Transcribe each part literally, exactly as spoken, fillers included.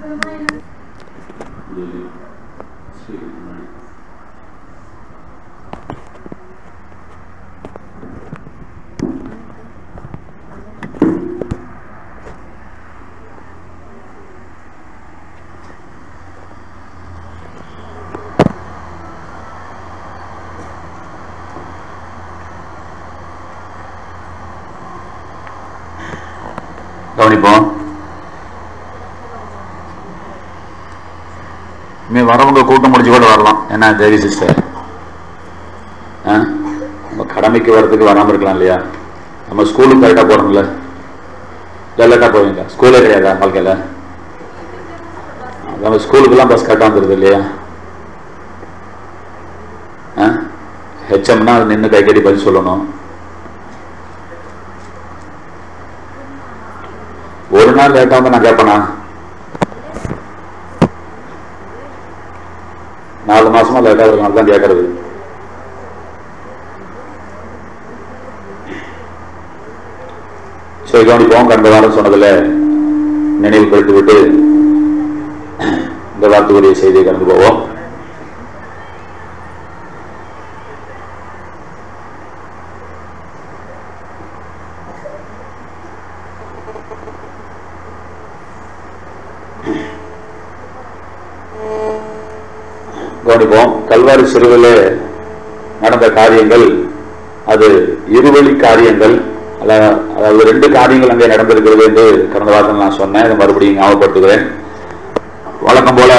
கவனிப்போம். வரவங்க கூட்டம் முடிச்சு கூட வரலாம். என்ன தேவி சிஸ்டர், நம்ம கடமைக்கு வர்றதுக்கு வராமல் இருக்கலாம் இல்லையா? நம்ம ஸ்கூலுக்கு கரெக்டாக போறோம்ல, லேட்டாக போவீங்க. ஸ்கூலே கிடையாதா வாழ்க்கையில்? நம்ம ஸ்கூலுக்கெல்லாம் பஸ் கரெக்டாக வந்துடுது இல்லையா? ஹெச்எம்னா நின்று கை கட்டி பதில் சொல்லணும். ஒரு நாள் லேட்டா வந்து நான் கேட்பேனா? நாலு மாசமா லேட்டா ஒரு நாள் தான் கேட்கறது. சரி கவனிப்போம். கடந்த வாரம் சொன்னதுல நினைவு கழித்து விட்டு இந்த வார்த்தைக்குரிய செய்தியை கடந்து போவோம். கவனிப்போம். கல்வாரி சிறுவிலே நடந்த காரியங்கள் அது இருவழி காரியங்கள், அதாவது ரெண்டு காரியங்கள் அங்கே நடந்திருக்கிறது என்று கடந்த வாரத்தில் நான் சொன்னேன். இதை மறுபடியும் ஞாபகப்படுத்துகிறேன். வழக்கம் போல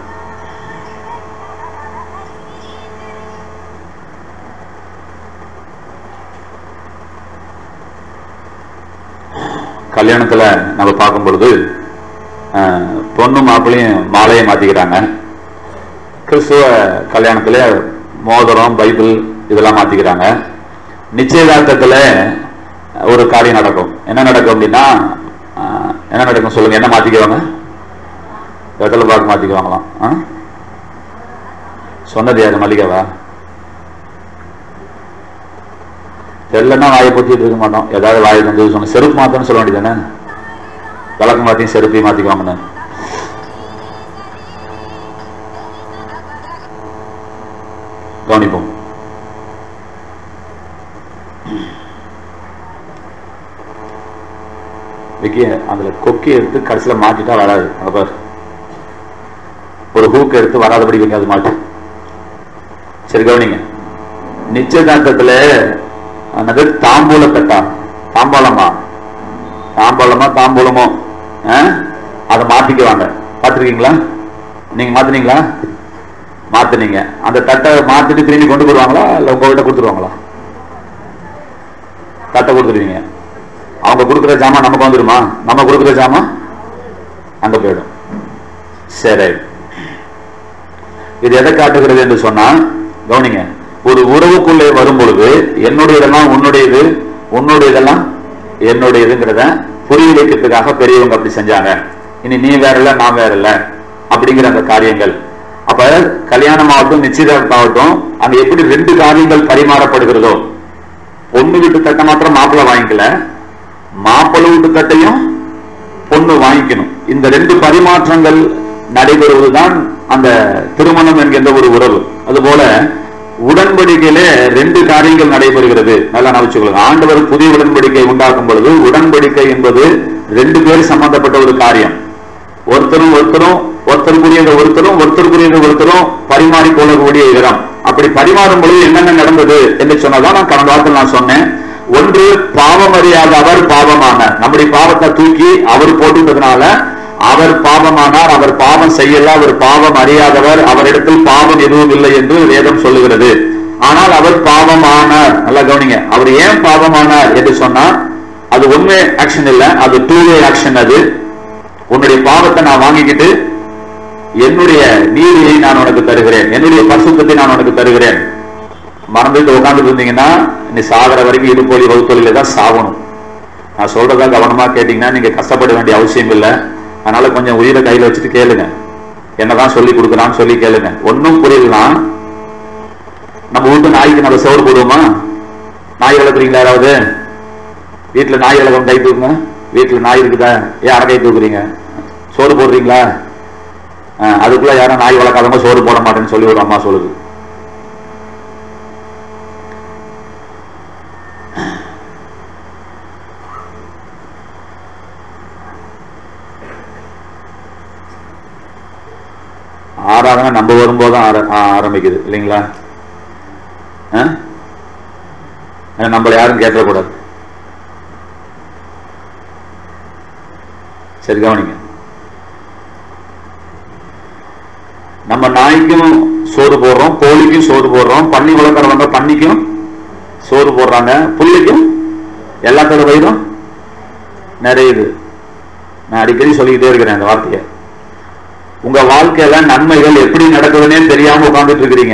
கல்யாணத்துல நம்ம பார்க்கும் பொழுது பொண்ணு மாப்பிள்ளையும் மாலையை மாத்திக்கிறாங்க. கிறிஸ்துவ கல்யாணத்துல மோதிரம், பைபிள் இதெல்லாம் மாத்திக்கிறாங்க. நிச்சயதார்த்தத்துல ஒரு காரியம் நடக்கும். என்ன நடக்கும் அப்படின்னா, என்ன நடக்கும் சொல்லுங்க? என்ன மாத்திக்குவாங்க? வெத்தலை பாக்கு மாத்திக்குவாங்களாம். சொன்னது யாரு? மல்லிகாவா? தெரியலன்னா வாயை பொத்திட்டு இருக்க மாட்டோம். ஏதாவது வாயை வந்து சொன்ன செருப்பு மாத்தன்னு சொல்ல வேண்டியதானே? விளக்கு மாத்தியும் செருப்பையும் மாத்திக்குவாங்கன்னு. கவனிப்போம். அதுல கொக்கி எடுத்து கடைசியில மாட்டிட்டா வராது. ஒரு ஹூக் எடுத்து வராதபடி வைங்க, அது மாட்டு. சரி கவனிங்க. நிச்சயதார்த்தத்துல அந்த தாம்பூல தட்டா, தாம்பாளமா தாம்பாளமா தாம்பூலமோ அதை மாத்திக்குவாங்க. பாத்துருக்கீங்களா? நீங்க மாத்தினீங்களா? மாத்தினீங்க. அந்த தட்டை மாத்திட்டு திரும்பி கொண்டு போடுவாங்களா இல்ல உங்ககிட்ட கொடுத்துருவாங்களா? தட்டை கொடுத்துருவீங்க. அவங்க கொடுக்குற ஜாமான் நமக்கு வந்துருமா? நம்ம கொடுக்குற ஜாமான் அங்க போயிடும். சரி, இது எதை காட்டுகிறது என்று சொன்னா, கவனிங்க. ஒரு உறவுக்குள்ளே வரும் பொழுது என்னுடையதெல்லாம் உன்னுடையது, உன்னுடையதெல்லாம் என்னுடையதுங்கிறத புரிய வைக்கிறதுக்காக பெரியவங்க அப்படி செஞ்சாங்க. இனி நீ வேற இல்ல நான் வேற இல்ல அப்படிங்கிற அந்த காரியங்கள். அப்ப கல்யாணம் ஆகட்டும் நிச்சயதார்த்தம் ஆகட்டும், அங்க எப்படி ரெண்டு காரியங்கள் பரிமாறப்படுகிறதோ, பொண்ணு வீட்டு தட்டை மாத்திரம் மாப்பிள்ளை வாங்கிக்கல, மாப்பிள்ளை வீட்டு தட்டையும் பொண்ணு வாங்கிக்கணும். இந்த ரெண்டு பரிமாற்றங்கள் நடைபெறுவதுதான் அந்த திருமணம் என்கின்ற ஒரு உறவு. அதுபோல உடன்படிக்கையிலே ரெண்டு காரியங்கள் நடைபெறுகிறது. நல்லா நம்பிச்சுக்கொள்ளுங்க. ஆண்டவர் புதிய உடன்படிக்கை உண்டாக்கும் பொழுது உடன்படிக்கை என்பது ரெண்டு பேர் சம்பந்தப்பட்ட ஒரு காரியம். ஒருத்தரும் ஒருத்தரும் ஒருத்தருக்குரியத ஒருத்தரும் ஒருத்தருக்குரியத ஒருத்தரும் பரிமாறி கொள்ளக்கூடிய இடம். அப்படி பரிமாறும் பொழுது என்னென்ன நடந்தது என்று சொன்னதான் நான் கடந்த வாரத்தில் நான் சொன்னேன். ஒன்று, பாவம் அறியாத அவர் பாவமானார். நம்முடைய பாவத்தை தூக்கி அவர் போட்டுட்டதுனால அவர் பாவமானார். அவர் பாவம் செய்யல, அவர் பாவம் அறியாதவர், அவரிடத்தில் பாவம் எதுவும் இல்லை என்று வேதம் சொல்லுகிறது. ஆனால் அவர் பாவமானார். நல்லா கவனிங்க. அவர் ஏன் பாவமானார் என்று சொன்னார், அது ஒன் வே ஆக்ஷன் இல்ல, அது டூ வே ஆக்ஷன். அது உன்னுடைய பாவத்தை நான் வாங்கிக்கிட்டு என்னுடைய நீதியை நான் உனக்கு தருகிறேன், என்னுடைய பரிசுத்தத்தை நான் உனக்கு தருகிறேன். மறந்துட்டு உட்கார்ந்து இருந்தீங்கன்னா நீ சாகர வரைக்கும் இடுப்பொலி வகுத்தொழில தான் சாகணும். நான் சொல்றதா கவனமா கேட்டீங்கன்னா நீங்க கஷ்டப்பட வேண்டிய அவசியம் இல்லை. அதனால கொஞ்சம் உயிரை கையில வச்சுட்டு கேளுங்க. என்னதான் சொல்லி கொடுக்குறான்னு சொல்லி கேளுங்க. ஒன்னும் புரியலாம். நம்ம வீட்டு நாய்க்கு நம்ம சோறு போடுவோமா? நாய் வளர்க்குறீங்களா? யாராவது வீட்டுல நாய் வளர்க்க கை தூக்குங்க. வீட்டுல நாய் இருக்குதா? ஏன் அரை கை தூக்குறீங்க? சோறு போடுறீங்களா? அதுக்குள்ள யாரும் நாய் வளர்க்காதவங்க சோறு போட மாட்டேன்னு சொல்லி ஒரு அம்மா சொல்லுது. ஆராதனை நம்ம வரும்போதுதான் ஆரம்பிக்குது இல்லைங்களா? நம்மள யாரும் கேட்கக்கூடாது. சரி கவனிங்க. நம்ம நாய்க்கும் சோறு போடுறோம், கோழிக்கும் சோறு போடுறோம், பன்னி வளர்க்குறவங்க பன்னிக்கும் சோறு போடுறாங்க, புள்ளிக்கும் எல்லாத்தோட வயிறும் நிறையுது. நான் அடிக்கடி சொல்லிக்கிட்டே இருக்கிறேன் அந்த வார்த்தையை. உங்க வாழ்க்கையில நன்மைகள் எப்படி நடக்குதுன்னே தெரியாம உட்கார்ந்துட்டு இருக்கிறீங்க.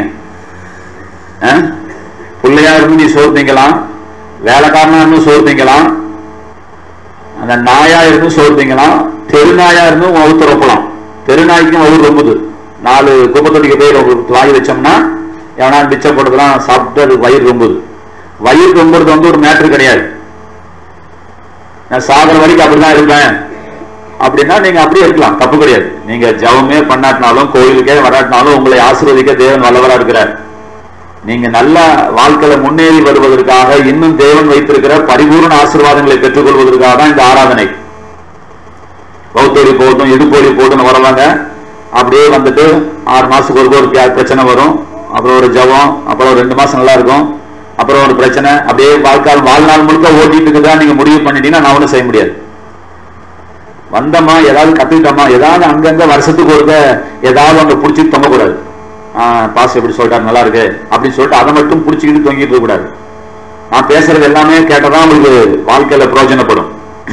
பிள்ளையா இருந்து நீ சோறு திங்கலாம், வேலைக்காரனா இருந்து சோறு திங்கலாம், அந்த நாயா இருந்து சோறு திங்கலாம், தெருநாயா இருந்து வகுத்து ரொப்பலாம். தெருநாய்க்கும் வகுத்து ரொம்புது. நாலு குப்பத்தொட்டிக்கு போய் வாங்கி வச்சோம்னா எவனா பிச்சை போடுறதுலாம் சாப்பிட்டு அது வயிறு ரொம்புது. வயிறு ரொம்புறது வந்து ஒரு மேட்ரு கிடையாது. நான் சாகர வரைக்கும் அப்படிதான் இருப்பேன் அப்படின்னா நீங்க அப்படியே இருக்கலாம், தப்பு கிடையாது. நீங்க ஜவமே பண்ணாட்டினாலும் கோயிலுக்கே வராட்டினாலும் உங்களை ஆசீர்வதிக்க தேவன் வல்லவரா இருக்கிறார். நீங்க நல்ல வாழ்க்கையில முன்னேறி வருவதற்காக இன்னும் தேவன் வைத்திருக்கிற பரிபூர்ண ஆசீர்வாதங்களை பெற்றுக்கொள்வதற்காக தான் இந்த ஆராதனை. பௌத்தோடி போட்டும் இடுப்போடி போட்டுன்னு வரலாங்க. அப்படியே வந்துட்டு ஆறு மாசத்துக்கு ஒரு ஒரு பிரச்சனை வரும், அப்புறம் ஒரு ஜபம், அப்புறம் ரெண்டு மாசம் நல்லா இருக்கும், அப்புறம் ஒரு பிரச்சனை, அப்படியே வாழ்க்கை வாழ்நாள் முழுக்க ஓட்டிட்டு இருக்குதான் நீங்க முடிவு பண்ணிட்டீங்கன்னா நான் ஒன்றும் செய்ய முடியாது. வந்தமா ஏதாவது கத்துக்கிட்டோமா, ஏதாவது அங்கங்க வருஷத்துக்கு ஒருக்க ஏதாவது அங்க பிடிச்சிட்டு தொங்கக்கூடாது. ஆஹ் பாஸ் எப்படி சொல்லிட்டாரு நல்லா இருக்கு அப்படின்னு சொல்லிட்டு அதை மட்டும் பிடிச்சிக்கிட்டு தொங்கிட்டு இருக்க கூடாது. நான் பேசுறது எல்லாமே கேட்டதான் உங்களுக்கு வாழ்க்கையில பிரயோஜனப்படும்.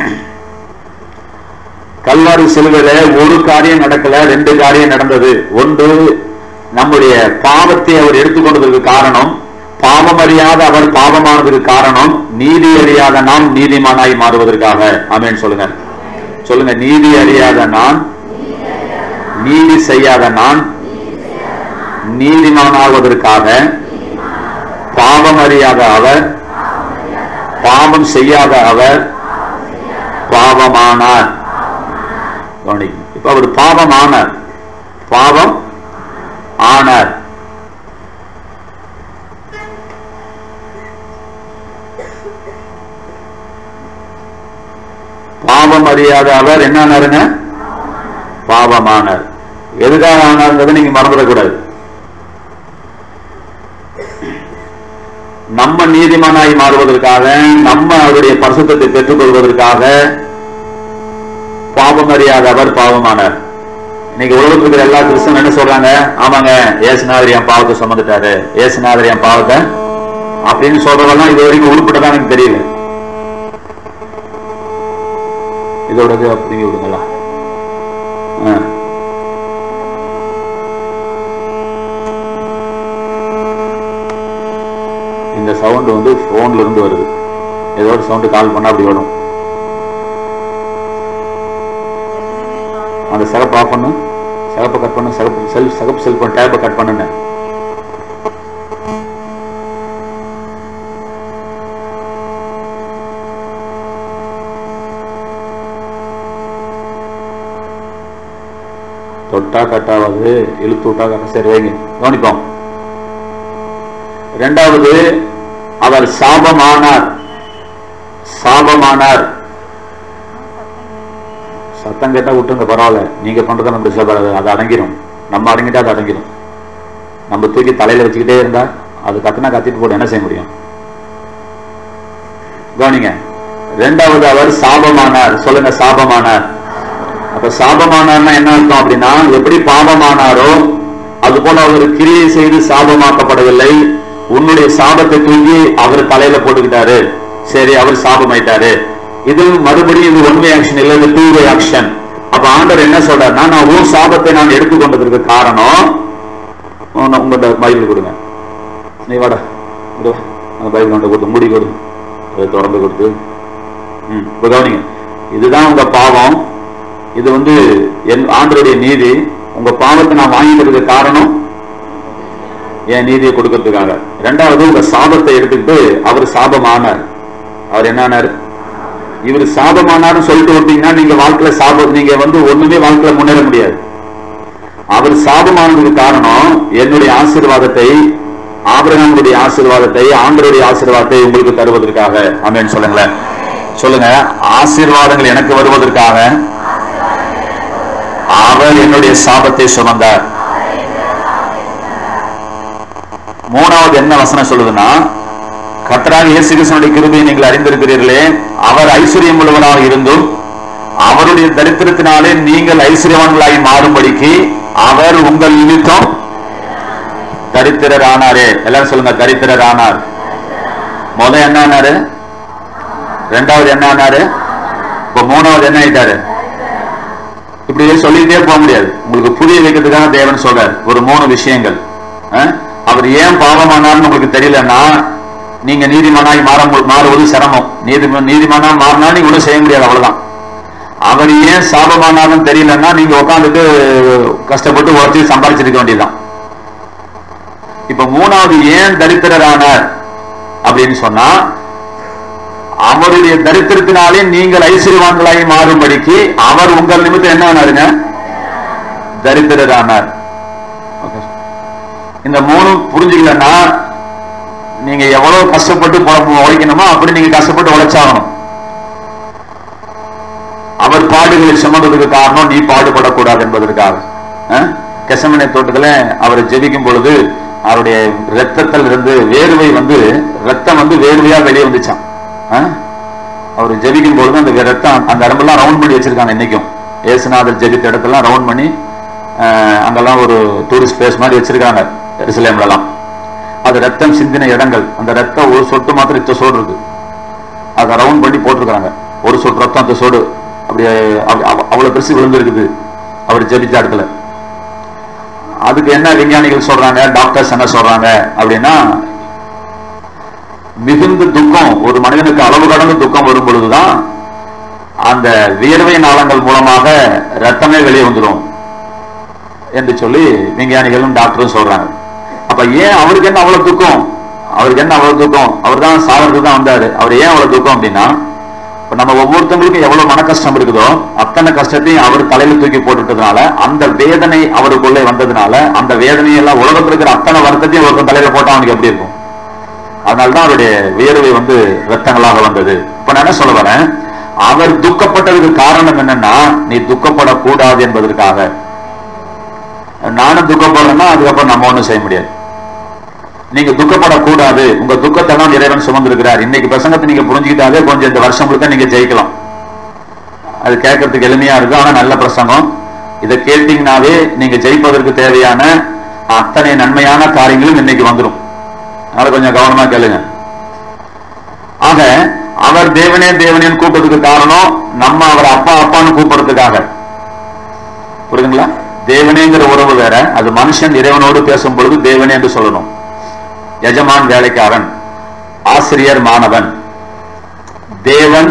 கல்வாரி சிலுவையில ஒரு காரியம் நடக்கல, ரெண்டு காரியம் நடந்தது. ஒன்று, நம்முடைய பாவத்தை அவர் எடுத்துக்கொண்டதற்கு காரணம், பாவம் அறியாத அவர் பாவமானதற்கு காரணம், நீதி அறியாத நாம் நீதிமானாய் மாறுவதற்காக. ஆமென் சொல்லுங்க. சொல்லுங்க. நீதி அறியாத நான், நீதி செய்யாத நான் நீதிமானாவதற்காக, பாவம் அறியாத அவர், பாவம் செய்யாத அவர் பாவமானார். இப்ப அவர் பாவம் ஆனார், பாவம் ஆனார். பாவம் அறியாத அவர் என்ன ஆனாருங்க? பாவமானார். எதுக்காக ஆனார்ன்றதை நீங்க மறந்துடக்கூடாது. நம்ம நீதிமானாய் மாறுவதற்காக, நம்ம அவருடைய பரிசுத்தத்தை பெற்றுக் கொள்வதற்காக பாவம் அறியாத அவர் பாவமானார். இன்னைக்கு உலகத்தில் இருக்கிற எல்லா கிறிஸ்தவன் என்ன சொல்றாங்க? ஆமாங்க, ஏசுநாதர் என் பாவத்தை சுமந்துட்டாரு, ஏசுநாதர் என் பாவத்தை அப்படின்னு சொல்றதெல்லாம் இது வரைக்கும் உருப்பட்டதான் எனக்கு தெரியல. இதோட அப்படிங்க விடுங்களா. இந்த சவுண்ட் வந்து போன்ல இருந்து வருது. ஏதோ ஒரு சவுண்ட் கால் பண்ணா அப்படி வரும். அந்த சிறப்பு ஆஃப் பண்ணு, சிறப்பை கட் பண்ணு, சிறப்பு செல் சிறப்பு செல்போன் டேப்பை கட் பண்ணுங்க. தொட்டா கட்டாவது, இழுத்து விட்டா கட்ட. சரி வைங்க, கவனிப்போம். இரண்டாவது, அவர் சாபமானார். சாபமானார். சத்தம் கேட்டா விட்டுங்க, பரவாயில்ல. நீங்க பண்றத நம்ம டிஸ்டர்ப் ஆகாது, அது அடங்கிடும். நம்ம அடங்கிட்டா அது அடங்கிடும். நம்ம தூக்கி தலையில வச்சுக்கிட்டே இருந்தா அது கத்துனா கத்திட்டு போட்டு என்ன செய்ய முடியும்? கவனிங்க. இரண்டாவது, அவர் சாபமானார். சொல்லுங்க, சாபமானார். அப்ப சாபமானார்னா என்ன அர்த்தம் அப்படின்னா, எப்படி பாவமானாரோ அது போல அவர் கிரியை செய்து சாபமாக்கப்படவில்லை. உன்னுடைய சாபத்தை தூக்கி அவர் தலையில போட்டுக்கிட்டாரு. சரி, அவர் சாபமாயிட்டாரு. இது மறுபடியும் இது ஒன் வே ஆக்ஷன் இல்ல, இது டூ வே ஆக்ஷன். அப்ப ஆண்டவர் என்ன சொல்றாருன்னா, நான் உன் சாபத்தை நான் எடுத்துக்கொண்டதற்கு காரணம், உங்கள்கிட்ட பைபிள் கொடுங்க, நீ வாடா அந்த பைபிள் கொண்டு கொடுத்து மூடி கொடு, அதை தொடர்ந்து கொடுத்து. ம் இப்ப கவனிங்க. இதுதான் உங்க பாவம், இது வந்து என் ஆண்டவருடைய நீதி. உங்க பாவத்தை நான் வாங்கிக்கிறதுக்கு காரணம் என் நீதியை கொடுக்கறதுக்காக. இரண்டாவது, உங்க சாபத்தை எடுத்துக்கிட்டு அவர் சாபமானார். அவர் என்ன, இவர் சாபமானார்னு சொல்லிட்டு விட்டீங்கன்னா நீங்க வாழ்க்கையில சாபம், நீங்க வந்து ஒண்ணுமே வாழ்க்கையில முன்னேற முடியாது. அவர் சாபமானதுக்கு காரணம் என்னுடைய ஆசீர்வாதத்தை, ஆபிரகாமுடைய ஆசீர்வாதத்தை, ஆண்டவருடைய ஆசீர்வாதத்தை உங்களுக்கு தருவதற்காக. ஆமென் சொல்லுங்களேன். சொல்லுங்க. ஆசீர்வாதங்கள் எனக்கு வருவதற்காக அவர் என்னுடைய சாபத்தை சுமந்தார். மூணாவது என்ன வசனம் சொல்லுதுன்னா, கர்த்தராகிய இயேசு கிறிஸ்துவினுடைய கிருபையை நீங்கள் அறிந்திருக்கிறீர்களே, அவர் ஐஸ்வர்யம் உள்ளவராக இருந்தும் அவருடைய தரித்திரத்தினாலே நீங்கள் ஐஸ்வர்யவான்களாய் மாறும்படிக்கு அவர் உங்கள் நிமித்தம் தரித்திரர் ஆனாரே. எல்லாரும் சொல்லுங்க, தரித்திரர் ஆனார். முத என்ன ஆனாரு? ரெண்டாவது என்ன ஆனாரு? இப்ப மூணாவது என்ன ஆயிட்டாரு? இப்படி சொல்லிட்டே போக முடியாது. உங்களுக்கு புரிய வைக்கிறதுக்காக தேவன் சொல்றார் ஒரு மூணு விஷயங்கள். அவர் ஏன் பாவமானார்னு உங்களுக்கு தெரியலன்னா, நீங்க நீதிமானாய் மாற மாறுவது சிரமம். நீதி நீதிமானா மாறினா நீங்க ஒன்றும் செய்ய முடியாது, அவ்வளவுதான். அவர் ஏன் சாபமானாலும் தெரியலன்னா, நீங்க உட்காந்துட்டு கஷ்டப்பட்டு உழைச்சி சம்பாதிச்சிருக்க வேண்டியதுதான். இப்ப மூணாவது ஏன் தரித்திரரானார் அப்படின்னு சொன்னா, அவருடைய தரித்திரத்தினாலே நீங்கள் ஐஸ்வர்யவான்களாய் மாறும்படிக்கு அவர் உங்கள் நிமித்தம் என்ன ஆனாருங்க? தரித்திரரானார். இந்த மூணு புரிஞ்சுக்கலன்னா, நீங்க எவ்வளவு கஷ்டப்பட்டு உழைக்கணுமோ அப்படி நீங்க கஷ்டப்பட்டு உழைச்சாகணும். அவர் பாடுகளை சுமந்ததுக்கு காரணம் நீ பாடுபடக்கூடாது என்பதற்காக. கெசமனே தோட்டத்துல அவர் ஜெபிக்கும் பொழுது அவருடைய ரத்தத்தில் இருந்து வேர்வை வந்து ரத்தம் வந்து வேர்வையா வெளியே வந்துச்சான். அவர் ஜெபிக்கும் பொழுது அந்த ரத்தம் அந்த இடமெல்லாம் ரவுண்ட் பண்ணி வச்சிருக்காங்க. இன்னைக்கும் ஏசுநாதர் ஜெபித்த இடத்தெல்லாம் ரவுண்ட் பண்ணி அங்கெல்லாம் ஒரு டூரிஸ்ட் பிளேஸ் மாதிரி வச்சிருக்காங்க எருசலேம்ல எல்லாம். அது ரத்தம் சிந்தின இடங்கள். அந்த ரத்தம் ஒரு சொட்டு மாத்திரம் இத்த சோடு இருக்கு, அதை ரவுண்ட் பண்ணி போட்டிருக்காங்க. ஒரு சொட்டு ரத்தம் அந்த சோடு அப்படியே அவ்வளவு பெருசு விழுந்திருக்குது அவர் ஜெபித்த இடத்துல. அதுக்கு என்ன விஞ்ஞானிகள் சொல்றாங்க, டாக்டர்ஸ் என்ன சொல்றாங்க அப்படின்னா, மிகுந்த துக்கம் ஒரு மனிதனுக்கு அளவு கடந்து துக்கம் வரும் பொழுதுதான் அந்த வியர்வை நாளங்கள் மூலமாக ரத்தமே வெளியே வந்துடும் என்று சொல்லி விஞ்ஞானிகளும் டாக்டரும் சொல்றாங்க. அப்ப ஏன் அவருக்கு என்ன அவ்வளவு துக்கம்? அவருக்கு என்ன அவ்வளவு துக்கம்? அவர் தான் சாகிறதுக்கு தான் வந்தாரு. அவர் ஏன் அவ்வளவு துக்கம் அப்படின்னா, நம்ம ஒவ்வொருத்தவங்களுக்கும் எவ்வளவு மன கஷ்டம் இருக்குதோ அத்தனை கஷ்டத்தையும் அவர் தலையில தூக்கி போட்டுட்டதுனால, அந்த வேதனை அவருக்குள்ளே வந்ததுனால, அந்த வேதனையெல்லாம் உலகத்தில் இருக்கிற அத்தனை வருத்தத்தையும் ஒருத்தன் தலையில போட்டா அவனுக்கு எப்படி இருக்கும்? அதனால்தான் அவருடைய வியர்வை வந்து ரத்தங்களாக வந்தது. இப்ப நான் என்ன சொல்ல வரேன், அவர் துக்கப்பட்டதுக்கு காரணம் என்னன்னா, நீ துக்கப்படக்கூடாது என்பதற்காக. நானும் துக்கப்படுறேன்னா அதுக்கப்புறம் நம்ம ஒண்ணும் செய்ய முடியாது. நீங்க துக்கப்படக்கூடாது, உங்க துக்கத்தை தான் இறைவன் சுமந்திருக்கிறார். இன்னைக்கு பிரசங்கத்தை நீங்க புரிஞ்சுக்கிட்டாலே கொஞ்சம் இந்த வருஷம் முழுக்க நீங்க ஜெயிக்கலாம். அது கேட்கறதுக்கு எளிமையா இருக்கும், ஆனா நல்ல பிரசங்கம். இதை கேட்டீங்கன்னாவே நீங்க ஜெயிப்பதற்கு தேவையான அத்தனை நன்மையான காரியங்களும் இன்னைக்கு வந்துடும். அதை கொஞ்சம் கவனமா கேளுங்க. ஆக அவர் தேவனே தேவனேன்னு கூப்பிட்டதுக்கு காரணம் நம்ம அவர் அப்பா அப்பான்னு கூப்பிடுறதுக்காக. புரியுதுங்களா? தேவனேங்கிற உறவு வேற, அது மனுஷன் இறைவனோடு பேசும் பொழுது தேவனே என்று சொல்லணும். எஜமான் வேலைக்காரன், ஆசிரியர் மாணவன், தேவன்.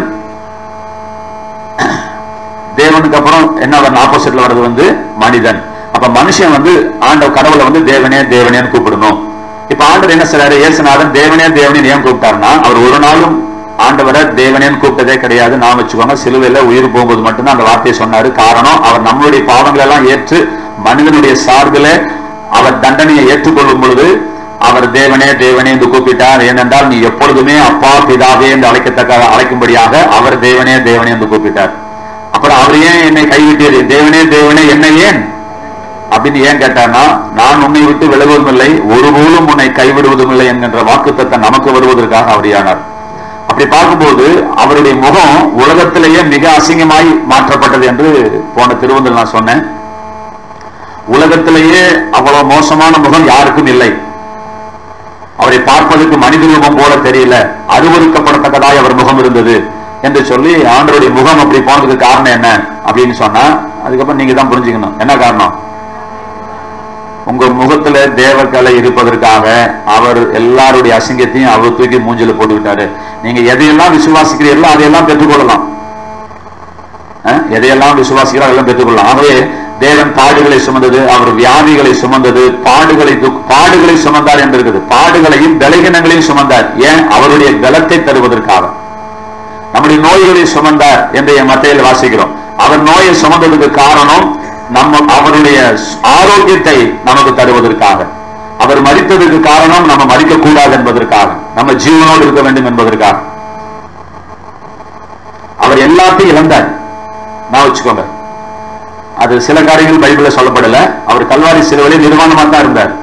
தேவனுக்கு அப்புறம் என்ன வரும்? ஆப்போசிட்ல வர்றது வந்து மனிதன். அப்ப மனுஷன் வந்து ஆண்ட கடவுளை வந்து தேவனே தேவனேன்னு கூப்பிடணும். இப்ப ஆண்டவர் என்ன சொல்றாரு? இயேசுநாதன் தேவனே தேவனே ஏன் கூப்பிட்டாருன்னா, அவர் ஒரு நாளும் ஆண்டவரை தேவனேன்னு கூப்பிட்டதே கிடையாது. நான் வச்சுக்கோங்க, சிலுவையில உயிர் போகும்போது மட்டும்தான் அந்த வார்த்தையை சொன்னாரு. காரணம், அவர் நம்மளுடைய பாவங்கள் எல்லாம் ஏற்று மனிதனுடைய சார்பில அவர் தண்டனையை ஏற்றுக்கொள்ளும் பொழுது அவர் தேவனே தேவனே என்று கூப்பிட்டார். ஏனென்றால் நீ எப்பொழுதுமே அப்பா பிதாவே என்று அழைக்கத்தக்க அழைக்கும்படியாக அவர் தேவனே தேவனே என்று கூப்பிட்டார். அப்புறம் அவர் ஏன் என்னை கைவிட்டீர்? தேவனே தேவனே என்ன ஏன் அப்படின்னு ஏன் கேட்டார்னா, நான் உன்னை விட்டு விலகுவதும் இல்லை, ஒருபோதும் உன்னை கைவிடுவதும் இல்லை என்கின்ற வாக்குத்தத்தம் நமக்கு வருவதற்காக அப்படியானார். அப்படி பார்க்கும்போது அவருடைய முகம் உலகத்திலேயே மிக அசிங்கமாய் மாற்றப்பட்டது என்று போன திருவந்தில் நான் சொன்னேன். உலகத்திலேயே அவ்வளவு மோசமான முகம் யாருக்கும் இல்லை. அவரை பார்ப்பதற்கு மனித ரூபம் போல தெரியல, அருவருக்கப்படத்தக்கதாய் அவர் முகம் இருந்தது என்று சொல்லி ஆண்டவருடைய முகம் அப்படி போனதுக்கு காரணம் என்ன அப்படின்னு சொன்னா, அதுக்கப்புறம் நீங்க தான் புரிஞ்சுக்கணும் என்ன காரணம். உங்க முகத்துல தேவக்கலை இருப்பதற்காக அவர் எல்லாருடைய அசிங்கத்தையும் அவர் தூக்கி மூஞ்சில போட்டுக்கிட்டாரு. நீங்க எதையெல்லாம் விசுவாசிக்கிறீர்களோ அதையெல்லாம் பெற்றுக்கொள்ளலாம். எதையெல்லாம் விசுவாசிக்கிறோம் அதெல்லாம் பெற்றுக்கொள்ளலாம். ஆகவே தேவன் பாடுகளை சுமந்தது, அவர் வியாதிகளை சுமந்தது, பாடுகளை பாடுகளை சுமந்தார் என்று இருக்குது. பாடுகளையும் பலகீனங்களையும் சுமந்தார். ஏன்? அவருடைய பலத்தை தருவதற்காக. நம்முடைய நோய்களை சுமந்தார் என்று மத்தேயுவில் வாசிக்கிறோம். அவர் நோயை சுமந்ததுக்கு காரணம் நம்ம அவருடைய ஆரோக்கியத்தை நமக்கு தருவதற்காக. அவர் மரித்ததற்கு காரணம் நம்ம மரிக்க கூடாது என்பதற்காக, நம்ம ஜீவனோடு இருக்க வேண்டும் என்பதற்காக. அவர் எல்லாத்தையும் இழந்தார். நான் வச்சுக்கோங்க, அது சில காரியங்கள் பைபிள்ல சொல்லப்படல. அவர் கல்வாரி சிலுவையில் நிர்வாணமா தான் இருந்தார்.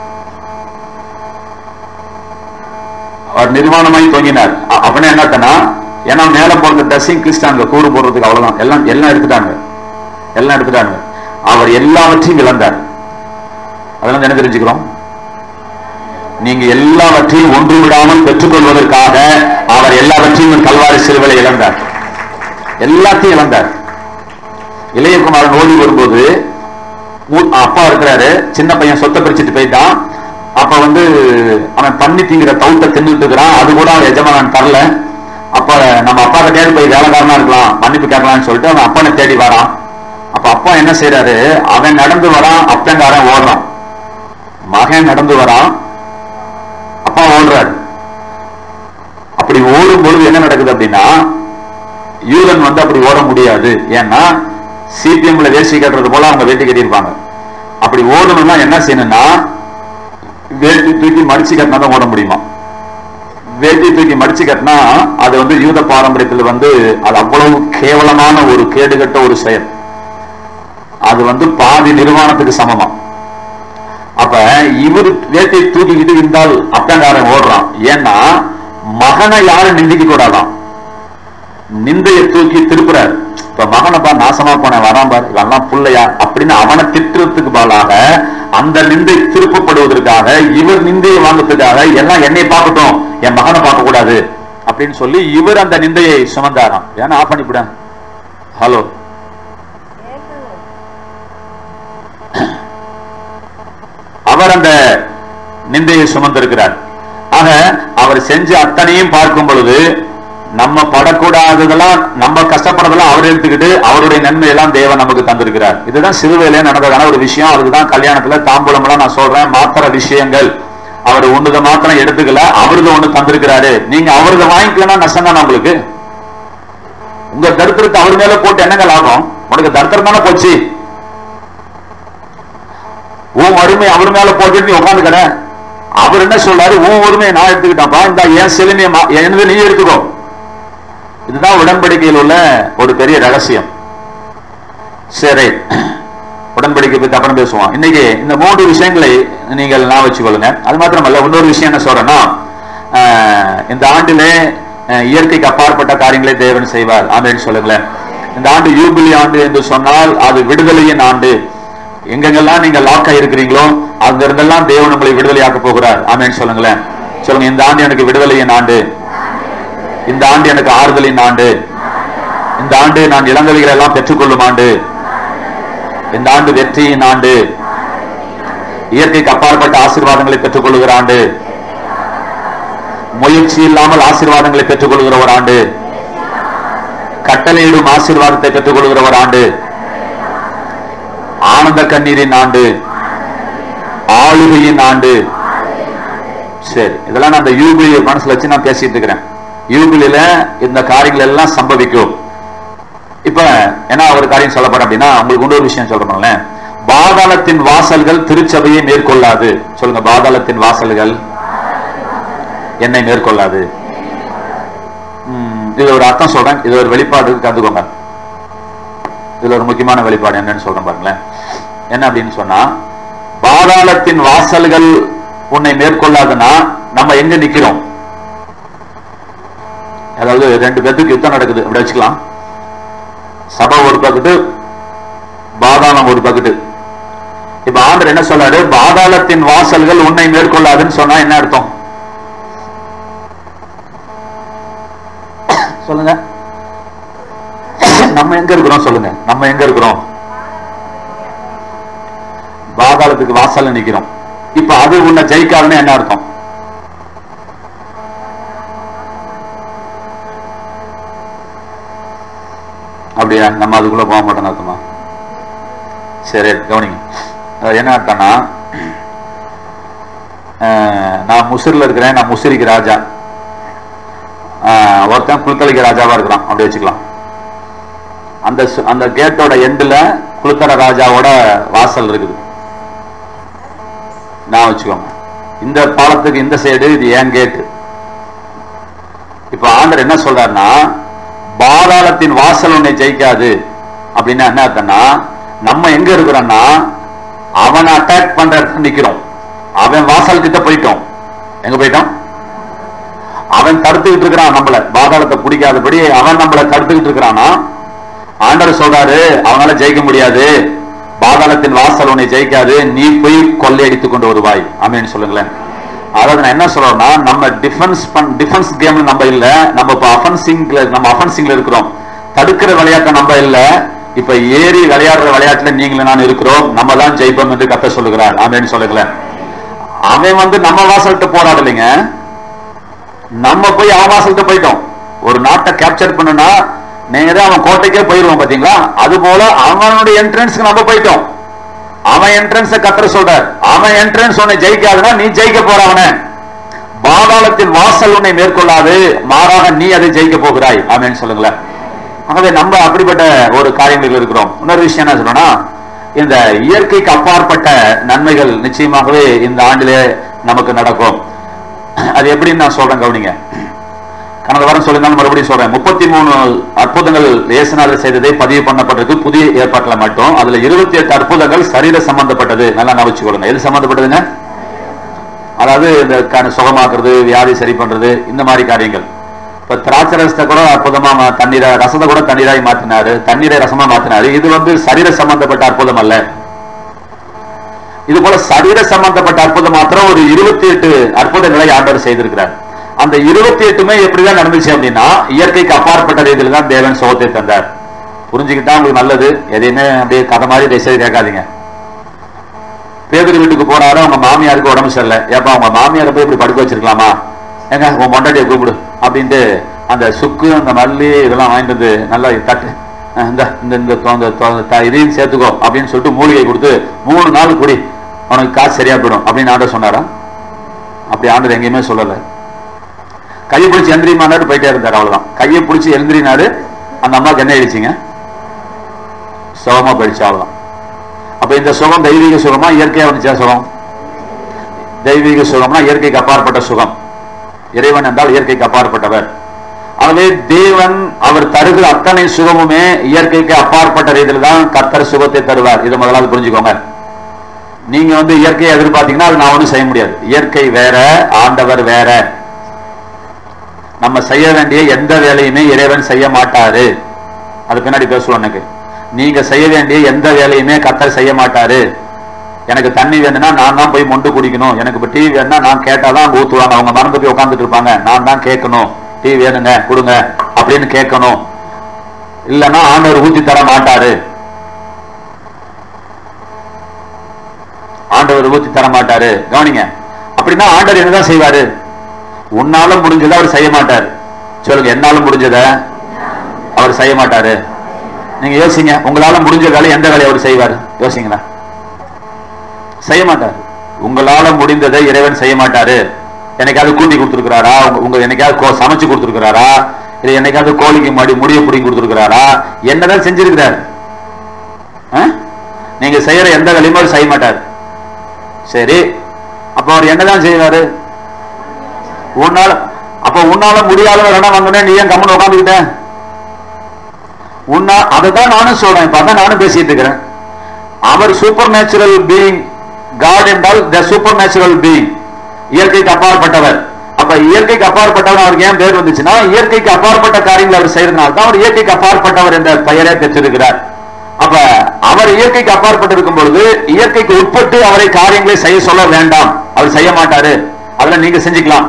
அவர் நிர்வாணமாய் தொங்கினார். அவனே என்னத்தனா, ஏன்னா மேல போறது ட்ரெஸ்ஸிங் கிறிஸ்டாங்க கூறு போடுறதுக்கு அவ்வளவுதான். எல்லாம் எல்லாம் எடுத்துட்டாங்க எல்லாம் எடுத்துட்டாங்க அவர் எல்லாவற்றையும் இழந்தார். அதெல்லாம் என்ன தெரிஞ்சுக்கிறோம்? நீங்க எல்லாவற்றையும் ஒன்று விடாமல் பெற்றுக்கொள்வதற்காக அவர் எல்லாவற்றையும் கல்வாரி சிலுவையில் இழந்தார். எல்லாத்தையும் இழந்தார். இளையகுமாரன் ஓடி வரும்போது அப்பா இருக்கிறாரு, சின்ன பையன் சொத்தை பிரிச்சுட்டு போயிட்டான். அப்ப வந்து அவன் தண்ணி தீங்கிற தவுட்ட தின்னுட்டு இருக்கிறான். அது கூட அவன் எஜமானன் தரல. அப்ப நம்ம அப்பா தேடி போய் வேலைக்காரனா இருக்கலாம், மன்னிப்பு கேட்கலாம்னு சொல்லிட்டு அவன் அப்பனை தேடி வரான். அப்ப அப்பா என்ன செய்யறாரு, அவன் நடந்து வரான், அப்பங்காரன் ஓடுறான். மகன் நடந்து வரான், அப்பா ஓடுறாரு. அப்படி ஓடும் பொழுது என்ன நடக்குது அப்படின்னா, யூதன் வந்து அப்படி ஓட முடியாது. ஏன்னா சிபிஎம்ல வேஷ்டி கட்டுறது போல அவங்க வேட்டி கட்டியிருப்பாங்க. அப்படி ஓடணும்னா என்ன செய்யணும்னா, வேட்டி தூக்கி மடிச்சு கட்டினா தான் ஓட முடியுமா. வேட்டி தூக்கி மடிச்சு கட்டினா அது வந்து யூத பாரம்பரியத்தில் வந்து அது அவ்வளவு கேவலமான ஒரு கேடுகட்ட ஒரு செயல். அது வந்து பாதி நிர்வாணத்துக்கு சமமா. அப்ப இவர் வேட்டை தூக்கிக்கிட்டு இருந்தால் அப்பங்காரன் ஓடுறான். ஏன்னா மகனை யாரும் நிந்திக்க கூடாதான், நிந்தையை தூக்கி திருப்புறாரு. இப்ப மகனப்பா நாசமா போன வரான் பார், இவெல்லாம் புள்ளையா அப்படின்னு அவனை திட்டுறதுக்கு பதிலாக அந்த நிந்தை திருப்பப்படுவதற்காக, இவர் நிந்தையை வாங்கறதுக்காக எல்லாம் என்னை பார்க்கட்டும், என் மகனை பார்க்க கூடாது அப்படின்னு சொல்லி இவர் அந்த நிந்தையை சுமந்தாராம். ஏன்னா ஆஃப் பண்ணிவிட. ஹலோ, அவர் அந்த நிந்தையை சுமந்திருக்கிறார். ஆக அவர் செஞ்ச அத்தனையும் பார்க்கும் பொழுது நம்ம படக்கூடாததெல்லாம், நம்ம கஷ்டப்படுறதெல்லாம் அவர் எடுத்துக்கிட்டு அவருடைய நன்மை எல்லாம் தேவன் நமக்கு தந்திருக்கிறார். இதுதான் சிலுவையில நடந்ததான ஒரு விஷயம். அதுக்குதான் கல்யாணத்துல தாம்பூலம் எல்லாம் நான் சொல்றேன். மாத்திர விஷயங்கள் அவர் ஒண்ணுத மாத்திரம் எடுத்துக்கல, அவருது ஒண்ணு தந்திருக்கிறாரு. நீங்க அவருத வாங்கிக்கலாம், நஷ்டம் தானே உங்களுக்கு. உங்க தரித்திரத்தை அவர் மேல போட்டு என்னங்க லாபம்? உனக்கு தரித்திரம் தானே போச்சு. உன் வறுமை அவர் மேல போட்டு நீ உட்காந்துக்கிற. அவர் என்ன சொல்றாரு, உன் உரிமையை நான் எடுத்துக்கிட்டாப்பா, இந்த என் செழுமையை எனது நீ எடுத்துக்கோ. இதுதான் உடன்படிக்கையில் உள்ள ஒரு பெரிய ரகசியம். சரி, உடன்படிக்கை பத்தி அப்புறம் பேசுவோம். இன்னைக்கு இந்த மூன்று விஷயங்களை நீங்கள் நான் வச்சுக்கொள்ளுங்க. அது மாத்திரமல்ல, இன்னொரு விஷயம் என்ன சொல்றேன்னா, இந்த ஆண்டிலே இயற்கைக்கு அப்பாற்பட்ட காரியங்களை தேவன் செய்வார். ஆமென் சொல்லுங்களேன். இந்த ஆண்டு யூபிலி ஆண்டு என்று சொன்னால் அது விடுதலையின் ஆண்டு. எங்கெங்கெல்லாம் நீங்க லாக் ஆயிருக்கிறீங்களோ அங்க இருந்தெல்லாம் தேவன் உங்களை விடுதலையாக்க போகிறார். ஆமென் சொல்லுங்களேன். சொல்லுங்க, இந்த ஆண்டு எனக்கு விடுதலையின் ஆண்டு, இந்த ஆண்டு எனக்கு ஆறுதலின் ஆண்டு, இந்த ஆண்டு நான் இளங்கலைகளை எல்லாம் பெற்றுக்கொள்ளும் ஆண்டு, இந்த ஆண்டு வெற்றியின் ஆண்டு, இயற்கைக்கு அப்பாற்பட்ட ஆசீர்வாதங்களை பெற்றுக் கொள்ளுகிற ஆண்டு, முயற்சி இல்லாமல் ஆசீர்வாதங்களை பெற்றுக் கொள்கிற ஒரு ஆண்டு, கட்டளையிடும் ஆசீர்வாதத்தை பெற்றுக் கொள்கிற ஒரு ஆண்டு, ஆனந்த கண்ணீரின் ஆண்டு, ஆளுகையின் ஆண்டு. சரி, இதெல்லாம் நான் அந்த யூபிலி மனசுல வச்சு நான் பேசிட்டு இருக்கிறேன். யூபிலில இந்த காரியங்கள் எல்லாம் சம்பவிக்கும். இப்ப என்ன ஒரு காரியம் சொல்லப்படும் அப்படின்னா, உங்களுக்கு இன்னொரு விஷயம் சொல்றேன். பாதாளத்தின் வாசல்கள் திருச்சபையை மேற்கொள்ளாது. சொல்லுங்க, பாதாளத்தின் வாசல்கள் என்னை மேற்கொள்ளாது. உம் இது ஒரு அர்த்தம் சொல்றேன், இது ஒரு வெளிப்பாடு கத்துக்கோங்க. இதுல ஒரு முக்கியமான வெளிப்பாடு என்னன்னு சொல்றேன் பாருங்களேன். என்ன அப்படின்னு சொன்னா, பாதாளத்தின் வாசல்கள் உன்னை மேற்கொள்ளாதுன்னா நம்ம எங்க நிக்கிறோம்? அதாவது ரெண்டு பேருக்கு யுத்தம் நடக்குது அப்படி வச்சுக்கலாம். சபை ஒரு பக்கத்து, பாதாளம் ஒரு பக்கத்து. இப்ப ஆண்டவர் என்ன சொல்றாரு, பாதாளத்தின் வாசல்கள் உன்னை மேற்கொள்ளாதுன்னு சொன்னா என்ன அர்த்தம் சொல்லுங்க? நம்ம எங்க இருக்கிறோம் சொல்லுங்க? நம்ம எங்க இருக்கிறோம்? பாதாளத்துக்கு வாசல்ல நிக்கிறோம். இப்ப அது உன்னை ஜெயிக்காதுன்னு என்ன அர்த்தம்? அப்படியா? நம்ம அதுக்குள்ள போக மாட்டோம் அர்த்தமா? சரி, கவனிங்க. என்ன அர்த்தம்னா, நான் முசிறில இருக்கிறேன், நான் முசிறிக்கு ராஜா, ஒருத்தன் புல்தலைக்கு ராஜாவா இருக்கிறான் அப்படி வச்சுக்கலாம். அந்த அந்த கேட்டோட எண்டுல குலுக்கர ராஜாவோட வாசல் இருக்குது. நான் வச்சுக்கோங்க, இந்த பாலத்துக்கு இந்த சைடு இது ஏன் கேட்டு. இப்ப ஆண்டர் என்ன சொல்றாருன்னா, பாதாளத்தின் வாசல் உன்னை ஜெயிக்காது அப்படின்னா என்ன அர்த்தம்னா, நம்ம எங்க இருக்கிறோம்னா அவனை அட்டாக் பண்ற இடத்துல நிக்கிறோம். அவன் வாசல் கிட்ட போயிட்டோம். எங்க போயிட்டோம்? அவன் தடுத்துக்கிட்டு இருக்கிறான் நம்மள, பாதாளத்தை பிடிக்காதபடி அவன் நம்மளை தடுத்துக்கிட்டு இருக்கிறானா. ஆண்டவர் சொல்றாரு, அவனால ஜெயிக்க முடியாது, பாதாளத்தின் வாசல் உன்னை ஜெயிக்காது, நீ போய் கொள்ளையடித்துக் கொண்டு வருவாய். ஆமென் சொல்லுங்களேன். அதாவது நான் என்ன சொல்றேன்னா, நம்ம டிஃபென்ஸ் டிஃபென்ஸ் கேம்ல நம்ம இல்ல, நம்ம இப்ப அஃபென்சிங்ல நம்ம அஃபென்சிங்ல இருக்கிறோம். தடுக்கிற விளையாட்டை நம்ம இல்ல, இப்ப ஏறி விளையாடுற விளையாட்டுல நீங்களும் நான் இருக்கிறோம். நம்ம தான் ஜெயிப்போம் என்று கர்த்தர் சொல்லுகிறார். ஆமென் சொல்லுங்களேன். அவன் வந்து நம்ம வாசல்கிட்ட போராடலைங்க, நம்ம போய் அவன் வாசல்கிட்ட போயிட்டோம். ஒரு நாட்டை கேப்சர் பண்ணுனா நேரா அவன் கோட்டைக்கே போயிருவோம் பாத்தீங்களா, அது போல அவனுடைய என்ட்ரன்ஸ்க்கு நம்ம போயிட்டோம். அவன் என்ட்ரன்ஸ் கர்த்தர் சொல்றார், அவன் என்ட்ரன்ஸ் உன்னை ஜெயிக்காதுன்னா நீ ஜெயிக்க போறவன. பாதாளத்தின் வாசல் உன்னை மேற்கொள்ளாது, மாறாக நீ அதை ஜெயிக்க போகிறாய். ஆமென் சொல்லுங்களேன். ஆகவே நம்ம அப்படிப்பட்ட ஒரு காரியங்களில் இருக்கிறோம். இன்னொரு விஷயம் என்ன சொல்லணும்னா, இந்த இயற்கைக்கு அப்பாற்பட்ட நன்மைகள் நிச்சயமாகவே இந்த ஆண்டிலே நமக்கு நடக்கும். அது எப்படின்னு நான் சொல்றேன், கவனிங்க. கடந்த வாரம் சொல்லியிருந்தாலும் மறுபடியும் சொல்றேன். முப்பத்தி மூணு அற்புதங்கள் இயேசுநாதர் செய்ததை பதிவு பண்ணப்பட்டிருக்கு புதிய ஏற்பாட்டுல மட்டும். அதுல இருபத்தி எட்டு அற்புதங்கள் சரீர சம்பந்தப்பட்டது. நல்லா நான் வச்சுக்கொள்ளுங்க. எது சம்பந்தப்பட்டதுங்க? அதாவது இந்த சுகமாக்குறது, வியாதி சரி பண்றது, இந்த மாதிரி காரியங்கள். இப்ப திராட்சை ரசத்தை கூட அற்புதமா தண்ணீரை ரசத்தை கூட தண்ணீராய் மாத்தினாரு, தண்ணீரை ரசமா மாத்தினாரு. இது வந்து சரீர சம்பந்தப்பட்ட அற்புதம் அல்ல. இது போல சரீர சம்பந்தப்பட்ட அற்புதம் மாத்திரம் ஒரு இருபத்தி எட்டு அற்புதங்களை ஆண்டவர் செய்திருக்கிறார். அந்த இருபத்தி எட்டுமே எப்படிதான் நடந்துச்சு அப்படின்னா, இயற்கைக்கு அப்பாற்பட்ட ரீதியில் தான் தேவன் சுகத்தை தந்தார். புரிஞ்சுக்கிட்டா உங்களுக்கு நல்லது. எதையுமே அப்படியே கதை மாதிரி தயவுசெய்து கேட்காதீங்க. பேதர் வீட்டுக்கு போறாரு, அவங்க மாமியாருக்கு உடம்பு சரியில்லை. ஏப்பா அவங்க மாமியாரை போய் இப்படி படுக்க வச்சிருக்கலாமா, எங்க உன் பொண்டாட்டியை கூப்பிடு அப்படின்ட்டு அந்த சுக்கு அந்த மல்லி இதெல்லாம் வாங்கிட்டு வந்து நல்லா தட்டு இந்த இந்த இதையும் சேர்த்துக்கோ அப்படின்னு சொல்லிட்டு மூலிகை கொடுத்து மூணு நாள் குடி, அவனுக்கு காசு சரியா போயிடும் அப்படின்னு ஆண்டவர் சொன்னாரா? அப்படி ஆண்டவர் எங்கேயுமே சொல்லலை. கையை பிடிச்சி எந்திரிமானாரு, போயிட்டே இருந்தாரு, அவ்வளவுதான். கையை பிடிச்சி எழுந்திரினாரு, அந்த அம்மாவுக்கு என்ன ஆயிடுச்சுங்க? சுகமா போயிடுச்சு, அவ்வளவுதான். அப்ப இந்த சுகம் தெய்வீக சுகமா இயற்கையா வந்துச்சா? சுகம் தெய்வீக சுகம்னா இயற்கைக்கு அப்பாற்பட்ட சுகம். இறைவன் என்றால் இயற்கைக்கு அப்பாற்பட்டவர். ஆகவே தேவன் அவர் தருகிற அத்தனை சுகமுமே இயற்கைக்கு அப்பாற்பட்ட ரீதியில் தான் கர்த்தர் சுகத்தை தருவார். இதை முதலாவது புரிஞ்சுக்கோங்க. நீங்க வந்து இயற்கையை எதிர்பார்த்தீங்கன்னா அது நான் ஒன்றும் செய்ய முடியாது. இயற்கை வேற, ஆண்டவர் வேற. நம்ம செய்ய வேண்டிய எந்த வேலையுமே இறைவன் செய்ய மாட்டாரு. அது பின்னாடி பேசுவோம். எனக்கு நீங்க செய்ய வேண்டிய எந்த வேலையுமே கர்த்தர் செய்ய மாட்டாரு. எனக்கு தண்ணி வேணும்னா நான் தான் போய் மொண்டு குடிக்கணும், எனக்கு இப்ப டீ வேணும்னா நான் கேட்டாதான் அங்க ஊத்துவாங்க, அவங்க மறந்து போய் உட்காந்துட்டு இருப்பாங்க, நான் தான் கேட்கணும், டீ வேணுங்க கொடுங்க அப்படின்னு கேட்கணும். இல்லைன்னா ஆண்டவர் ஊத்தி தர மாட்டாரு. ஆண்டவர் ஊத்தி தர மாட்டாரு. கவனிங்க. அப்படின்னா ஆண்டவர் என்னதான் செய்வாரு? உன்னால முடிஞ்சதை அவர் செய்ய மாட்டார். சொல்லுங்க, என்னால முடிஞ்சத அவர் செய்ய மாட்டாரு. நீங்க யோசிங்க, உங்களால முடிஞ்ச வேலை எந்த வேலையை அவர் செய்வார்? யோசிங்களா? செய்ய மாட்டார். உங்களால முடிந்ததை இறைவன் செய்ய மாட்டாரு. என்னைக்காவது கூட்டி கொடுத்துருக்கிறாரா? உங்க என்னைக்காவது சமைச்சு கொடுத்துருக்கிறாரா? இல்லை என்னைக்காவது கோழிக்கு மடி முடிய பிடிங்கி கொடுத்துருக்கிறாரா? என்னதான் செஞ்சிருக்கிறார்? நீங்க செய்யற எந்த வேலையுமே அவர் செய்ய மாட்டார். சரி, அப்ப அவர் என்னதான் செய்வாரு? உன்னால அப்ப உன்னால முடியாத வந்தோடனே நீ ஏன் கம்மன் உட்காந்துக்கிட்ட? உன்னா அதைதான் நானும் சொல்றேன். இப்ப அதான் நானும் பேசிட்டு இருக்கிறேன். அவர் சூப்பர் நேச்சுரல் பீயிங். காட் என்றால் த சூப்பர் நேச்சுரல் பீயிங், இயற்கைக்கு அப்பாற்பட்டவர். அப்ப இயற்கைக்கு அப்பாற்பட்டவர் அவருக்கு ஏன் பேர் வந்துச்சுன்னா, இயற்கைக்கு அப்பாற்பட்ட காரியங்கள் அவர் செய்யறதுனால தான் அவர் இயற்கைக்கு அப்பாற்பட்டவர் என்ற பெயரை பெற்றிருக்கிறார். அப்ப அவர் இயற்கைக்கு அப்பாற்பட்டு இருக்கும் பொழுது இயற்கைக்கு உட்பட்டு அவரை காரியங்களை செய்ய சொல்ல வேண்டாம். அவர் செய்ய மாட்டாரு. அதுல நீங்க செஞ்சுக்கலாம்.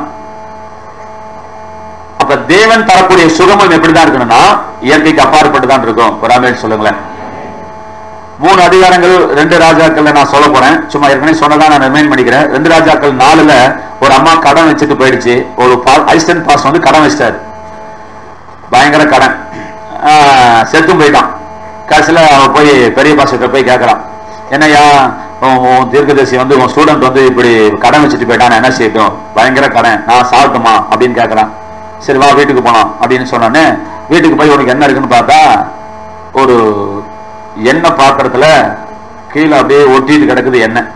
அப்ப தேவன் தரக்கூடிய சுகமும் எப்படிதான் இருக்கணும்னா இயற்கைக்கு அப்பாற்பட்டு தான் இருக்கும். பொறாமைன்னு சொல்லுங்களேன். மூணு அதிகாரங்கள் ரெண்டு ராஜாக்கள் நான் சொல்ல போறேன். சும்மா ஏற்கனவே சொன்னதான் நான் ரிமைண்ட் பண்ணிக்கிறேன். ரெண்டு ராஜாக்கள் நாலுல ஒரு அம்மா கடன் வச்சுட்டு போயிடுச்சு. ஒரு ஐஸ்டன் பாஸ் வந்து கடன் வச்சிட்டாரு, பயங்கர கடன், செத்தும் போயிட்டான். கடைசியில அவன் போய் பெரிய பாஸ்கிட்ட போய் கேட்கறான், என்னையா தீர்க்கதரிசி வந்து உன் ஸ்டூடெண்ட் வந்து இப்படி கடன் வச்சுட்டு போயிட்டான், என்ன செய்யட்டும், பயங்கர கடன், நான் சாப்பிட்டுமா அப்படின்னு கேட்கறான். சரி வா வீட்டுக்கு போனோம் அப்படின்னு சொன்னோன்னே வீட்டுக்கு போய் உனக்கு என்ன இருக்குன்னு பார்த்தா ஒரு எண்ணெய் பாத்திரத்துல கீழே அப்படியே ஒட்டிட்டு கிடக்குது எண்ணெய்.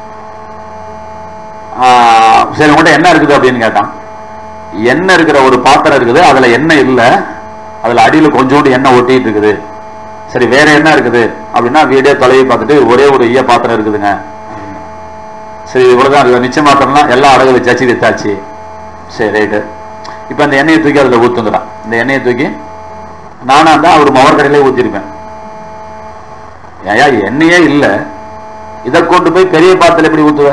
சரி உங்கள்கிட்ட என்ன இருக்குது அப்படின்னு கேட்டான். எண்ணெய் இருக்கிற ஒரு பாத்திரம் இருக்குது, அதுல எண்ணெய் இல்ல, அதுல அடியில கொஞ்சோண்டு எண்ணெய் ஒட்டிட்டு இருக்குது. சரி வேற என்ன இருக்குது அப்படின்னா வீடே தொலைவி பார்த்துட்டு ஒரே ஒரு ஈய பாத்திரம் இருக்குதுங்க. சரி இவ்வளவுதான் மிச்ச பாத்திரம்லாம் எல்லாம் அடகு வச்சாச்சு வித்தாச்சு. சரி ரைட்டு. இப்ப அந்த எண்ணெயை தூக்கி அதுல ஊத்துங்கிறான். இந்த எண்ணெயை தூக்கி நானா தான் அவர் மவர் கடையிலே ஊத்திருப்பேன். ஏயா எண்ணெயே இல்ல, இதை கொண்டு போய் பெரிய பாத்திரம் எப்படி ஊத்துவ?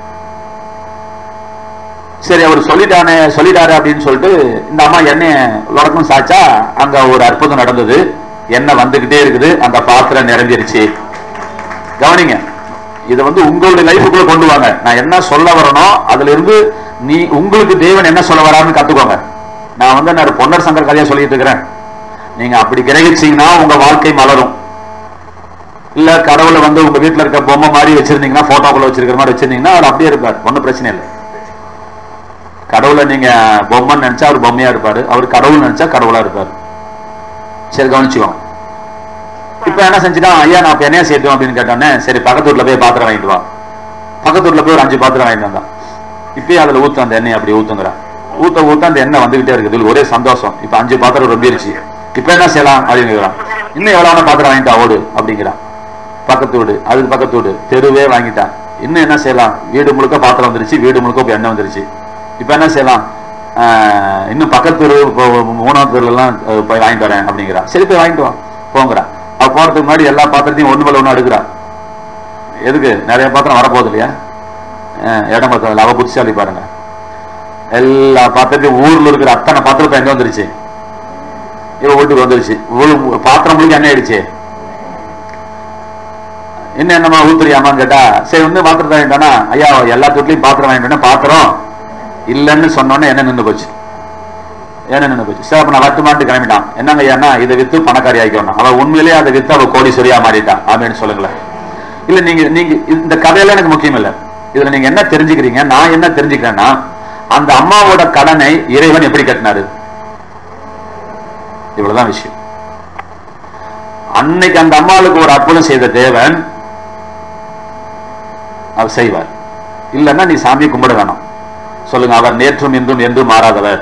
சரி அவர் சொல்லிட்டானே சொல்லிட்டாரு அப்படின்னு சொல்லிட்டு இந்த அம்மா எண்ணெய் லொடக்கும் சாச்சா அங்க ஒரு அற்புதம் நடந்தது. எண்ணெய் வந்துகிட்டே இருக்குது, அந்த பாத்திரம் நிறைஞ்சிருச்சு. கவனிங்க, இதை வந்து உங்களுடைய லைஃபுக்குள்ள கொண்டு வாங்க. நான் என்ன சொல்ல வரணும் அதுல இருந்து நீ உங்களுக்கு தேவன் என்ன சொல்ல வரான்னு கத்துக்கோங்க. நான் வந்து நான் பொன்னர் சங்கர் கதையா சொல்லிட்டு இருக்கிறேன். நீங்க அப்படி கிரகிச்சீங்கன்னா உங்க வாழ்க்கை மலரும். இல்ல கடவுளை வந்து உங்க வீட்டுல இருக்க பொம்மை மாதிரி வச்சிருந்தீங்கன்னா, போட்டோக்குள்ள வச்சிருக்கிற மாதிரி வச்சிருந்தீங்கன்னா அவர் அப்படியே இருப்பார், ஒன்னும் பிரச்சனை இல்லை. கடவுளை நீங்க பொம்மைன்னு நினைச்சா அவர் பொம்மையா இருப்பாரு, அவர் கடவுள் நினைச்சா கடவுளா இருப்பாரு. சரி கவனிச்சுக்கோங்க. இப்ப என்ன செஞ்சுட்டான், ஐயா நான் இப்ப என்னையா சேர்த்தோம் அப்படின்னு கேட்டோன்னே, சரி பக்கத்தூர்ல போய் பாத்திரம் வாங்கிட்டு வா. பக்கத்தூர்ல போய் ஒரு அஞ்சு பாத்திரம் வாங்கிட்டு வந்தான். இப்பயே அதுல ஊத்து அந்த எண்ணெய் அப்படி ஊத்துங்கிறான். ஊத்த ஊத்த அந்த எண்ணெய் வந்துகிட்டே இருக்குது, ஒரே சந்தோஷம். இப்ப அஞ்சு பாத்திரம் ரொம்பிருச்சு. இப்ப என்ன செய்யலாம் அப்படின்னு கேட்கிறான். இன்னும் எவ்வளவு பாத்திரம் வாங்கிட்டா ஓடு அப்படிங்கிறான். பக்கத்து வீடு, அதுக்கு பக்கத்து வீடு, தெருவே வாங்கிட்டான். இன்னும் என்ன செய்யலாம், வீடு முழுக்க பாத்திரம் வந்துருச்சு, வீடு முழுக்க எண்ணெய் வந்துருச்சு. இப்ப என்ன செய்யலாம், இன்னும் பக்கத்து மூணாவது தெருல எல்லாம் போய் வாங்கிட்டு வரேன் அப்படிங்கிறான். சரி போய் வாங்கிட்டு வா போங்கிறான். அவ போறதுக்கு முன்னாடி எல்லா பாத்திரத்தையும் ஒண்ணு மேல ஒண்ணு எடுக்கிறான். எதுக்கு, நிறைய பாத்திரம் வரப்போகுது இல்லையா, இடம் பத்திரம். அவ புத்திசாலி பாருங்க, எல்லா பாத்திரத்தையும் ஊர்ல இருக்கிற அத்தனை பாத்திரத்தை எங்க வந்துருச்சு, இவ வீட்டுக்கு வந்துருச்சு. பாத்திரம் முழுக்க எண்ணெய் ஆயிடுச்சு. என்ன என்னமா ஊத்துறியாமான்னு கேட்டா, சரி வந்து பாத்திரத்தை வாங்கிட்டானா, ஐயா எல்லா வீட்லயும் பாத்திரம் வாங்கிட்டோன்னா பாத்திரம் இல்லைன்னு சொன்னோன்னே என்ன நின்று போச்சு, என்ன நின்று போச்சு. சரி அப்ப நான் வட்டுமாட்டு கிளம்பிட்டான். என்னங்க ஏன்னா இதை வித்து பணக்காரி ஆகிக்கணும். அவன் உண்மையிலேயே அதை வித்து அவ கோடீஸ்வரியா மாறிட்டான் அப்படின்னு சொல்லுங்களேன். இல்ல நீங்க நீங்க இந்த கதையெல்லாம் எனக்கு முக்கியம் இல்லை. இதுல நீங்க என்ன தெரிஞ்சுக்கிறீங்க, நான் என்ன தெரிஞ்சுக்கிறேன்னா, அந்த அம்மாவோட கடனை இறைவன் எப்படி கட்டினாரு, இவ்வளவுதான் விஷயம். அன்னைக்கு அந்த அம்மாவுக்கு ஒரு அற்புதம் செய்த தேவன் அவர் செய்வார். இல்லைன்னா நீ சாமியை கும்பிட வேணாம். சொல்லுங்க, அவர் நேற்றும் இன்றும் என்றும் மாறாதவர்,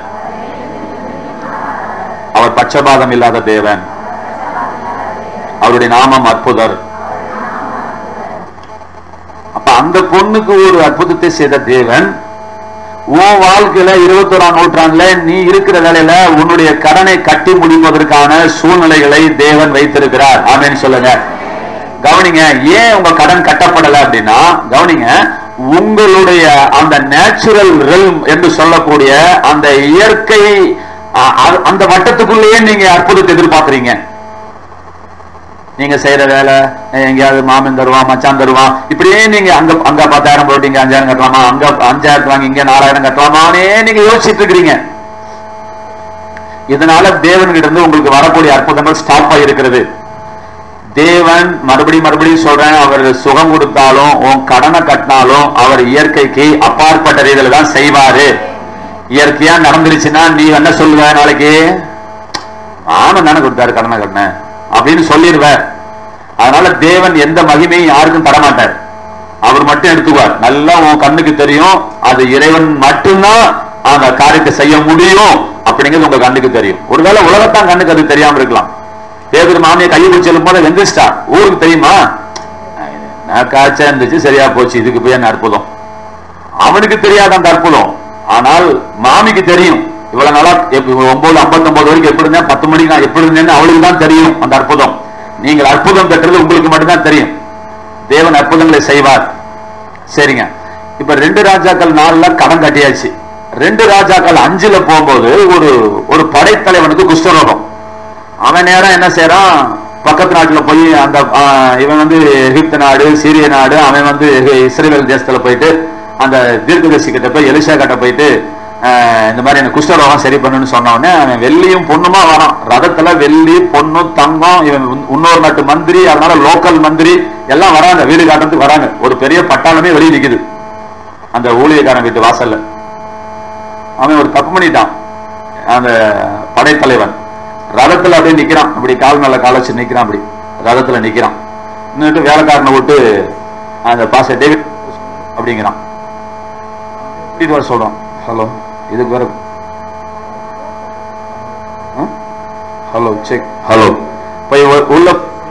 அவர் பட்சபாதம் இல்லாத தேவன், அவருடைய நாமம் அற்புதர். அப்ப அந்த பொண்ணுக்கு ஒரு அற்புதத்தை செய்த தேவன் உன் வாழ்க்கையில இருபத்தி ஓராம் நூற்றாண்டுல நீ இருக்கிற வேலையில உன்னுடைய கடனை கட்டி முடிப்பதற்கான சூழ்நிலைகளை தேவன் வைத்திருக்கிறார். ஆமென் சொல்லுங்க. கவனிங்க, ஏன் உங்க கடன் கட்டப்படல அப்படின்னா, கவனிங்க, உங்களுடைய அந்த நேச்சுரல் ரெல்ம் என்று சொல்லக்கூடிய அந்த இயற்கை அந்த வட்டத்துக்குள்ளேயே நீங்க அற்புதத்தை எதிர்பார்க்கிறீங்க. நீங்க செய்யற வேலை எங்கேயாவது மாமன் தருவான், மச்சான் தருவான், இப்படியே நீங்க அங்க அங்க பத்தாயிரம் போட்டு இங்க அஞ்சாயிரம் கட்டலாமா, அங்க அஞ்சாயிரத்து வாங்கி இங்க நாலாயிரம் கட்டலாமானே நீங்க யோசிச்சுட்டு இருக்கிறீங்க. இதனால தேவன்கிட்ட இருந்து உங்களுக்கு வரக்கூடிய அற்புதங்கள் ஸ்டாப் ஆகிருக்கிறது. தேவன் மறுபடியும் மறுபடியும் சொல்றேன், அவர் சுகம் கொடுத்தாலும் உன் கடனை கட்டினாலும் அவர் இயற்கைக்கு அப்பாற்பட்ட ரீதியில தான் செய்வாரு. இயற்கையா நடந்துருச்சுன்னா நீ என்ன சொல்லுவ, நாளைக்கு ஆணும் தானே கொடுத்தாரு கடனை கட்டின அப்படின்னு சொல்லிடுவ. அதனால தேவன் எந்த மகிமையும் யாருக்கும் தரமாட்டார், அவர் மட்டும் எடுத்துக்குவார். நல்லா உன் கண்ணுக்கு தெரியும், அது இறைவன் மட்டும்தான் அந்த காரியத்தை செய்ய முடியும் அப்படிங்கிறது உங்க கண்ணுக்கு தெரியும். ஒருவேளை உலகத்தான் கண்ணுக்கு அது தெரியாம இருக்கலாம். பேதர் மாமியை கையை பிடிச்சி செல்லும் போது வெந்திரிச்சிட்டா, ஊருக்கு தெரியுமா, காய்ச்சா இருந்துச்சு சரியா போச்சு, இதுக்கு போய் என்ன அற்புதம். அவனுக்கு தெரியாத அந்த அற்புதம், ஆனால் மாமிக்கு தெரியும். இவ்வளவு நாளா ஒன்பது ஐம்பத்தி ஒன்பது வரைக்கும் எப்படி இருந்தேன், பத்து மணிக்கு நான் எப்படி இருந்தேன்னு அவளுக்கு தான் தெரியும் அந்த அற்புதம். நீங்கள் அற்புதம் பெற்றது உங்களுக்கு மட்டும்தான் தெரியும். தேவன் அற்புதங்களை செய்வார். சரிங்க, இப்ப ரெண்டு ராஜாக்கள் நாலுல கடன் கட்டியாச்சு. ரெண்டு ராஜாக்கள் அஞ்சுல போகும்போது ஒரு ஒரு படைத்தலைவனுக்கு குஷ்டரோகம். அவன் நேரம் என்ன செய்யறான், பக்கத்து நாட்டுல போய் அந்த இவன் வந்து எகிப்து நாடு, சீரிய நாடு, அவன் வந்து இஸ்ரேல் தேசத்துல போயிட்டு அந்த தீர்க்கதரிசி கிட்ட போய் எலிசா கிட்ட போயிட்டு இந்த மாதிரி எனக்கு குஷ்டரோகம் சரி பண்ணுன்னு சொன்ன உடனே அவன் வெள்ளியும் பொண்ணுமா வரான். ரதத்துல வெள்ளி பொண்ணு தங்கம், இவன் இன்னொரு நாட்டு மந்திரி, அதனால லோக்கல் மந்திரி எல்லாம் வராங்க, வீடு காட்டுறதுக்கு வராங்க. ஒரு பெரிய பட்டாளமே வெளியே நிக்குது அந்த ஊழியக்காரன் வீட்டு வாசல்ல. அவன் ஒரு தப்பு பண்ணிட்டான். அந்த படைத்தலைவன் ரதத்துல அப்படியே நிக்கிறான், அப்படி கால் மேல கால வச்சு நிக்கிறான். அப்படி ரதத்துல நிக்கிறான். நின்றுட்டு வேலைக்காரனை விட்டு அந்த பாஸ்டர் டேவிட் அப்படிங்கிறான். வர சொல்றான். ஹலோ, இதுக்கு வேற ஹலோ செக். ஹலோ போய் உள்ள.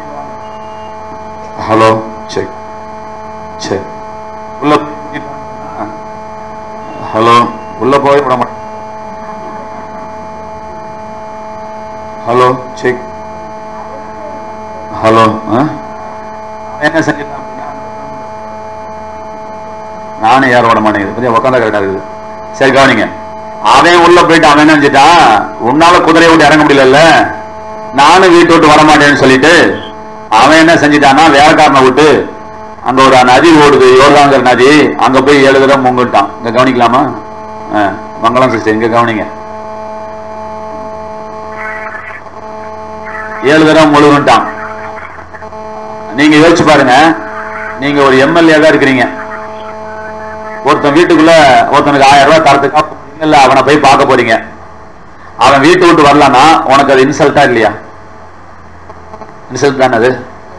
Hello check check. உள்ள ஹலோ உள்ள போய் விட மாட்டேன். Hello check. ஹலோ என்ன செஞ்சிருக்கேன் நானும் ஏற விட மாட்டேங்குது. கொஞ்சம் உட்காந்தா கரெக்டா இருக்குது. சரி கவனிங்க. அவன் உள்ள போயிட்டு அவன் என்ன செஞ்சுட்டான், உன்னால குதிரையை விட்டு இறங்க முடியல, நானும் வீட்டு விட்டு வர மாட்டேன்னு சொல்லிட்டு அவன் என்ன செஞ்சுட்டான்னா வேலைக்காரனை விட்டு அங்க ஒரு நதி ஓடுது, யோர்தான்ங்கிற நதி, அங்க போய் ஏழு தடவை முங்கிட்டான். இங்க கவனிக்கலாமா? மங்களம் சிஸ்டர் இங்க கவனிங்க. ஏழு தடவை முழுகிட்டான். நீங்க யோசிச்சு பாருங்க, நீங்க ஒரு எம்எல்ஏ தான் இருக்கிறீங்க, ஒருத்தன் வீட்டுக்குள்ள ஒருத்தனுக்கு ஆயிரம் ரூபாய் தரத்துக்கா இல்ல அவனை போய் பார்க்க போறீங்க. அவன் வீட்டு விட்டு வரலன்னா உனக்கு அது இன்சல்ட்டா இல்லையா? இன்சல்ட் தானே அது.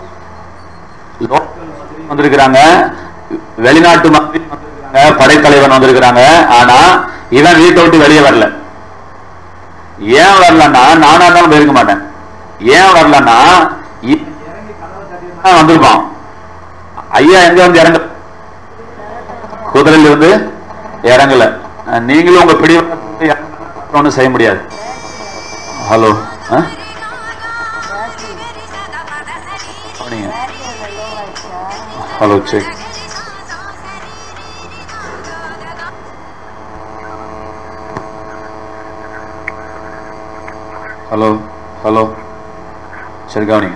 வந்திருக்கிறாங்க, வெளிநாட்டு மக்கள் வந்திருக்கிறாங்க, படைத்தலைவன் வந்திருக்கிறாங்க, ஆனா இவன் வீட்டை விட்டு வெளியே வரல. ஏன் வரலன்னா நானா தான் போயிருக்க மாட்டேன். ஏன் வரலன்னா வந்திருப்பான். ஐயா எங்க வந்து இறங்க, குதிரையில இருந்து இறங்கல. நீங்களும் உங்க பிடி ஒன்றும் செய்ய முடியாது. Hello hello check. Hello hello சரி கவனிங்க.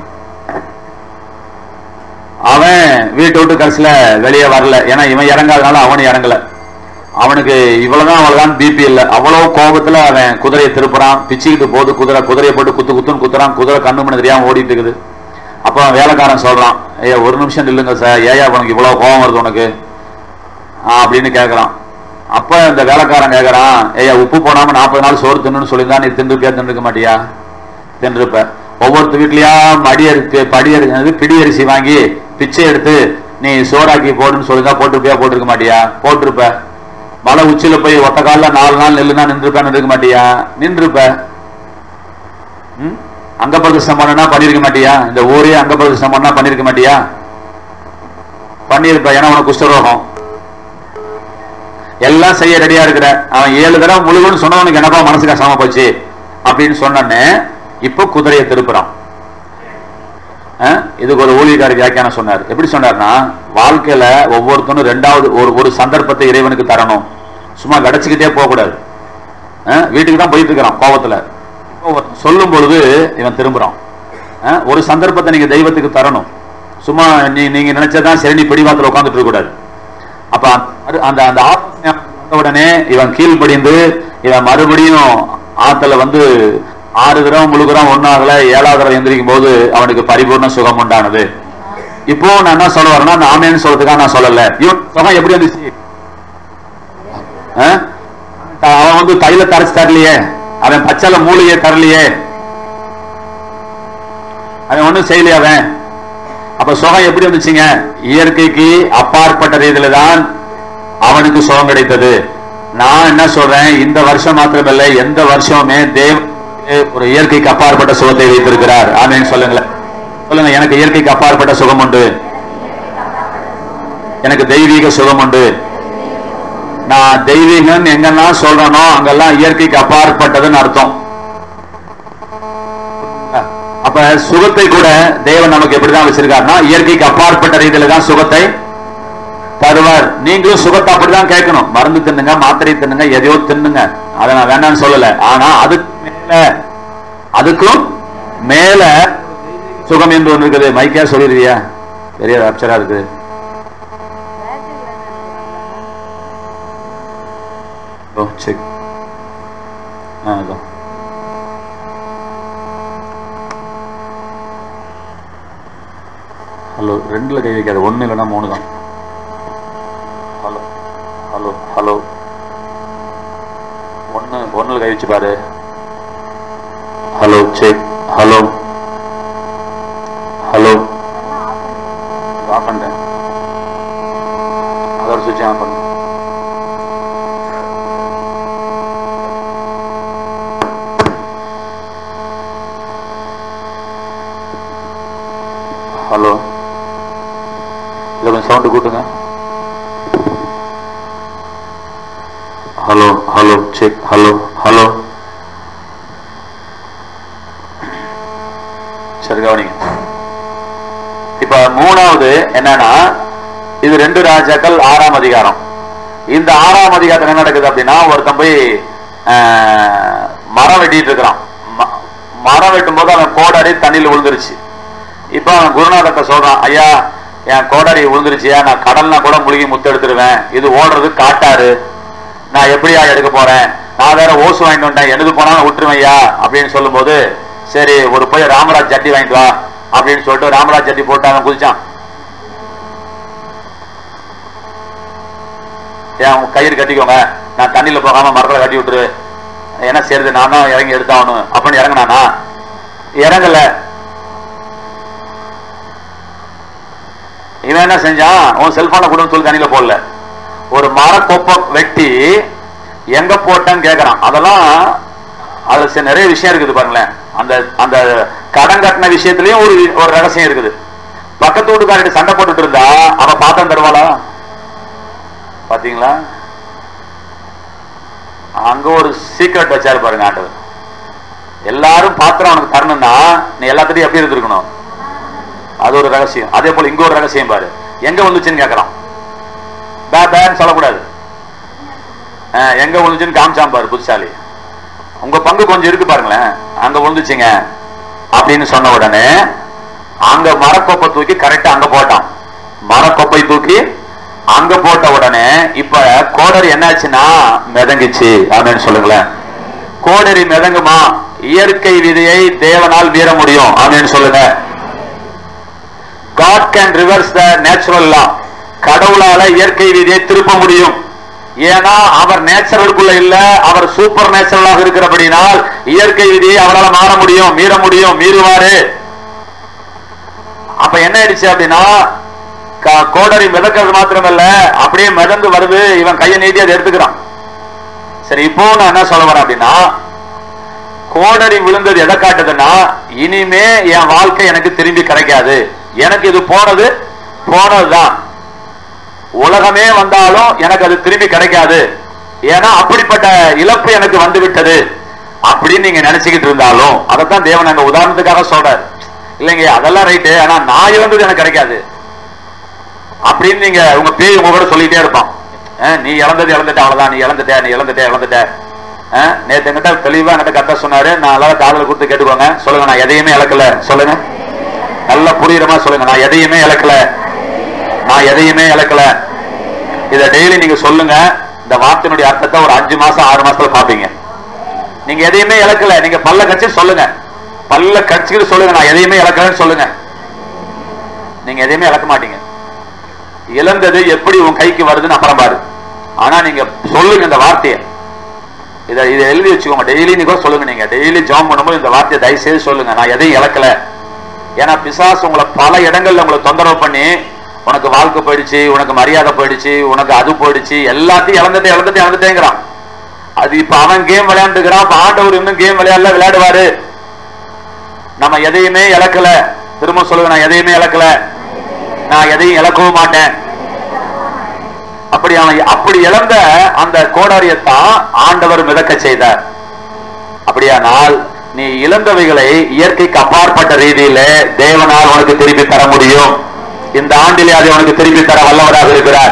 அவன் வீட்டை விட்டு கடைசியில வெளியே வரல. ஏன்னா இவன் இறங்காதனால அவனும் இறங்கல. அவனுக்கு இவ்வளவுதான் அவ்வளவுதான் பிபி இல்ல. அவ்வளவு கோபத்துல அவன் குதிரையை திருப்புறான், பிச்சுக்கிட்டு போது குதிரை, குதிரையை போட்டு குத்து குத்துன்னு குத்துறான். குதிரை கண்ணு மணி தெரியாம ஓடிட்டு இருக்குது. அப்ப வேலைக்காரன் சொல்றான், ஐயா ஒரு நிமிஷம் நில்லுங்க சார், ஏயா உனக்கு இவ்வளவு கோபம் வருது உனக்கு அப்படின்னு கேட்கறான். அப்ப இந்த வேலைக்காரன் கேட்கறான், ஐயா உப்பு போடாம நாற்பது நாள் சோறு தின்னு சொல்லியிருந்தா நீ தின்றுப்பியா தின்றுக்க மாட்டியா? தின்றுப்ப. ஒவ்வொருத்த வீட்லயா மடி அரிசி படி அரிசி பிடி அரிசி வாங்கி பிச்சை எடுத்து நீ சோறாக்கி போடுன்னு சொல்லிதான் போட்டிருப்பியா? போட்டிருக்க மாட்டியா? போட்டிருப்ப. மலை உச்சியில போய் ஒத்த கால நாலு நாள் நெல்லுனா நின்றுப்ப, நின்றுக்க மாட்டியா? நின்றுப்ப. அங்க பிரதிஷ்டம் பண்ணா பண்ணிருக்க மாட்டியா? இந்த ஊரே அங்க பிரதிஷ்டம் பண்ணா பண்ணிருக்க மாட்டியா? பண்ணிருப்ப. ஏன்னா உனக்கு குஷ்டரோகம். எல்லாம் செய்ய ரெடியா இருக்கிற. அவன் ஏழு தடவை முழுகுன்னு சொன்னவனுக்கு என்னப்பா மனசு கஷ்டமா போச்சு அப்படின்னு சொன்னே. இப்போ குதிரையை திருப்புறான். இதுக்கு ஒரு ஊழியக்காரி வியாக்கியானம் சொன்னார். எப்படி சொன்னார்னா, வாழ்க்கையில ஒவ்வொருத்தனும் ரெண்டாவது ஒரு ஒரு சந்தர்ப்பத்தை இறைவனுக்கு தரணும். சும்மா கடைச்சிக்கிட்டே போக கூடாது. வீட்டுக்கு தான் போயிட்டு இருக்கிறான் கோபத்துல. சொல்லும் பொழுது இவன் திரும்புறான். ஒரு சந்தர்ப்பத்தை நீங்க தெய்வத்துக்கு தரணும். சும்மா நீ நீங்க நினைச்சதான் சரி நீ பிடிவாத்துல உட்காந்துட்டு இருக்க கூடாது. அப்ப அந்த அந்த ஆத்ம உடனே இவன் கீழ்படிந்து இவன் மறுபடியும் ஆத்துல வந்து ஆறு கிராம் முழு கிராம் ஒன்னாகல ஏழாவது தடவை எந்திரிக்கும் போது அவனுக்கு பரிபூர்ண சுகம் உண்டானது. இப்போ நான் என்ன சொல்ல வரேன்னா, நாமேன்னு சொல்றதுக்காக நான் சொல்லல. இவன் சுகம் எப்படி வந்துச்சு? அவன் வந்து தைல தரைச்சு தரலையே, அவன் பச்சளை மூலிகை தரலையே, அவன் ஒண்ணும் செய்யலையே அவன். அப்ப சுகம் எப்படி வந்துச்சுங்க? இயற்கைக்கு அப்பாற்பட்ட ரீதியில தான் அவனுக்கு சுகம் கிடைத்தது. நான் என்ன சொல்றேன், இந்த வருஷம் மாத்திரமல்ல எந்த வருஷமுமே தேவ ஒரு இயற்கைக்கு அப்பாற்பட்ட சுகத்தை வைத்திருக்கிறார். ஆமென் சொல்லுங்களேன். சொல்லுங்க, எனக்கு இயற்கைக்கு அப்பாற்பட்ட சுகம் உண்டு, எனக்கு தெய்வீக சுகம் உண்டு. நான் தெய்வீகம் எங்கெல்லாம் சொல்றேனோ அங்கெல்லாம் இயற்கைக்கு அப்பாற்பட்டதுன்னு அர்த்தம். அப்ப சுகத்தை கூட தேவன் நமக்கு எப்படிதான் வச்சிருக்காருன்னா, இயற்கைக்கு அப்பாற்பட்ட ரீதியில தான் சுகத்தை தருவார். நீங்களும் சுகத்தை அப்படிதான் கேட்கணும். மருந்து தின்னுங்க, மாத்திரை தின்னுங்க, எதையோ தின்னுங்க, அதை நான் வேண்டாம்னு சொல்லல. ஆனா அதுக்கு மேல அதுக்கும் மேல சுகம் என்று ஒன்று இருக்குது. மைக்கா சொல்லிருவியா? பெரிய அப்சரா இருக்கு. ஹலோ, ரெண்டுல கை வைக்காது, ஒண்ணு இல்லைன்னா மூணு தான். ஹலோ ஹலோ ஹலோ ஒன்னு ஒன்னுல கை வச்சு பாரு. Hello check. ஹலோ ஹலோ ஒரு சுவிட்ச் ஆன் பண்ணுங்க. ஹலோ, இதில் கொஞ்சம் சவுண்டு கூட்டுங்க. Hello hello check. Hello hello. சரி, கவனிங்க. இப்ப மூணாவது என்னன்னா, இது ரெண்டு ராஜாக்கள் ஆறாம் அதிகாரம். இந்த ஆறாம் அதிகாரத்தில் என்ன நடக்குது அப்படின்னா, ஒருத்தன் போய் மரம் வெட்டிட்டு இருக்கிறான். மரம் வெட்டும் போது அவன் கோடாரி தண்ணியில் விழுந்துருச்சு. இப்ப அவன் குருநாதத்தை சொல்றான், ஐயா என் கோடாரி விழுந்துருச்சியா, நான் கடல்னா கூட முழுகி முத்து எடுத்துருவேன், இது ஓடுறது காட்டாரு, நான் எப்படியா எடுக்க போறேன், நான் வேற ஓசு வாங்கிட்டு வந்தேன், எனது போனாலும் விட்டுருவையா அப்படின்னு சொல்லும் போது, சரி ஒரு போய் ராமராஜ் ஜட்டி வாங்கிட்டு வா அப்படின்னு சொல்லிட்டு ராமராஜ் ஜட்டி போட்டு அவன் குதிச்சான். ஏன் கயிறு கட்டிக்கோங்க, நான் தண்ணியில போகாம மரத்துல கட்டி விட்டுரு, என்ன செய்யறது, நான் தான் இறங்கி எடுத்தாகணும் அப்படின்னு இறங்கினானா? இறங்கல. இவன் என்ன செஞ்சான், உன் செல்போனை கூட சொல்லி தண்ணியில போடல, ஒரு மரக்கொப்பை வெட்டி எங்க போட்டேன்னு கேட்கறான். அதெல்லாம் அதுல நிறைய விஷயம் இருக்குது பாருங்களேன். அந்த அந்த கடன் கட்டின விஷயத்திலயும் ஒரு ஒரு ரகசியம் இருக்குது. பக்கத்து வீட்டுக்காரர்கிட்ட சண்டை போட்டுட்டு இருந்தா அவ பாத்திரம் தருவாளா? பாத்தீங்களா? அங்க ஒரு சீக்கிரட் வச்சாரு பாருங்க ஆண்டவர். எல்லாரும் பாத்திரம் அவனுக்கு தரணும்னா நீ எல்லாத்திட்டையும் எப்படி இருந்திருக்கணும், அது ஒரு ரகசியம். அதே போல இங்க ஒரு ரகசியம் பாரு, எங்க வந்துச்சுன்னு கேட்கறான். பே பேன்னு சொல்லக்கூடாது, எங்க விழுந்துச்சுன்னு காமிச்சாம் பாரு புத்திசாலி. உங்க பங்கு கொஞ்சம் இருக்கு பாருங்களேன், அங்க விழுந்துச்சுங்க அப்படின்னு சொன்ன உடனே அங்க மரக்கொப்பை தூக்கி கரெக்டா அங்க போட்டான். மரக்கொப்பை தூக்கி அங்க போட்ட உடனே இப்ப கோடரி என்னாச்சுன்னா மிதங்குச்சு அப்படின்னு சொல்லுங்களேன். கோடரி மிதங்குமா? இயற்கை விதியை தேவனால் மீற முடியும் அப்படின்னு சொல்லுங்க. God can reverse the natural law. கடவுளால இயற்கை விதியை திருப்ப முடியும். ஏன்னா அவர் நேச்சுரலுக்குள்ள இல்ல, அவர் சூப்பர் நேச்சுரலாக இருக்கிறபடினால் இயற்கை விதியை அவரால் மாற முடியும், மீற முடியும், மீறுவாரு. அப்ப என்ன ஆயிடுச்சு அப்படின்னா, கோடரி மிதக்கிறது மாத்திரமல்ல, அப்படியே மிதந்து வருது. இவன் கையை நீட்டி அதை எடுத்துக்கிறான். சரி, இப்போ நான் என்ன சொல்ல வரேன் அப்படின்னா, கோடரி விழுந்தது எதை காட்டுதுன்னா, இனிமே என் வாழ்க்கை எனக்கு திரும்பி கிடைக்காது, எனக்கு இது போனது போனதுதான், உலகமே வந்தாலும் எனக்கு அது திரும்பி கிடைக்காது, ஏன்னா அப்படிப்பட்ட இழப்பு எனக்கு வந்து விட்டது அப்படின்னு நீங்க நினைச்சுக்கிட்டு இருந்தாலும், அதைத்தான் தேவன் அங்க உதாரணத்துக்காக சொல்றாரு. இல்லைங்க அதெல்லாம் ரைட்டு, ஆனா நான் இழந்தது எனக்கு கிடைக்காது அப்படின்னு நீங்க உங்க பேய் உங்க கூட சொல்லிட்டே இருப்பான். நீ இழந்தது இழந்துட்ட, அவ்வளவுதான், நீ இழந்துட்ட நீ இழந்துட்ட இழந்துட்ட நேற்று என்கிட்ட தெளிவா என்கிட்ட கத்த சொன்னாரு. நான் அதாவது காதல கொடுத்து கேட்டுக்கோங்க. சொல்லுங்க, நான் எதையுமே இழக்கல. சொல்லுங்க, நல்லா புரியுறமா சொல்லுங்க, நான் எதையுமே இழக்கல, நான் எதையுமே இழக்கல. இதை டெய்லி நீங்க சொல்லுங்க. இந்த வார்த்தையினுடைய அர்த்தத்தை ஒரு அஞ்சு மாசம் ஆறு மாசத்துல பாப்பீங்க. நீங்க எதையுமே இழக்கல, நீங்க பல்ல கட்சி சொல்லுங்க, பல்ல கட்சிக்கிட்டு சொல்லுங்க, நான் எதையுமே இழக்கலன்னு சொல்லுங்க. நீங்க எதையுமே இழக்க மாட்டீங்க. இழந்தது எப்படி உன் கைக்கு வருதுன்னு அப்புறம் பாரு. ஆனா நீங்க சொல்லுங்க இந்த வார்த்தையை, இதை இதை எழுதி வச்சுக்கோங்க. டெய்லி நீங்க சொல்லுங்க, நீங்க டெய்லி ஜாம் பண்ணும்போது இந்த வார்த்தையை தயவுசெய்து சொல்லுங்க, நான் எதையும் இழக்கல. ஏன்னா பிசாசு உங்களை பல இடங்கள்ல உங்களை தொந்தரவு பண்ணி, உனக்கு வாழ்க்கை போயிடுச்சு, உனக்கு மரியாதை போயிடுச்சு, உனக்கு அது போயிடுச்சு, எல்லாத்தையும் இழந்துட்டு இழந்துட்டு இழந்துட்டேங்கிறான். அது இப்ப அவன் கேம் விளையாண்டுக்கிறான். இப்ப ஆண்டவர் இன்னும் கேம் விளையாடல, விளையாடுவாரு. நம்ம எதையுமே இழக்கல. திரும்ப சொல்லுங்க, நான் எதையுமே இழக்கல, நான் எதையும் இழக்கவும் மாட்டேன். அப்படி அவன் அப்படி இழந்த அந்த கோடாரியத்தான் ஆண்டவர் மிதக்க செய்தார். அப்படியானால் நீ இழந்தவைகளை இயற்கைக்கு அப்பாற்பட்ட ரீதியில தேவனால் உனக்கு திருப்பி தர முடியும். இந்த ஆண்டிலே அதை உனக்கு திருப்பி தர வல்லவராக இருக்கிறார்.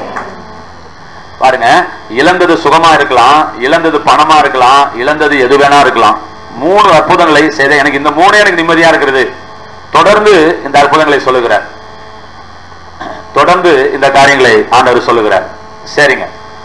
பாருங்க, இழந்தது சுகமா இருக்கலாம், இழந்தது பணமா இருக்கலாம், இழந்தது எது வேணா இருக்கலாம். மூணு அற்புதங்களை செய்த எனக்கு இந்த மூணே எனக்கு நிம்மதியா இருக்கிறது. தொடர்ந்து இந்த அற்புதங்களை சொல்லுகிறார், தொடர்ந்து இந்த காரியங்களை ஆண்டவர் சொல்லுகிறார். சரிங்க,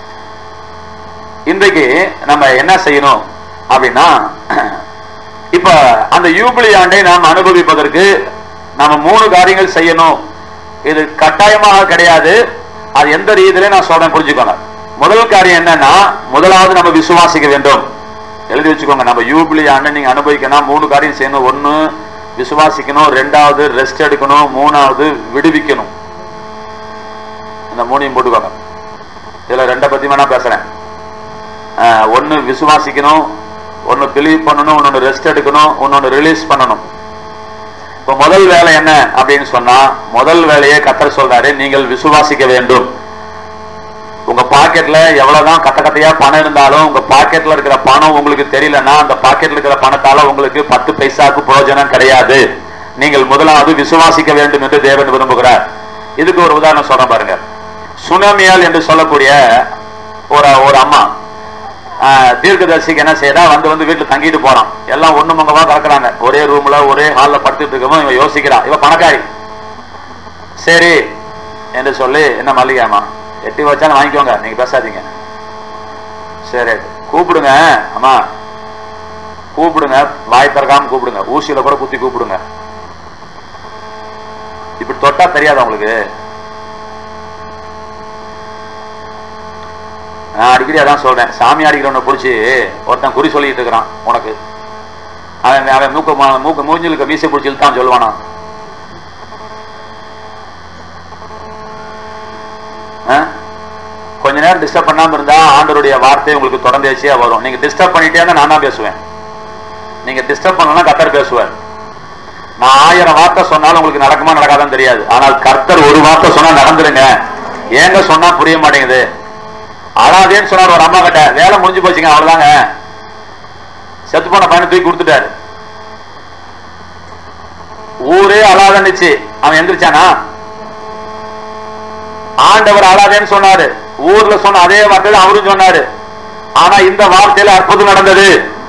இன்றைக்கு நம்ம என்ன செய்யணும் அப்படின்னா, இப்ப அந்த யூபிலி ஆண்டை நாம் அனுபவிப்பதற்கு நம்ம மூணு காரியங்கள் செய்யணும். இது கட்டாயமாக கிடையாது, அது எந்த ரீதியில நான் சொல்றேன் புரிஞ்சுக்கோங்க. முதல் காரியம் என்னன்னா, முதலாவது நம்ம விசுவாசிக்க வேண்டும். எழுதி வச்சுக்கோங்க, நம்ம யூபிலி ஆண்டை நீங்க அனுபவிக்கணும், மூணு காரியம் செய்யணும். ஒன்னு விசுவாசிக்கணும், ரெண்டாவது ரெஸ்ட் எடுக்கணும், மூணாவது விடுவிக்கணும். இந்த மூணையும் போட்டுக்கோங்க. இதுல ரெண்டை பத்தி வேணா பேசுறேன். ஒன்னு விசுவாசிக்கணும், ஒன்னு பிலீவ் பண்ணணும், ஒன்னு ரெஸ்ட் எடுக்கணும், ஒன்னு ரிலீஸ் பண்ணணும். இப்ப முதல் வேலை என்ன அப்படின்னு சொன்னா, முதல் வேலையே கர்த்தர் சொல்றாரு, நீங்கள் விசுவாசிக்க வேண்டும். உங்க பாக்கெட்ல எவ்வளவுதான் கட்ட கட்டையா பணம் இருந்தாலும் உங்க பாக்கெட்ல இருக்கிற பணம் உங்களுக்கு தெரியலன்னா அந்த பாக்கெட்ல இருக்கிற பணத்தால உங்களுக்கு பத்து பைசாக்கு பிரயோஜனம் கிடையாது. நீங்கள் முதலாவது விசுவாசிக்க வேண்டும் என்று தேவன் விரும்புகிறார். இதுக்கு ஒரு உதாரணம் சொல்றேன் பாருங்க. சுனாமியால் என்று சொல்லக்கூடிய ஒரு ஒரு அம்மா தீர்க்கதரிசிக்கு என்ன செய்யறா, வந்து வந்து வீட்டுல தங்கிட்டு போறான். எல்லாம் ஒண்ணு மங்கமா கலக்குறாங்க, ஒரே ரூம்ல ஒரே ஹால்ல படுத்துட்டு இருக்கவும் இவன் யோசிக்கிறான், இவன் பணக்காரி. சரி என்று சொல்லி, என்ன மல்லிகாமா எட்டி வச்சாலும் வாங்கிக்கோங்க, நீங்க பேசாதீங்க, சரி கூப்பிடுங்க அம்மா கூப்பிடுங்க, வாய் திறக்காம கூப்பிடுங்க, ஊசியில கூட குத்தி கூப்பிடுங்க. இப்படி தொட்டா தெரியாது அவங்களுக்கு. நான் அடிக்கடி அதான் சொல்றேன், சாமி அடிக்கிறவனை பிடிச்சி ஒருத்தன் குறி சொல்லிட்டு இருக்கிறான் உனக்கு, அவன் அவன் மூக்க மூக்க மூஞ்சிலுக்கு மீசை பிடிச்சி இழுத்தான் சொல்லுவானா? கொஞ்ச நேரம் டிஸ்டர்ப் பண்ணாம இருந்தா ஆண்டவருடைய வார்த்தை உங்களுக்கு தொடர்ந்தேச்சியா வரும். நீங்க டிஸ்டர்ப் பண்ணிட்டே இருந்தா நான் தான் பேசுவேன், நீங்க டிஸ்டர்ப் பண்ணலாம் கர்த்தர் பேசுவார். நான் ஆயிரம் வார்த்தை சொன்னாலும் உங்களுக்கு நடக்குமா நடக்காதான்னு தெரியாது, ஆனால் கர்த்தர் ஒரு வார்த்தை சொன்னா நடந்துருங்க. ஏங்க சொன்னா புரிய மாட்டேங்குது. அழாதேன்னு சொன்னார் ஒரு அம்மா கிட்ட, வேலை முடிஞ்சு போச்சுங்க அவ்வளவுதாங்க, செத்து போன பையனை தூக்கி கொடுத்துட்டாரு. ஊரே அழாதன்னுச்சு, அவன் எந்திரிச்சானா? ஆண்டவர் அழாதேன்னு சொன்னாரு, ஊர்ல சொன்ன அதே வார்த்தையில அவரும் சொன்னாரு. ஆனா இந்த வார்த்தையில அற்புதம் நடந்தது.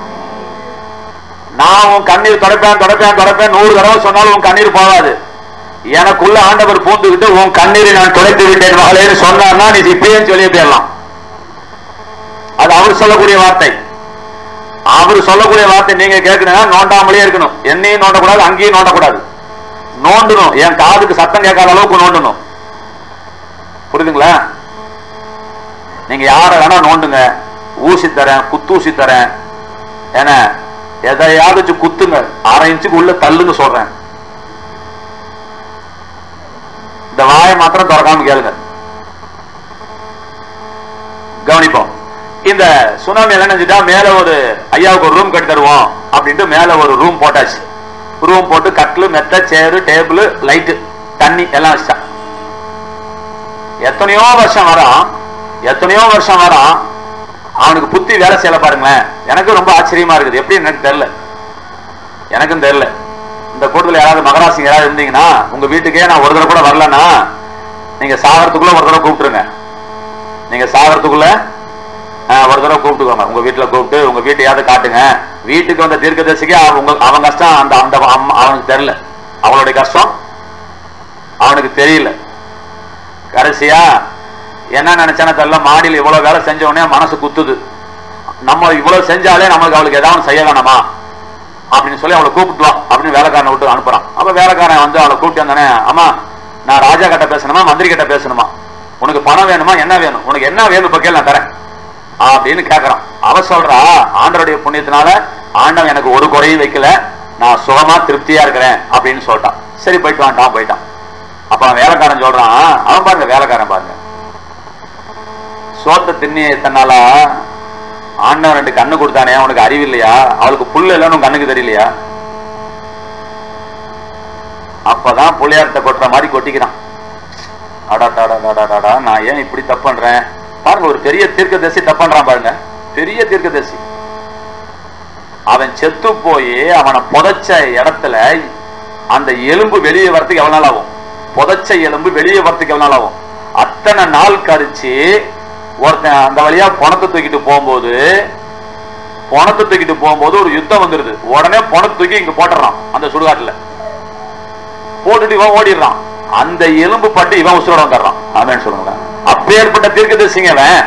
நான் உன் கண்ணீர் தொடப்பேன் தொடப்பேன் தொடப்பேன் நூறு தடவை சொன்னாலும் உன் கண்ணீர் போகாது. எனக்குள்ள ஆண்டவர் பூந்துக்கிட்டு உன் கண்ணீரை நான் துடைத்து விட்டேன் மகளேன்னு சொன்னார்னா நீ இப்பயே சொல்லியே போயிடலாம். அது அவர் சொல்லக்கூடிய வார்த்தை. அவர் சொல்லக்கூடிய வார்த்தை நீங்க கேட்கணும், நோண்டாமலே இருக்கணும். என்னையும் நோண்டக்கூடாது, அங்கேயும் நோண்டக்கூடாது, நோண்டணும். என் காதுக்கு சத்தம் கேட்காத அளவுக்கு நோண்டணும். புரியுதுங்களா? நீங்க யார வேணா நோண்டுங்க, ஊசி தரேன், குத்தூசி தரேன், ஏன்னா எதையாவது வச்சு குத்துங்க, அரை இன்ச்சுக்கு உள்ள தள்ளுங்க சொல்றேன். இந்த வாயை மாத்திரம் திறக்காம கேளுங்க. கவனிப்போம். இந்த சுனாமி என்ன செஞ்சுட்டா, மேல ஒரு ஐயாவுக்கு ஒரு ரூம் கட்டி தருவோம் அப்படின்ட்டு மேல ஒரு ரூம் போட்டாச்சு. ரூம் போட்டு கட்டில் மெத்த சேரு டேபிள் லைட்டு தண்ணி எல்லாம் வச்சா. எத்தனையோ வருஷம் வரான், எத்தனையோ வருஷம் வரான், அவனுக்கு புத்தி வேலை செய்யல பாருங்களேன். எனக்கு ரொம்ப ஆச்சரியமா இருக்குது, எப்படி எனக்கு தெரியல, எனக்கும் தெரியல. இந்த கூட்டத்தில் யாராவது மகராசி யாராவது இருந்தீங்கன்னா, உங்க வீட்டுக்கே நான் ஒரு தடவை கூட வரலன்னா நீங்க சாகரத்துக்குள்ள ஒரு தடவை கூப்பிட்டுருங்க. நீங்க சாகரத்துக்குள்ள ஒரு தடவை கூப்பிட்டுக்கோங்க, உங்க வீட்டுல கூப்பிட்டு உங்க வீட்டையாவது காட்டுங்க. வீட்டுக்கு வந்த தீர்க்கதரிசிக்கு அவங்க அவன் கஷ்டம் அந்த அந்த அவனுக்கு தெரியல, அவளுடைய கஷ்டம் அவனுக்கு தெரியல. கடைசியா என்ன நினைச்சானே தெரியல, மாடியில் இவ்வளவு வேலை செஞ்ச உடனே மனசு குத்துது, நம்ம இவ்வளவு செஞ்சாலே நம்மளுக்கு அவளுக்கு ஏதாவது செய்ய வேணாமா அப்படின்னு சொல்லி அவளை கூப்பிட்டுவான் அப்படின்னு வேலைக்காரனை விட்டு அனுப்புறான். அப்ப வேலைக்காரன் வந்து அவளை கூப்பிட்டு வந்தானே, அம்மா நான் ராஜா கிட்ட பேசணுமா மந்திரி கிட்ட பேசணுமா, உனக்கு பணம் வேணுமா, என்ன வேணும், உனக்கு என்ன வேணும் இப்ப கேள் நான் தரேன் அப்படின்னு கேட்கறான். அவ சொல்றா, ஆண்டவருடைய புண்ணியத்தினால ஆண்டவன் எனக்கு ஒரு குறையும் வைக்கல, நான் சுகமா திருப்தியா இருக்கிறேன் அப்படின்னு சொல்லிட்டான். சரி போயிட்டு வாண்டான் போயிட்டான். அப்ப அவன் வேலைக்காரன் சொல்றான், அவன் பாருங்க வேலைக்காரன் பாருங்க, சோத்த திண்ணி தன்னால ஆண்டவன் ரெண்டு கண்ணு கொடுத்தானே, உனக்கு அறிவு இல்லையா, அவளுக்கு புல்லு இல்லைன்னு கண்ணுக்கு தெரியலையா? அப்பதான் புள்ளையார்த்த கொட்டுற மாதிரி கொட்டிக்கிறான். அடாடாடாடாடா, நான் ஏன் இப்படி தப்பு பண்றேன் பாருங்க. ஒரு பெரிய தீர்க்கதரிசி தப்பு பண்றான் பாருங்க, பெரிய தீர்க்கதரிசி. அவன் செத்து போய் அவனை புதைச்ச இடத்துல அந்த எலும்பு வெளியே வரத்துக்கு எவ்வளவு நாள் ஆகும்? புதைச்ச எலும்பு வெளியே வரத்துக்கு எவ்வளவு நாள் ஆகும்? அத்தனை நாள் கழிச்சு ஒருத்தன் அந்த வழியா பணத்தை தூக்கிட்டு போகும்போது பணத்தை தூக்கிட்டு போகும்போது ஒரு யுத்தம் வந்துருது. உடனே பணத்தை தூக்கி இங்க போட்டுறான், அந்த சுடுகாட்டுல போட்டுட்டு இவன் ஓடிடுறான். அந்த எலும்பு பட்டு இவன் உசுரோட வந்துடுறான். ஆமென் சொல்லுங்க. அப்பேற்பட்ட தீர்க்கதரிசிங்க இவன்,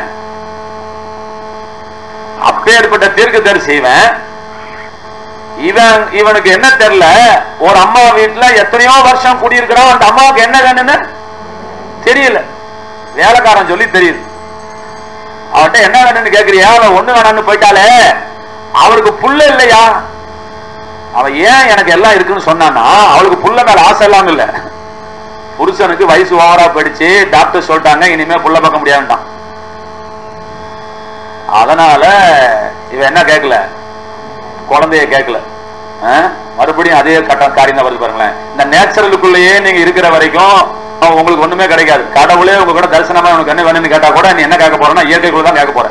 அப்பேற்பட்ட தீர்க்கதரிசி இவன். இவன் இவனுக்கு என்ன தெரியல, ஒரு அம்மா வீட்டுல எத்தனையோ வருஷம் குடியிருக்கிறான், அந்த அம்மாவுக்கு என்ன வேணும்னு தெரியல. வேலைக்காரன் சொல்லி தெரியுது. அவட்ட என்ன வேணும்னு கேக்குறியா, அவன் ஒண்ணு வேணும்னு போயிட்டாலே, அவளுக்கு புள்ள இல்லையா? அவன் ஏன் எனக்கு எல்லாம் இருக்குன்னு சொன்னான்னா, அவளுக்கு புள்ள மேல ஆசை இல்லாம இல்ல, புருஷனுக்கு வயசு ஓவரா போயிடுச்சு, டாக்டர் சொல்லிட்டாங்க இனிமே புள்ள பார்க்க முடியாதுட்டான். அதனால இவ என்ன கேட்கல, குழந்தைய கேட்கல. மறுபடியும் அதே கட்ட காரியம் தான் வருது பாருங்களேன். இந்த நேச்சுரலுக்குள்ளேயே நீங்க இருக்கிற வரைக்கும் உங்களுக்கு ஒண்ணுமே கிடைக்காது. கடவுளே உங்க கூட தரிசனமா உனக்கு என்ன வேணும்னு கேட்டா கூட நீ என்ன கேட்க போறேன்னா இயற்கைக்குள்ள தான் கேட்க போற.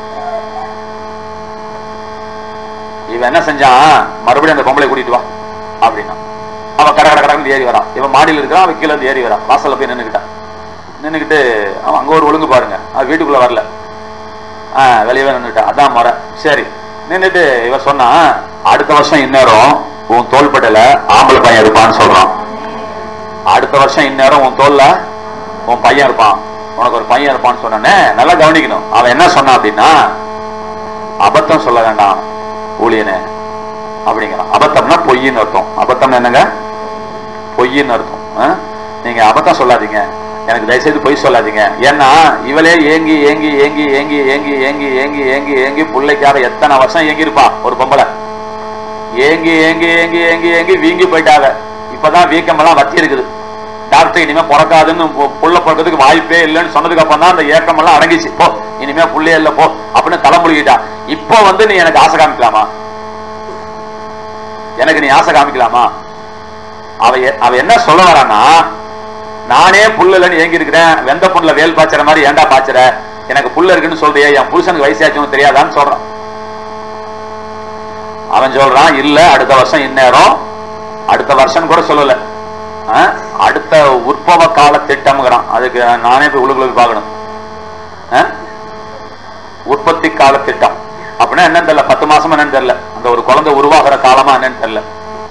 இவன் என்ன செஞ்சான், மறுபடியும் அந்த பொம்பளை கூட்டிட்டு வா அப்படின்னா அவன் கட கட கடந்து ஏறி வரான். இவன் மாடியில் இருக்கிறான், அவன் கீழே இருந்து ஏறி வரான். வாசல்ல போய் நின்றுக்கிட்டான். நின்றுக்கிட்டு அவன் அங்க ஒரு ஒழுங்கு பாருங்க, அவன் வீட்டுக்குள்ள வரல, ஆஹ் வெளியவே நின்றுட்டான். அதான் முறை. சரி நின்றுட்டு இவன் சொன்னா, அடுத்த வருஷம் இந்நேரம் உன் தோள்பட்டையில ஆம்பளை பையன் இருப்பான்னு சொல்றான். அடுத்த வருஷம் இந்நேரம் உன் தோல்ல உன் பையன் இருப்பான், உனக்கு ஒரு பையன் இருப்பான்னு சொன்னே. நல்லா கவனிக்கணும். அவன் என்ன சொன்னான் அப்படின்னா, அபத்தம் சொல்ல வேண்டாம் ஊழியனே அப்படிங்கிறான். அபத்தம்னா பொய்ன்னு அர்த்தம். அபத்தம் என்னங்க? பொய்ன்னு அர்த்தம். நீங்க அபத்தம் சொல்லாதீங்க, எனக்கு தயவுசெய்து பொய் சொல்லாதீங்க. ஏன்னா இவளே ஏங்கி ஏங்கி ஏங்கி ஏங்கி ஏங்கி ஏங்கி ஏங்கி ஏங்கி ஏங்கி பிள்ளைக்காக எத்தனை வருஷம் ஏங்கி இருப்பா. ஒரு பொம்பளை ஏங்கி ஏங்கி ஏங்கி ஏங்கி ஏங்கி வீங்கி போயிட்டாங்க. இப்பதான் வீக்கம் எல்லாம் வத்தி இருக்குது. டாக்டர் இனிமே பிறக்காதுன்னு புள்ள பிறக்கிறதுக்கு வாய்ப்பே இல்லைன்னு சொன்னதுக்கு அப்புறம் தான் அந்த ஏக்கம் எல்லாம் அடங்கிச்சு. போ இனிமே புள்ளையே இல்ல போ அப்படின்னு தலைமுழுகிட்டா. இப்போ வந்து நீ எனக்கு ஆசை காமிக்கலாமா, எனக்கு நீ ஆசை காமிக்கலாமா? அவ அவ என்ன சொல்ல வரான்னா, நானே புல்லன்னு ஏங்கி இருக்கிறேன், வெந்த புண்ணுல வேல் பாய்ச்சற மாதிரி ஏண்டா பாய்ச்சற, எனக்கு புல்ல இருக்குன்னு சொல்றியே, என் புருஷனுக்கு வயசாச்சுன்னு தெரியாதான்னு சொல்றான். அவன் சொல்றான், இல்ல அடுத்த வருஷம் இந்நேரம், அடுத்த வருஷம் கூட சொல்லல, அடுத்த உற்பவ கால திட்டம்ங்கிறான். அதுக்கு நானே போய் உழுகுலுக்கு பார்க்கணும். உற்பத்தி கால திட்டம் அப்படின்னா என்னன்னு தெரியல, பத்து மாசமா என்னன்னு தெரியல, அந்த ஒரு குழந்தை உருவாகிற காலமா என்னன்னு தெரியல.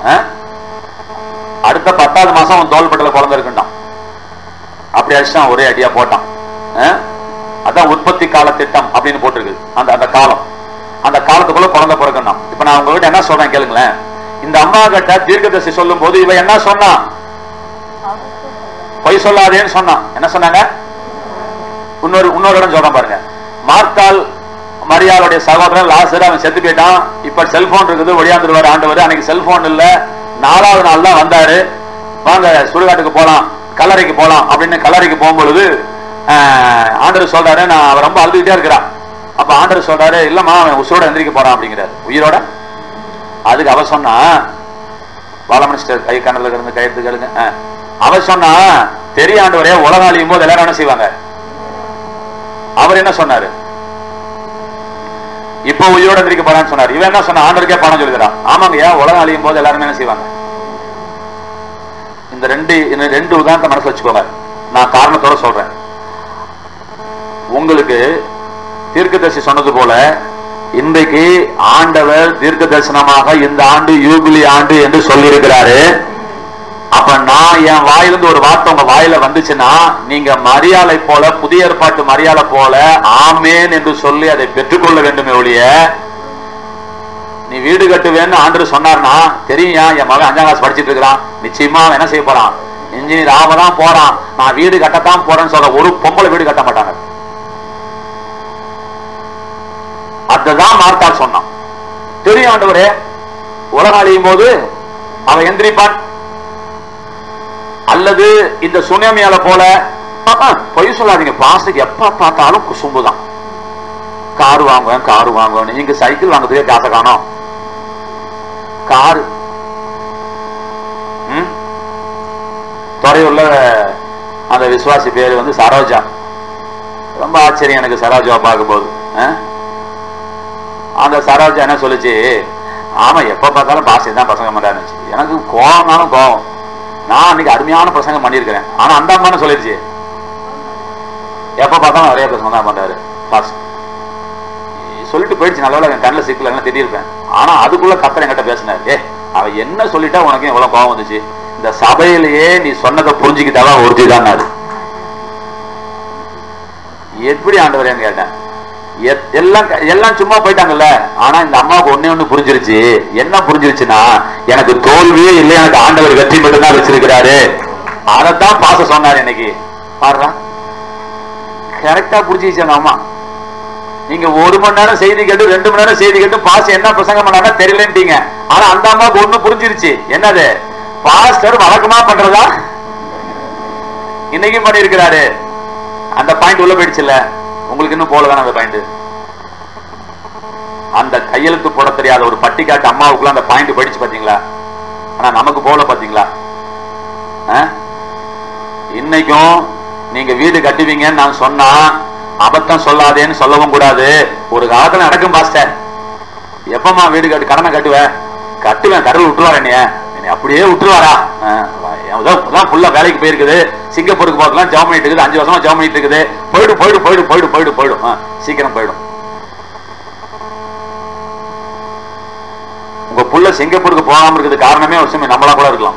அடுத்த பத்தாவது மாசம் அவன் தோள்பட்டில குழந்தை இருக்குண்டான். அப்படி அடிச்சான், ஒரே அடியா போட்டான். அதான் உற்பத்தி கால திட்டம் அப்படின்னு போட்டிருக்கு. அந்த அந்த காலம், அந்த காலத்துக்குள்ள குழந்தை பிறக்கணும். இப்ப நான் உங்ககிட்ட என்ன சொல்றேன் கேளுங்களேன். இந்த அம்மா கிட்ட தீர்க்கதரிசி சொல்லும் போது இவ என்ன சொன்னா, பொய் சொல்லாதேன்னு சொன்னான். என்ன சொன்னாங்க? இன்னொரு இன்னொரு இடம் சொல்றேன் பாருங்க. மார்த்தாள் மரியாளுடைய சகோதரன் லாசர், அவன் செத்து போயிட்டான். இப்ப செல்போன் இருக்குது, ஒளியாந்துருவாரு ஆண்டவர். அன்னைக்கு செல்போன் இல்ல, நாலாவது நாள் தான் வந்தாரு. வாங்க சுடுகாட்டுக்கு போலாம், கல்லறைக்கு போலாம் அப்படின்னு கல்லறைக்கு போகும்பொழுது ஆண்டவர் சொல்றாரு, நான் அவன் ரொம்ப அழுதுகிட்டே இருக்கிறான். அப்ப ஆண்டவர் சொல்றாரு, இல்லம்மா அவன் உசுரோட எந்திரிக்க போறான் அப்படிங்கிறாரு, உயிரோட. அதுக்கு அவ சொன்னா, பாலமினிஸ்டர் கை கண்ணல இருந்து கையெழுத்து கேளுங்க. அவ சொன்னா, தெரிய ஆண்டவரே உலகம் அழியும் போது எல்லாரும் என்ன செய்வாங்க? அவர் என்ன சொன்னாரு? இப்ப உயிரோட எந்திரிக்க போறான்னு சொன்னாரு. இவன் என்ன சொன்ன? ஆண்டவருக்கே பணம் சொல்லிக்கிறான். ஆமாங்க, உலகம் அழியும் போது எல்லாருமே என்ன செய்வாங்க? இந்த ரெண்டு ரெண்டு உதாரணத்தை மனசு வச்சுக்கோங்க. நான் காரணத்தோட சொல்றேன். உங்களுக்கு தீர்க்கதரிசி சொன்னது போல இன்றைக்கு ஆண்டவர் தீர்க்க தரிசனமாக இந்த ஆண்டு யூபிலி ஆண்டு என்று சொல்லி இருக்கிறாரு. அப்ப நான் என் வாயிலிருந்து ஒரு வார்த்தை உங்க வாயில வந்துச்சுன்னா, நீங்க மரியாதை போல, புதிய ஏற்பாட்டு மரியாதை போல ஆமேன் என்று சொல்லி அதை பெற்றுக்கொள்ள வேண்டுமே ஒழிய, நீ வீடு கட்டுவேன்னு ஆண்டவர் சொன்னார்னா, தெரியும் என் மகன் அஞ்சாம் கிளாஸ் படிச்சுட்டு இருக்கிறான், நிச்சயமா என்ன செய்ய போறான், இன்ஜினியர் ஆகதான் போறான், நான் வீடு கட்டத்தான் போறேன்னு சொல்ற ஒரு பொம்பளை வீடு கட்ட மாட்டாங்க. அதுதான் மார்த்தாள் சொன்னான். தெரியும் ஆண்டவரே உலகம் அழியும் போது அவன் எந்திரிப்பான், அல்லது இந்த சுனாமியால போல. பொய் சொல்லாதீங்க, பாஸ்டுக்கு எப்ப பார்த்தாலும் குசும்புதான். காரு வாங்குவேன் காரு வாங்குவேன், நீங்க சைக்கிள் வாங்குறதுக்கே காசை காணோம். காரு துறையூர்ல அந்த விசுவாசி பேரு வந்து சரோஜா. ரொம்ப ஆச்சரியம் எனக்கு சரோஜாவை பார்க்கும் போது. அந்த சரோஜா என்ன சொல்லுச்சு, ஆமா எப்ப பார்த்தாலும் பாஸ்டர் தான் பிரசங்கம் பண்றாருச்சு. எனக்கு கோவம்னாலும் கோவம். நான் அன்னைக்கு அருமையான பிரசங்கம் பண்ணியிருக்கிறேன். ஆனா அந்த அம்மா சொல்லிருச்சு, எப்ப பார்த்தாலும் நிறைய பிரசங்கம் தான் பண்றாரு பாஸ்டர் சொல்லிட்டு போயிடுச்சு. நல்ல என் கண்ணில் சிக்கல திட்டிருப்பேன். ஆனா அதுக்குள்ள கத்தர் என்கிட்ட பேசினாரு, ஏ அவ என்ன சொல்லிட்டா உனக்கு எவ்வளவு கோவம் வந்துச்சு, இந்த சபையிலேயே நீ சொன்னதை புரிஞ்சுக்கிட்டாலும் ஒருத்தி தான். அது எப்படி ஆண்டவரேன்னு கேட்டேன். எல்லாம் எல்லாம் சும்மா போயிட்டாங்கல்ல. ஆனா இந்த அம்மாவுக்கு ஒன்னே ஒண்ணு புரிஞ்சிருச்சு. என்ன புரிஞ்சிருச்சுன்னா, எனக்கு தோல்வியே இல்லை, எனக்கு ஆண்டவர் வெற்றி மட்டும் தான் வச்சிருக்கிறாரு. அதைத்தான் பாச சொன்னாரு. இன்னைக்கு பாருடா, கரெக்டா புரிஞ்சிச்சு அந்த அம்மா. நீங்க ஒரு மணி நேரம் செய்தி கேட்டு ரெண்டு மணி நேரம் செய்தி கேட்டு பாஸ் என்ன பிரசங்கம் பண்ணாங்க தெரியலன்ட்டீங்க. ஆனா அந்த அம்மாவுக்கு ஒண்ணு புரிஞ்சிருச்சு. என்னது? பாஸ்டர் வழக்கமா பண்றதா இன்னைக்கும் பண்ணி இருக்கிறாரு. அந்த பாயிண்ட் உள்ள போயிடுச்சு இல்ல உங்களுக்கு? இன்னும் போலதான அந்த பாயிண்ட். அந்த கையெழுத்து போட தெரியாத ஒரு பட்டிக்காட்டு அம்மாவுக்குள்ள அந்த பாயிண்ட் படிச்சு பாத்தீங்களா? ஆனா நமக்கு போல பாத்தீங்களா? இன்னைக்கும் நீங்க வீடு கட்டுவீங்கன்னு நான் சொன்னா அபத்தம் சொல்லாதேன்னு சொல்லவும் கூடாது. ஒரு காலத்துல நடக்கும் பாஸ்டர். எப்பமா வீடு கட்டு கடனை கட்டுவேன்? கட்டுவேன், கடவுள் விட்டுருவாரு என்னைய, அப்படியே விட்டுருவாரா? புள்ள வேலைக்கு போயிருக்குது, சிங்கப்பூருக்கு போறதுலாம் ஜாம் பண்ணிட்டு இருக்குது, அஞ்சு வருஷமா ஜாம் பண்ணிட்டு இருக்குது. போயிடு போயிடு போயிடு போயிடு போயிடு போயிடும் சீக்கிரம் போயிடும். உங்க புள்ள சிங்கப்பூருக்கு போகாம இருக்குது காரணமே ஒரு சமயம் நம்மளா கூட இருக்கலாம்.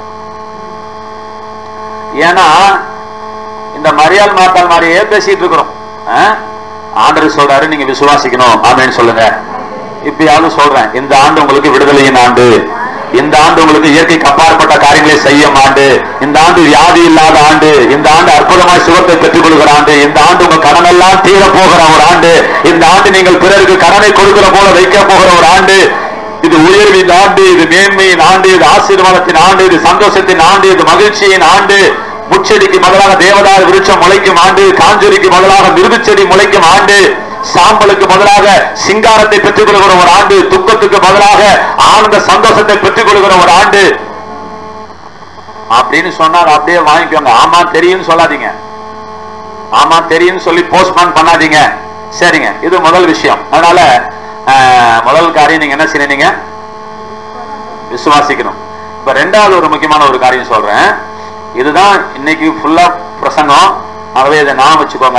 ஏன்னா இந்த மரியாள் மாத்தாள் மாதிரியே பேசிட்டு இருக்கிறோம். ஆண்டவர் சொல்றாரு நீங்க விசுவாசிக்கணும் அப்படின்னு சொல்லுங்க. இப்பயாவது சொல்றேன், இந்த ஆண்டு உங்களுக்கு விடுதலையின் ஆண்டு, இந்த ஆண்டு உங்களுக்கு இயற்கைக்கு அப்பாற்பட்ட காரியங்களை செய்யும் ஆண்டு, இந்த ஆண்டு வியாதி இல்லாத ஆண்டு, இந்த ஆண்டு அற்புதமாய் சுகத்தை பெற்றுக் கொள்கிற ஆண்டு, இந்த ஆண்டு உங்க கடன் எல்லாம் தீர போகிற ஒரு ஆண்டு, இந்த ஆண்டு நீங்கள் பிறருக்கு கடனை கொடுக்கிற போல வைக்க போகிற ஒரு ஆண்டு. இது உயர்வின் ஆண்டு, இது மேன்மையின் ஆண்டு, இது ஆசீர்வாதத்தின் ஆண்டு, இது சந்தோஷத்தின் ஆண்டு, இது மகிழ்ச்சியின் ஆண்டு. முச்செடிக்கு பதிலாக தேவதார விருட்சம் முளைக்கும் ஆண்டு, காஞ்சொலிக்கு பதிலாக மிருதுச்செடி முளைக்கும் ஆண்டு, சாம்பலுக்கு பதிலாக சிங்காரத்தை பெற்றுக் கொள்கிற ஒரு ஆண்டு, துக்கத்துக்கு பதிலாக ஆனந்த சந்தோஷத்தை பெற்றுக் கொள்கிற ஒரு ஆண்டு அப்படின்னு சொன்னார். அப்படியே வாங்கிக்கோங்க. ஆமா தெரியும் சொல்லாதீங்க, ஆமா தெரியும் சொல்லி போஸ்ட்மான் பண்ணாதீங்க. சரிங்க, இது முதல் விஷயம். அதனால முதல் காரியம் நீங்க என்ன செய்யறீங்க? விசுவாசிக்கணும். இப்ப ரெண்டாவது ஒரு முக்கியமான ஒரு காரியம் சொல்றேன். இதுதான் இன்னைக்கு ஃபுல்லா பிரசங்கம். ஆகவே இதை நான் வச்சுக்கோங்க.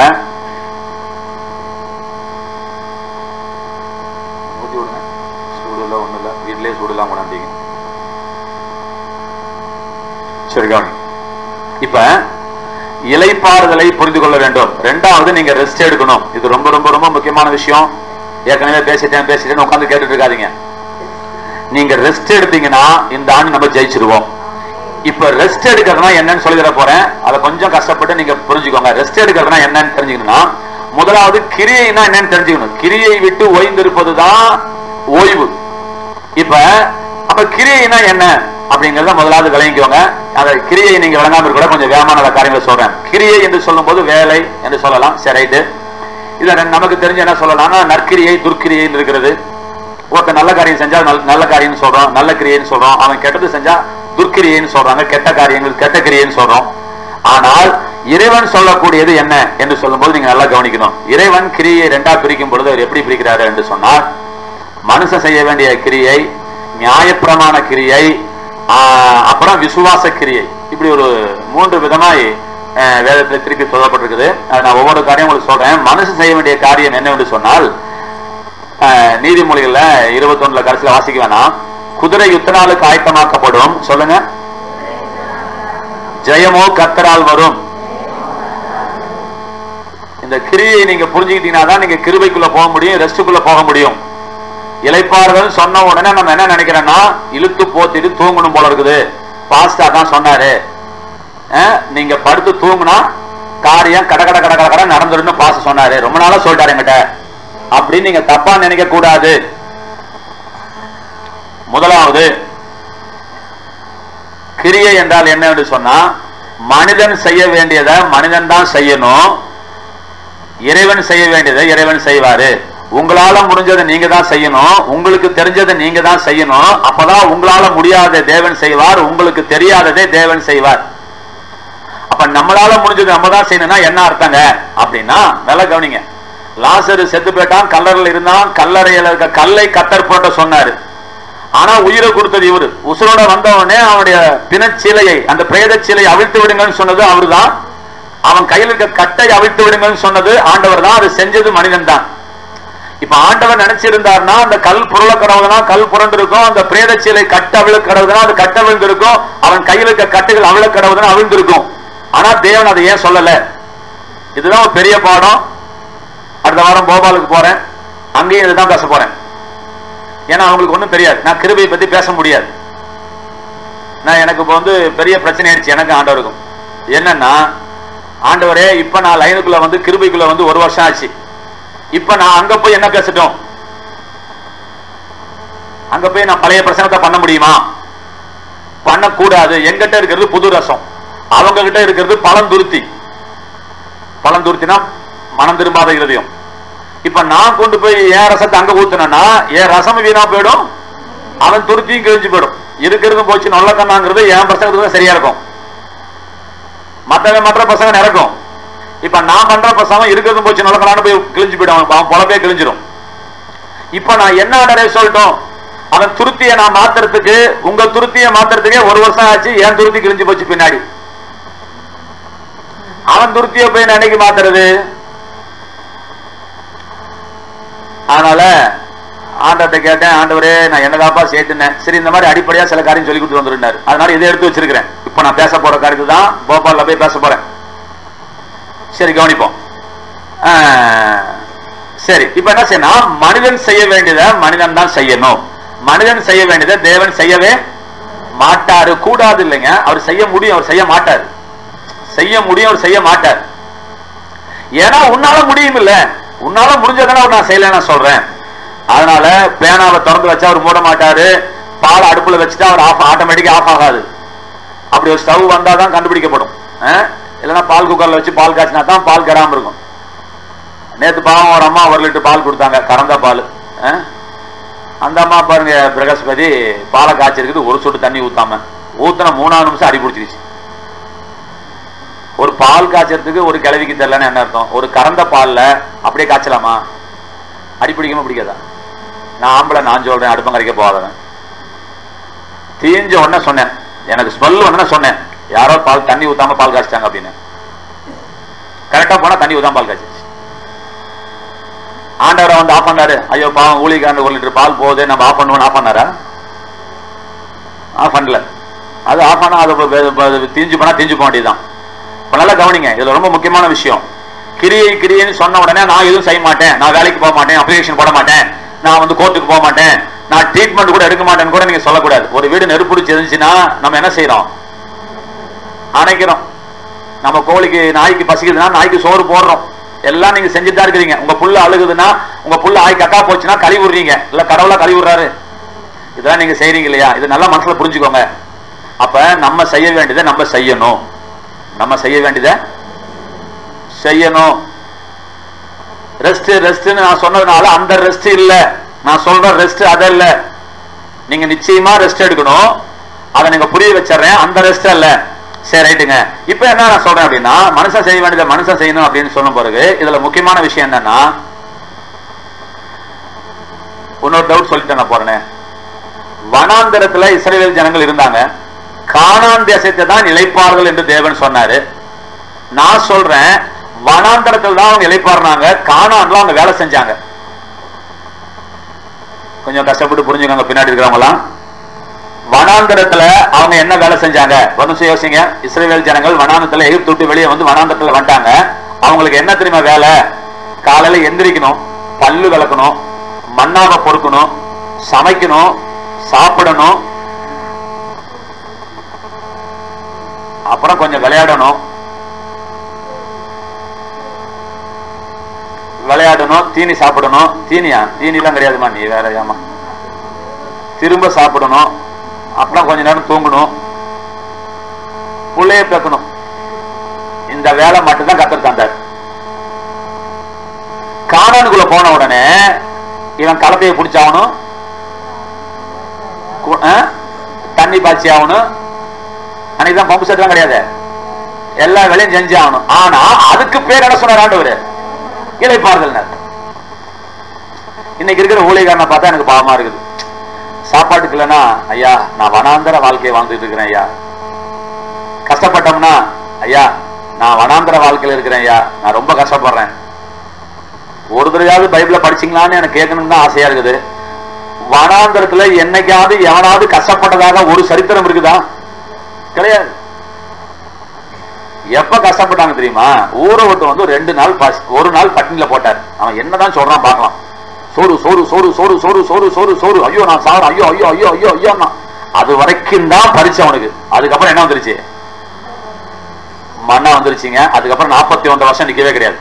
ஊத்தி விடுங்க. சூடு இல்லை, ஒண்ணு இல்லை, வீட்டிலேயே சூடுலாம் கொண்டாந்தீங்க. சரி கவனி. இப்ப இலைப்பாறுதலை புரிந்து கொள்ள வேண்டும். ரெண்டாவது நீங்க ரெஸ்ட் எடுக்கணும். இது ரொம்ப ரொம்ப ரொம்ப முக்கியமான விஷயம். ஏற்கனவே பேசிட்டேன் பேசிட்டேன்னு உட்காந்து கேட்டுட்டு இருக்காதீங்க. நீங்க ரெஸ்ட் எடுத்தீங்கன்னா இந்த ஆண்டு நம்ம ஜெயிச்சிருவோம். இப்ப ரெஸ்ட் எடுக்கிறதுனா என்னன்னு சொல்லி தர போறேன். அதை கொஞ்சம் கஷ்டப்பட்டு நீங்க புரிஞ்சுக்கோங்க. ரெஸ்ட் எடுக்கிறதுனா என்னன்னு தெரிஞ்சுக்கணும்னா, முதலாவது கிரியைனா என்னன்னு தெரிஞ்சுக்கணும். கிரியை விட்டு ஓய்ந்திருப்பதுதான் ஓய்வு. இப்ப அப்ப கிரியைனா என்ன அப்படிங்கறத முதலாவது விளங்கிக்கோங்க. அந்த கிரியை நீங்க விளங்காம கூட கொஞ்சம் வேகமான காரியங்களை சொல்றேன். கிரியை என்று சொல்லும் போது வேலை என்று சொல்லலாம். சரி, இத நமக்கு தெரிஞ்ச என்ன சொல்லலாம்னா நற்கிரியை துர்க்கிரியை இருக்கிறது. ஒருத்தர் நல்ல காரியம் செஞ்சா நல்ல காரியம் சொல்றோம், நல்ல கிரியைன்னு சொல்றோம். அவன் கெட்டது செஞ்சா துர்க்கிரியைன்னு சொல்றாங்க, கெட்ட காரியங்கள் கெட்ட கிரியைன்னு சொல்றோம். ஆனால் இறைவன் சொல்லக்கூடியது என்ன என்று சொல்லும் போது நீங்க நல்லா கவனிக்கணும். இறைவன் கிரியை ரெண்டா பிரிக்கும் பொழுது அவர் எப்படி பிரிக்கிறாரு என்று சொன்னால், மனுஷன் செய்ய வேண்டிய கிரியை, நியாயப்பிரமாண கிரியை, அப்புறம் விசுவாச கிரியை, இப்படி ஒரு மூன்று விதமாய் வேதத்தில் திருப்பி சொல்லப்பட்டிருக்குது. நான் ஒவ்வொரு காரியம் உங்களுக்கு சொல்றேன். மனுஷன் செய்ய வேண்டிய காரியம் என்ன என்று சொன்னால், நீதிமொழிகள்ல இருபத்தி ஒண்ணுல கடைசியில வாசிக்க வேணாம். குதிரை யுத்த நாளுக்கு ஆயத்தமாக்கப்படும். சொல்லுங்க, ஜெயமோ கர்த்தரால் வரும். இந்த கிரியை நீங்க புரிஞ்சுக்கிட்டீங்கன்னா தான் நீங்க கிருபைக்குள்ள போக முடியும், ரெஸ்டுக்குள்ள போக முடியும். இளைப்பாறுதல் சொன்ன உடனே நம்ம என்ன நினைக்கிறோம்னா, இழுத்து போத்திட்டு தூங்கணும் போல இருக்குது. பாஸ்டா தான் சொன்னாரு, நீங்க படுத்து தூங்குனா காரியம் கட கட கட கட கட நடந்துடும் பாஸ்டர் சொன்னாரு, ரொம்ப நாளா சொல்லிட்டாரு என்கிட்ட அப்படின்னு நீங்க தப்பா நினைக்க கூடாது. முதலாவது கிரியை என்றால் என்ன என்று சொன்னா, மனிதன் செய்ய வேண்டியதை மனிதன் தான் செய்யணும், இறைவன் செய்ய வேண்டியதை இறைவன் செய்வாரு. உங்களால முடிஞ்சதை நீங்க தான் செய்யணும், உங்களுக்கு தெரிஞ்சதை நீங்க தான் செய்யணும். அப்பதான் உங்களால முடியாத தேவன் செய்வார், உங்களுக்கு தெரியாததே தேவன் செய்வார். அப்ப நம்மளால முடிஞ்சது நம்ம தான் செய்யணும்னா என்ன அர்த்தங்க அப்படின்னா, நல்லா கவனிங்க. லாசரு செத்து போயிட்டான், கல்லறையில் இருந்தான், கல்லறையில இருக்க கல்லை கத்தர் போட்ட சொன்னாரு. ஆனா உயிரை கொடுத்தது இவரு. உசுரோட வந்தவனே அவனுடைய பிணச்சீலையை, அந்த பிரேத சீலையை அவிழ்த்து விடுங்கன்னு சொன்னது அவரு தான். அவன் கையில் இருக்க கட்டை அவிழ்த்து விடுங்கன்னு சொன்னது ஆண்டவர் தான். அது செஞ்சது மனிதன் தான். இப்ப ஆண்டவர் நினைச்சிருந்தாருன்னா அந்த கல் புரள கடவுதுனா கல் புரண்டு இருக்கும், அந்த பிரேத சீலை கட்ட அவிழ கடவுதுனா அது கட்ட விழுந்து இருக்கும், அவன் கையில் இருக்க கட்டுகள் அவிழ கடவுதுனா அவிழ்ந்திருக்கும். ஆனா தேவன் அதை ஏன் சொல்லல? இதுதான் ஒரு பெரிய பாடம். அடுத்த வாரம் போபாலுக்கு போறேன், அங்கேயும் இதுதான் பேச போறேன். ஏன்னா அவங்களுக்கு ஒண்ணும் தெரியாது, நான் கிருபையை பத்தி பேச முடியாது. நான் எனக்கு இப்போ வந்து பெரிய பிரச்சனை ஆயிடுச்சு எனக்கு ஆண்டவருக்கும். என்னன்னா, ஆண்டவரே இப்ப நான் லைனுக்குள்ள வந்து கிருபைக்குள்ள வந்து ஒரு வருஷம் ஆச்சு, இப்ப நான் அங்க போய் என்ன பேசட்டும்? அங்க போய் நான் பழைய பிரச்சனத்தை பண்ண முடியுமா? பண்ணக்கூடாது. எங்கிட்ட இருக்கிறது புது ரசம், அவங்க கிட்ட இருக்கிறது பழந்துருத்தி. பழந்துருத்தினா மனம் திரும்பாத இருதயம். இப்ப நான் கொண்டு போய் என் ரசத்தை அங்க ஊத்துனா என் ரசம் வீணா போயிடும், அவன் துருத்தியும் கிழிஞ்சு போயிடும். இருக்கிறது போச்சு நல்ல கண்ணாங்கிறது என் பசங்களுக்கு சரியா இருக்கும், மற்றவன் மற்ற பசங்க நிறக்கும். இப்ப நான் பண்ற பசங்க இருக்கிறது போச்சு நல்ல கண்ணான்னு போய் கிழிஞ்சு போயிடும், அவன் பொழப்பே கிழிஞ்சிடும். இப்ப நான் என்ன ஆர்டரே சொல்லட்டும், அவன் துருத்திய நான் மாத்துறதுக்கு, உங்க துருத்திய மாத்துறதுக்கே ஒரு வருஷம் ஆச்சு, என் துருத்தி கிழிஞ்சு போச்சு பின்னாடி. அவன் துருத்திய போய் நான் என்னைக்கு மாத்துறது? அதனால ஆண்டவர்கிட்ட கேட்டேன், ஆண்டவரே நான் என்னதாப்பா சேர்த்துனேன். சரி, இந்த மாதிரி அடிப்படையா சில காரியம் சொல்லி கொடுத்து வந்துருந்தாரு, அதனால இதை எடுத்து வச்சிருக்கிறேன். இப்ப நான் பேச போற காரியத்தை தான் போபால்ல போய் பேச போறேன். சரி, கவனிப்போம். சரி, இப்ப என்ன செய்யணும்? மனிதன் செய்ய வேண்டியத மனிதன் தான் செய்யணும். மனிதன் செய்ய வேண்டியதை தேவன் செய்யவே மாட்டாரு, கூடாது இல்லைங்க. அவர் செய்ய முடியும், அவர் செய்ய மாட்டார். செய்ய முடியும், அவர் செய்ய மாட்டார். ஏன்னா உன்னால முடியும் இல்ல, உன்னால முடிஞ்சதான நான் செய்யல நான் சொல்றேன். அதனால பேனாவை திறந்து வச்சா அவர் மூட மாட்டாரு, பால் அடுப்புல வச்சுட்டா அவர் ஆஃப் ஆட்டோமேட்டிக்கா ஆஃப் ஆகாது. அப்படி ஒரு ஸ்டவ் வந்தாதான் கண்டுபிடிக்கப்படும். இல்லைன்னா பால் குக்கர்ல வச்சு பால் காய்ச்சினா தான் பால் கெடாம இருக்கும். நேற்று பாவம் ஒரு அம்மா ஒரு லிட்டர் பால் கொடுத்தாங்க, கறந்த பால். அந்த அம்மா பாருங்க, பிரகஸ்பதி பாலை காய்ச்சிருக்குது, ஒரு சொட்டு தண்ணி ஊத்தாம ஊத்தின மூணாவது நிமிஷம் அடி பிடிச்சிருச்சு. ஒரு பால் காய்ச்சறதுக்கு ஒரு கிழவிக்கு தெரியலன்னு என்ன அர்த்தம்? ஒரு கறந்த பால்ல அப்படியே காய்ச்சலாமா? அடி பிடிக்காம பிடிக்காதா? நான் ஆம்பளை, நான் சொல்றேன், அடுப்பங்கரைக்க போகாதவன். தீஞ்ச உடனே சொன்னேன், எனக்கு ஸ்மெல் உடனே சொன்னேன், யாரோ பால் தண்ணி ஊத்தாம பால் காய்ச்சிட்டாங்க அப்படின்னு. கரெக்டா போனா தண்ணி ஊத்தாம பால் காய்ச்சிச்சு. ஆண்டவரை வந்து ஆஃப் பண்ணாரு. ஐயோ பாவம், ஊழிக்காரன் ஒரு லிட்டர் பால் போகுது, நம்ம ஆஃப் பண்ணுவோம். ஆஃப் பண்ணாரா? ஆஃப் பண்ணல. அது ஆஃப் பண்ணா அது தீஞ்சு போனா தீஞ்சு போக வேண்டியதுதான். நல்லா கவனிங்க, இதுல ரொம்ப முக்கியமான விஷயம். கிரியை கிரியைன்னு சொன்ன உடனே நான் எதுவும் செய்ய மாட்டேன், நான் வேலைக்கு போக மாட்டேன், அப்ளிகேஷன் போட மாட்டேன், நான் வந்து கோர்ட்டுக்கு போக மாட்டேன், நான் ட்ரீட்மெண்ட் கூட எடுக்க மாட்டேன்னு கூட நீங்க சொல்லக்கூடாது. ஒரு வீடு நெருப்புடிச்சு இருந்துச்சுன்னா நம்ம என்ன செய்யறோம்? அணைக்கிறோம். நம்ம கோழிக்கு நாய்க்கு பசிக்குதுன்னா நாய்க்கு சோறு போடுறோம். எல்லாம் நீங்க செஞ்சுட்டு தான் இருக்கிறீங்க. உங்க புள்ள அழுகுதுன்னா, உங்க புள்ள ஆய் கக்கா போச்சுன்னா கழி விடுறீங்க, இல்ல கடவுளா கழி விடுறாரு. இதெல்லாம் நீங்க செய்றீங்க இல்லையா? இது நல்லா மனசுல புரிஞ்சுக்கோங்க. அப்ப நம்ம செய்ய வேண்டியதை நம்ம செய்யணும், நம்ம செய்ய வேண்டியதை செய்யணும். ரெஸ்ட் ரெஸ்ட்னு நான் சொன்னதுனால அந்த ரெஸ்ட் இல்ல, நான் சொல்ற ரெஸ்ட் அது இல்ல. நீங்க நிச்சயமா ரெஸ்ட் எடுக்கணும், அதை நீங்க புரிய வச்சிடறேன், அந்த ரெஸ்ட் அல்ல. சரி, ரைட்டுங்க. இப்ப என்ன நான் சொல்றேன் அப்படின்னா, மனுஷன் செய்ய வேண்டியதை மனுஷன் செய்யணும் அப்படின்னு சொன்ன பிறகு இதுல முக்கியமான விஷயம் என்னன்னா, இன்னொரு டவுட் சொல்லிட்டு நான் போறேன். வனாந்தரத்துல இஸ்ரவேல் ஜனங்கள் இருந்தாங்க, கானான் தேசத்தை தான் இளைப்பார்கள் என்று தேவன் சொன்னாரு. நான் சொல்றேன், வனாந்தரத்தில் தான் அவங்க இளைப்பாருனாங்க, கானான்ல அவங்க வேலை செஞ்சாங்க. கொஞ்சம் கஷ்டப்பட்டு புரிஞ்சுக்கோங்க பின்னாடி இருக்கிறவங்களாம். வனாந்தரத்துல அவங்க என்ன வேலை செஞ்சாங்க? வந்து யோசிங்க. இஸ்ரவேல் ஜனங்கள் வனாந்தரத்துல எகிப்து விட்டு வெளியே வந்து வனாந்தரத்துல வந்துட்டாங்க. அவங்களுக்கு என்ன தெரியுமா வேலை? காலையில எந்திரிக்கணும், பல்லு விளக்கணும், மண்ணாவை பொறுக்கணும், சமைக்கணும், சாப்பிடணும், அப்புறம் கொஞ்சம் விளையாடணும் விளையாடணும் தீனி சாப்பிடணும். தீனியா? தீனி எல்லாம் கிடையாதுமா, நீ வேற ஏமா. திரும்ப சாப்பிடணும், அப்புறம் கொஞ்ச நேரம் தூங்கணும், புள்ளைய பேக்கணும். இந்த வேலை மட்டும்தான் கத்தர் தந்தார். கானானுக்குள்ள போன உடனே இவன் களத்தையை பிடிச்சாகணும், தண்ணி பாய்ச்சி ஆகணும். அன்னைக்குதான் பம்பு செட் எல்லாம் கிடையாது, எல்லா வேலையும் செஞ்சு ஆகணும். ஆனா அதுக்கு பேர் என்ன சொன்னார் ஆண்டவர்? இளைப்பாறுதல். இன்னைக்கு இருக்கிற ஊழியக்காரனை பார்த்தா எனக்கு பாவமா இருக்குது. சாப்பாட்டுக்கு இல்லைன்னா, ஐயா நான் வனாந்தர வாழ்க்கையை வாழ்ந்துட்டு இருக்கிறேன் ஐயா. கஷ்டப்பட்டோம்னா, ஐயா நான் வனாந்தர வாழ்க்கையில இருக்கிறேன் ஐயா, நான் ரொம்ப கஷ்டப்படுறேன். ஒரு தடவையாவது பைபிள படிச்சீங்களான்னு எனக்கு கேட்கணும்னு தான் ஆசையா இருக்குது. வனாந்தரத்துல என்னைக்காவது எவனாவது கஷ்டப்பட்டதாக ஒரு சரித்திரம் இருக்குதா? கிடையாது. எப்ப கஷ்டப்பட்டாங்க தெரியுமா? ஊரை விட்டு வந்து ரெண்டு நாள் ஒரு நாள் பட்டினில போட்டார். அவன் என்னதான் சொல்றான் பார்க்கலாம். சோறு சோறு சோறு சோறு சோறு சோறு சோறு சோறு ஐயோ நான் சார் ஐயோ ஐயோ ஐயோ ஐயோ ஐயோ. அது வரைக்கும் தான் பறிச்சு அவனுக்கு. அதுக்கப்புறம் என்ன வந்துருச்சு? மண்ணா வந்துருச்சுங்க. அதுக்கப்புறம் நாற்பத்தி ஒன்றரை வருஷம் நிக்கவே கிடையாது.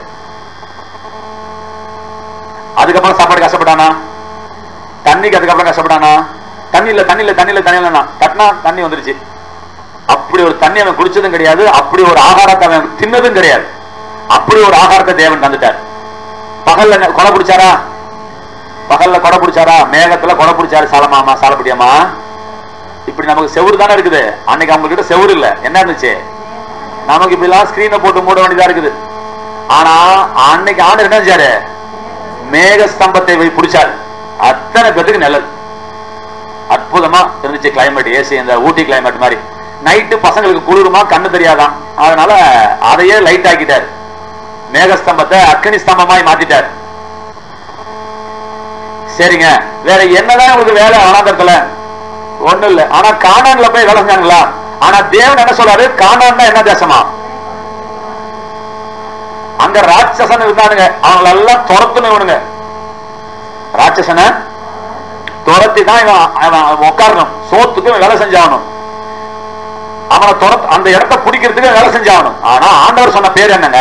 அதுக்கப்புறம் சாப்பாடு கஷ்டப்பட்டானா? தண்ணிக்கு அதுக்கப்புறம் கஷ்டப்பட்டானா? தண்ணி இல்ல தண்ணி இல்ல தண்ணி இல்ல தண்ணி இல்லைன்னா தட்டினா தண்ணி வந்துருச்சு. அப்படி ஒரு தண்ணி அவன் குடிச்சதும் கிடையாது, அப்படி ஒரு ஆகாரத்தை அவன் தின்னதும் கிடையாது. அப்படி ஒரு ஆகாரத்தை தேவன் தந்துட்டார். பகல்ல கொடை பிடிச்சாரா? பகல்ல கொடை பிடிச்சாரா? மேகத்துல கொடை பிடிச்சாரு சாலமாமா சாலப்படியாமா? இப்படி நமக்கு செவுரு தானே இருக்குது. அன்னைக்கு அவங்க கிட்ட செவுரு இல்ல. என்ன இருந்துச்சு? நமக்கு இப்படி எல்லாம் ஸ்கிரீனை போட்டு மூட வேண்டியதா இருக்குது. ஆனா அன்னைக்கு ஆண்டு என்ன செஞ்சாரு? மேக ஸ்தம்பத்தை போய் பிடிச்சாரு. அத்தனை பேருக்கு நல்லது. அற்புதமா இருந்துச்சு கிளைமேட். ஏசி இந்த ஊட்டி கிளைமேட் மாதிரி. நைட்டு பசங்களுக்கு குளிருமா, கண்ணு தெரியாதான். அதனால அதையே லைட் ஆக்கிட்டார். மேகஸ்தம்பத்தை அக்னி ஸ்தம்பமாய் மாத்திட்டார். சரிங்க, வேற என்னதான் உங்களுக்கு வேலை வனாந்தரத்துல? ஒண்ணு இல்ல. ஆனா கானான்ல போய் வேலை செஞ்சாங்களா? ஆனா தேவன் என்ன சொல்றாரு? கானான் என்ன தேசமா? அங்க ராட்சசன் இருந்தானுங்க. அவங்கள எல்லாம் துரத்துணுங்க. ராட்சசனை துரத்தி தான் இவன் உட்காரணும். சோத்துக்கு வேலை செஞ்சாகணும். அவனை துரத்து அந்த இடத்தை பிடிக்கிறதுக்கு வேலை செஞ்சாகணும். ஆனா ஆண்டவர் சொன்ன பேர் என்னங்க?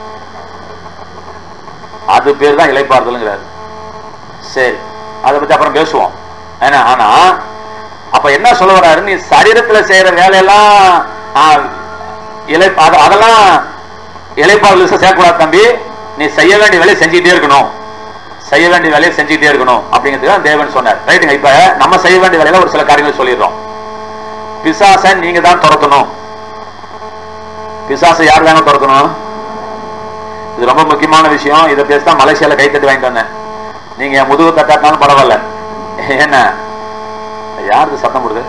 அது பேர் தான் இளைப்பாறுதல்ங்கிறாரு. சரி, அதை பத்தி அப்புறம் பேசுவோம். ஏன்னா ஆனா அப்ப என்ன சொல்ல வர்றாரு? நீ சரீரத்துல செய்யற வேலையெல்லாம் இலை அதெல்லாம் இளைப்பாறுதல் சேர்க்கக்கூடாது தம்பி. நீ செய்ய வேண்டிய வேலையை செஞ்சுக்கிட்டே இருக்கணும். செய்ய வேண்டிய வேலையை செஞ்சுக்கிட்டே இருக்கணும் அப்படிங்கிறது தேவன் சொன்னார். ரைட்டுங்க. இப்ப நம்ம செய்ய வேண்டிய வேலையில ஒரு சில காரியங்கள் சொல்லிடுறோம். பிசாசை நீங்க தான் துரத்தணும். பிசாசை யார் தாங்க துரத்தணும்? இது ரொம்ப முக்கியமான விஷயம். இதை பேசிதான் மலேசியால கைத்தட்டி வாங்கிட்டு வந்தேன். நீங்க முதுகு தட்டாட்டினாலும் பரவாயில்ல. என்ன யாருக்கு சத்தம் போடுது?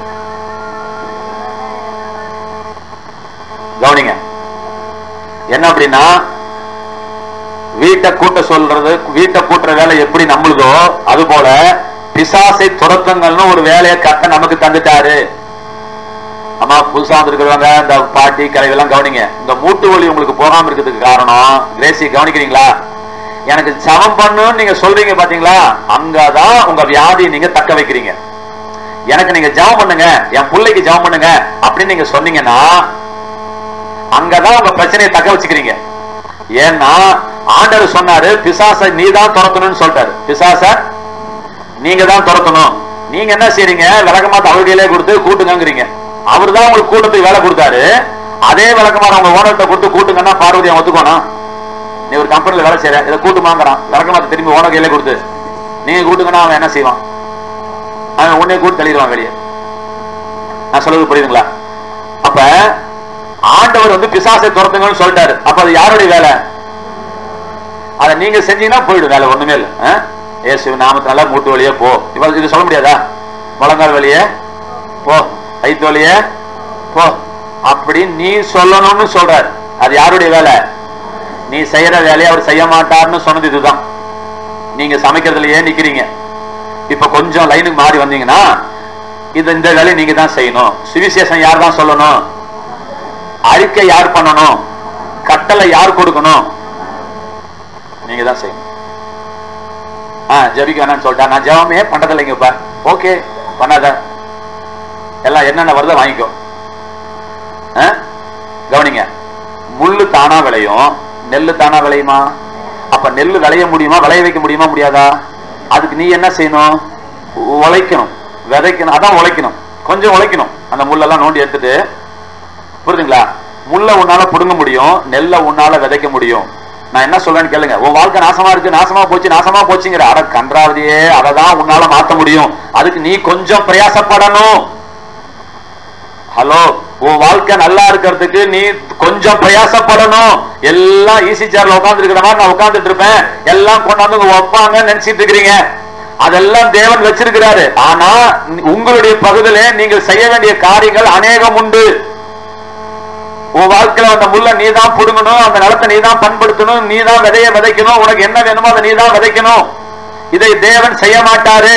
கவனிங்க. என்ன அப்படின்னா, வீட்டை கூட்ட சொல்றது, வீட்டை கூட்டுற வேலை எப்படி நம்மளுதோ அது போல பிசாசை துரத்துங்கள்னு ஒரு வேலையை கட்ட நமக்கு தந்துட்டாரு. ஆமா, புதுசா வந்துருக்கிறவங்க இந்த பாட்டி கலைகள்லாம் கவனிங்க. இந்த மூட்டு வலி உங்களுக்கு போகாம இருக்கிறதுக்கு காரணம் கிரேசி கவனிக்கிறீங்களா? எனக்கு ஜெபம் பண்ணுன்னு நீங்க சொல்றீங்க பாத்தீங்களா? அங்கதான் உங்க வியாதியை நீங்க தக்க வைக்கிறீங்க. எனக்கு நீங்க ஜெபம் பண்ணுங்க, என் பிள்ளைக்கு ஜெபம் பண்ணுங்க அப்படின்னு நீங்க சொன்னீங்கன்னா அங்கதான் உங்க பிரச்சனையை தக்க வச்சுக்கிறீங்க. ஏன்னா ஆண்டவர் சொன்னாரு, பிசாசை நீ தான் துரத்தணும்னு சொல்லிட்டாரு. பிசாச நீங்க தான் துரத்தணும். நீங்க என்ன செய்றீங்க? விளக்கமாத்த அவர்கிட்டே கொடுத்து கூட்டுங்கிறீங்க. அவர் தான் உங்களுக்கு கூட்டத்துக்கு வேலை கொடுத்தாரு. அதே விளக்கமாத்த உங்க ஓனர்கிட்ட கொடுத்து கூட்டுங்கன்னா பார்வதியை ஒத்துக்கணும். நீ ஒரு கம்பெனில வேலை செய்யற, இதை கூட்டுமாங்கிறான். விளக்கமாத்த திரும்பி ஓனர் கையிலே கொடுத்து நீங்க கூட்டுங்கன்னா அவன் என்ன செய்வான்? அவன் உன்னைய கூட்டு தள்ளிடுவான் வெளியே. நான் சொல்றது புரியுதுங்களா? அப்ப ஆண்டவர் வந்து பிசாசை துரத்துங்கன்னு சொல்லிட்டாரு. அப்ப அது யாருடைய வேலை? அதை நீங்க செஞ்சீங்கன்னா போயிடும், வேலை ஒண்ணுமே இல்லை. ஏசு நாமத்தினால மூட்டு வழியே போ. இவள் இது சொல்ல முடியாதா? முழங்கால் வழியே போ, கைத்து வழியே போ அப்படி நீ சொல்லணும்னு சொல்றாரு. அது யாருடைய வேலை? நீ செய்யற வேலையை அவர் செய்ய மாட்டார்னு சொன்னது இதுதான். நீங்க சமைக்கிறதுலயே நிக்கிறீங்க. இப்ப கொஞ்சம் லைனுக்கு மாறி வந்தீங்கன்னா இது இந்த வேலையை நீங்க தான் செய்யணும். சுவிசேஷம் யார் தான் சொல்லணும்? அறிக்கை யார் பண்ணணும்? கட்டளை யார் கொடுக்கணும்? நீங்க தான் செய்யணும். ஆஹ் ஜபிக்க வேணான்னு சொல்லிட்டா நான் ஜபமே பண்றது இல்லைங்கப்பா. ஓகே, பண்ணாத. எல்லாம் என்னென்ன வருதோ வாங்கிக்கோ. கவனிங்க, முள்ளு தானா விளையும், நெல்லு தானா விளையுமா? அப்ப நெல்லு விளைய முடியுமா? விளைய வைக்க முடியுமா? முடியாதா? அதுக்கு நீ என்ன செய்யணும்? உழைக்கணும், விதைக்கணும். அதான் உழைக்கணும், கொஞ்சம் உழைக்கணும். அந்த முள்ளெல்லாம் நோண்டி எடுத்துட்டு, புரியுதுங்களா? முள்ள உன்னால புடுங்க முடியும், நெல்லை உன்னால விதைக்க முடியும். நான் என்ன சொல்றேன்னு கேளுங்க. உன் வாழ்க்கை நாசமா இருக்கு, நாசமா போச்சு, நாசமா போச்சுங்கிற அட கன்றாவதியே, அதை தான் உன்னால மாத்த முடியும். அதுக்கு நீ கொஞ்சம் பிரயாசப்படணும். ஹலோ, உன் வாழ்க்கை நல்லா இருக்கிறதுக்கு நீ கொஞ்சம் பிரயாசப்படணும். எல்லாம் ஈஸி சேர்ல உட்கார்ந்து இருக்கிற மாதிரி நான் உட்கார்ந்துட்டு இருப்பேன், எல்லாம் கொண்டாந்து வைப்பாங்க நினைச்சிட்டு இருக்கிறீங்க. அதெல்லாம் தேவன் வச்சிருக்கிறாரு. ஆனா உங்களுடைய பகுதியிலே நீங்கள் செய்ய வேண்டிய காரியங்கள் அநேகம் உண்டு. உன் வாழ்க்கையில அந்த முள்ள நீ தான் புடுங்கணும், அந்த நிலத்தை நீ தான் பண்படுத்தணும், நீ தான் விதைய விதைக்கணும். உனக்கு என்ன வேணுமோ அதை நீ தான் விதைக்கணும். இதை தேவன் செய்ய மாட்டாரு.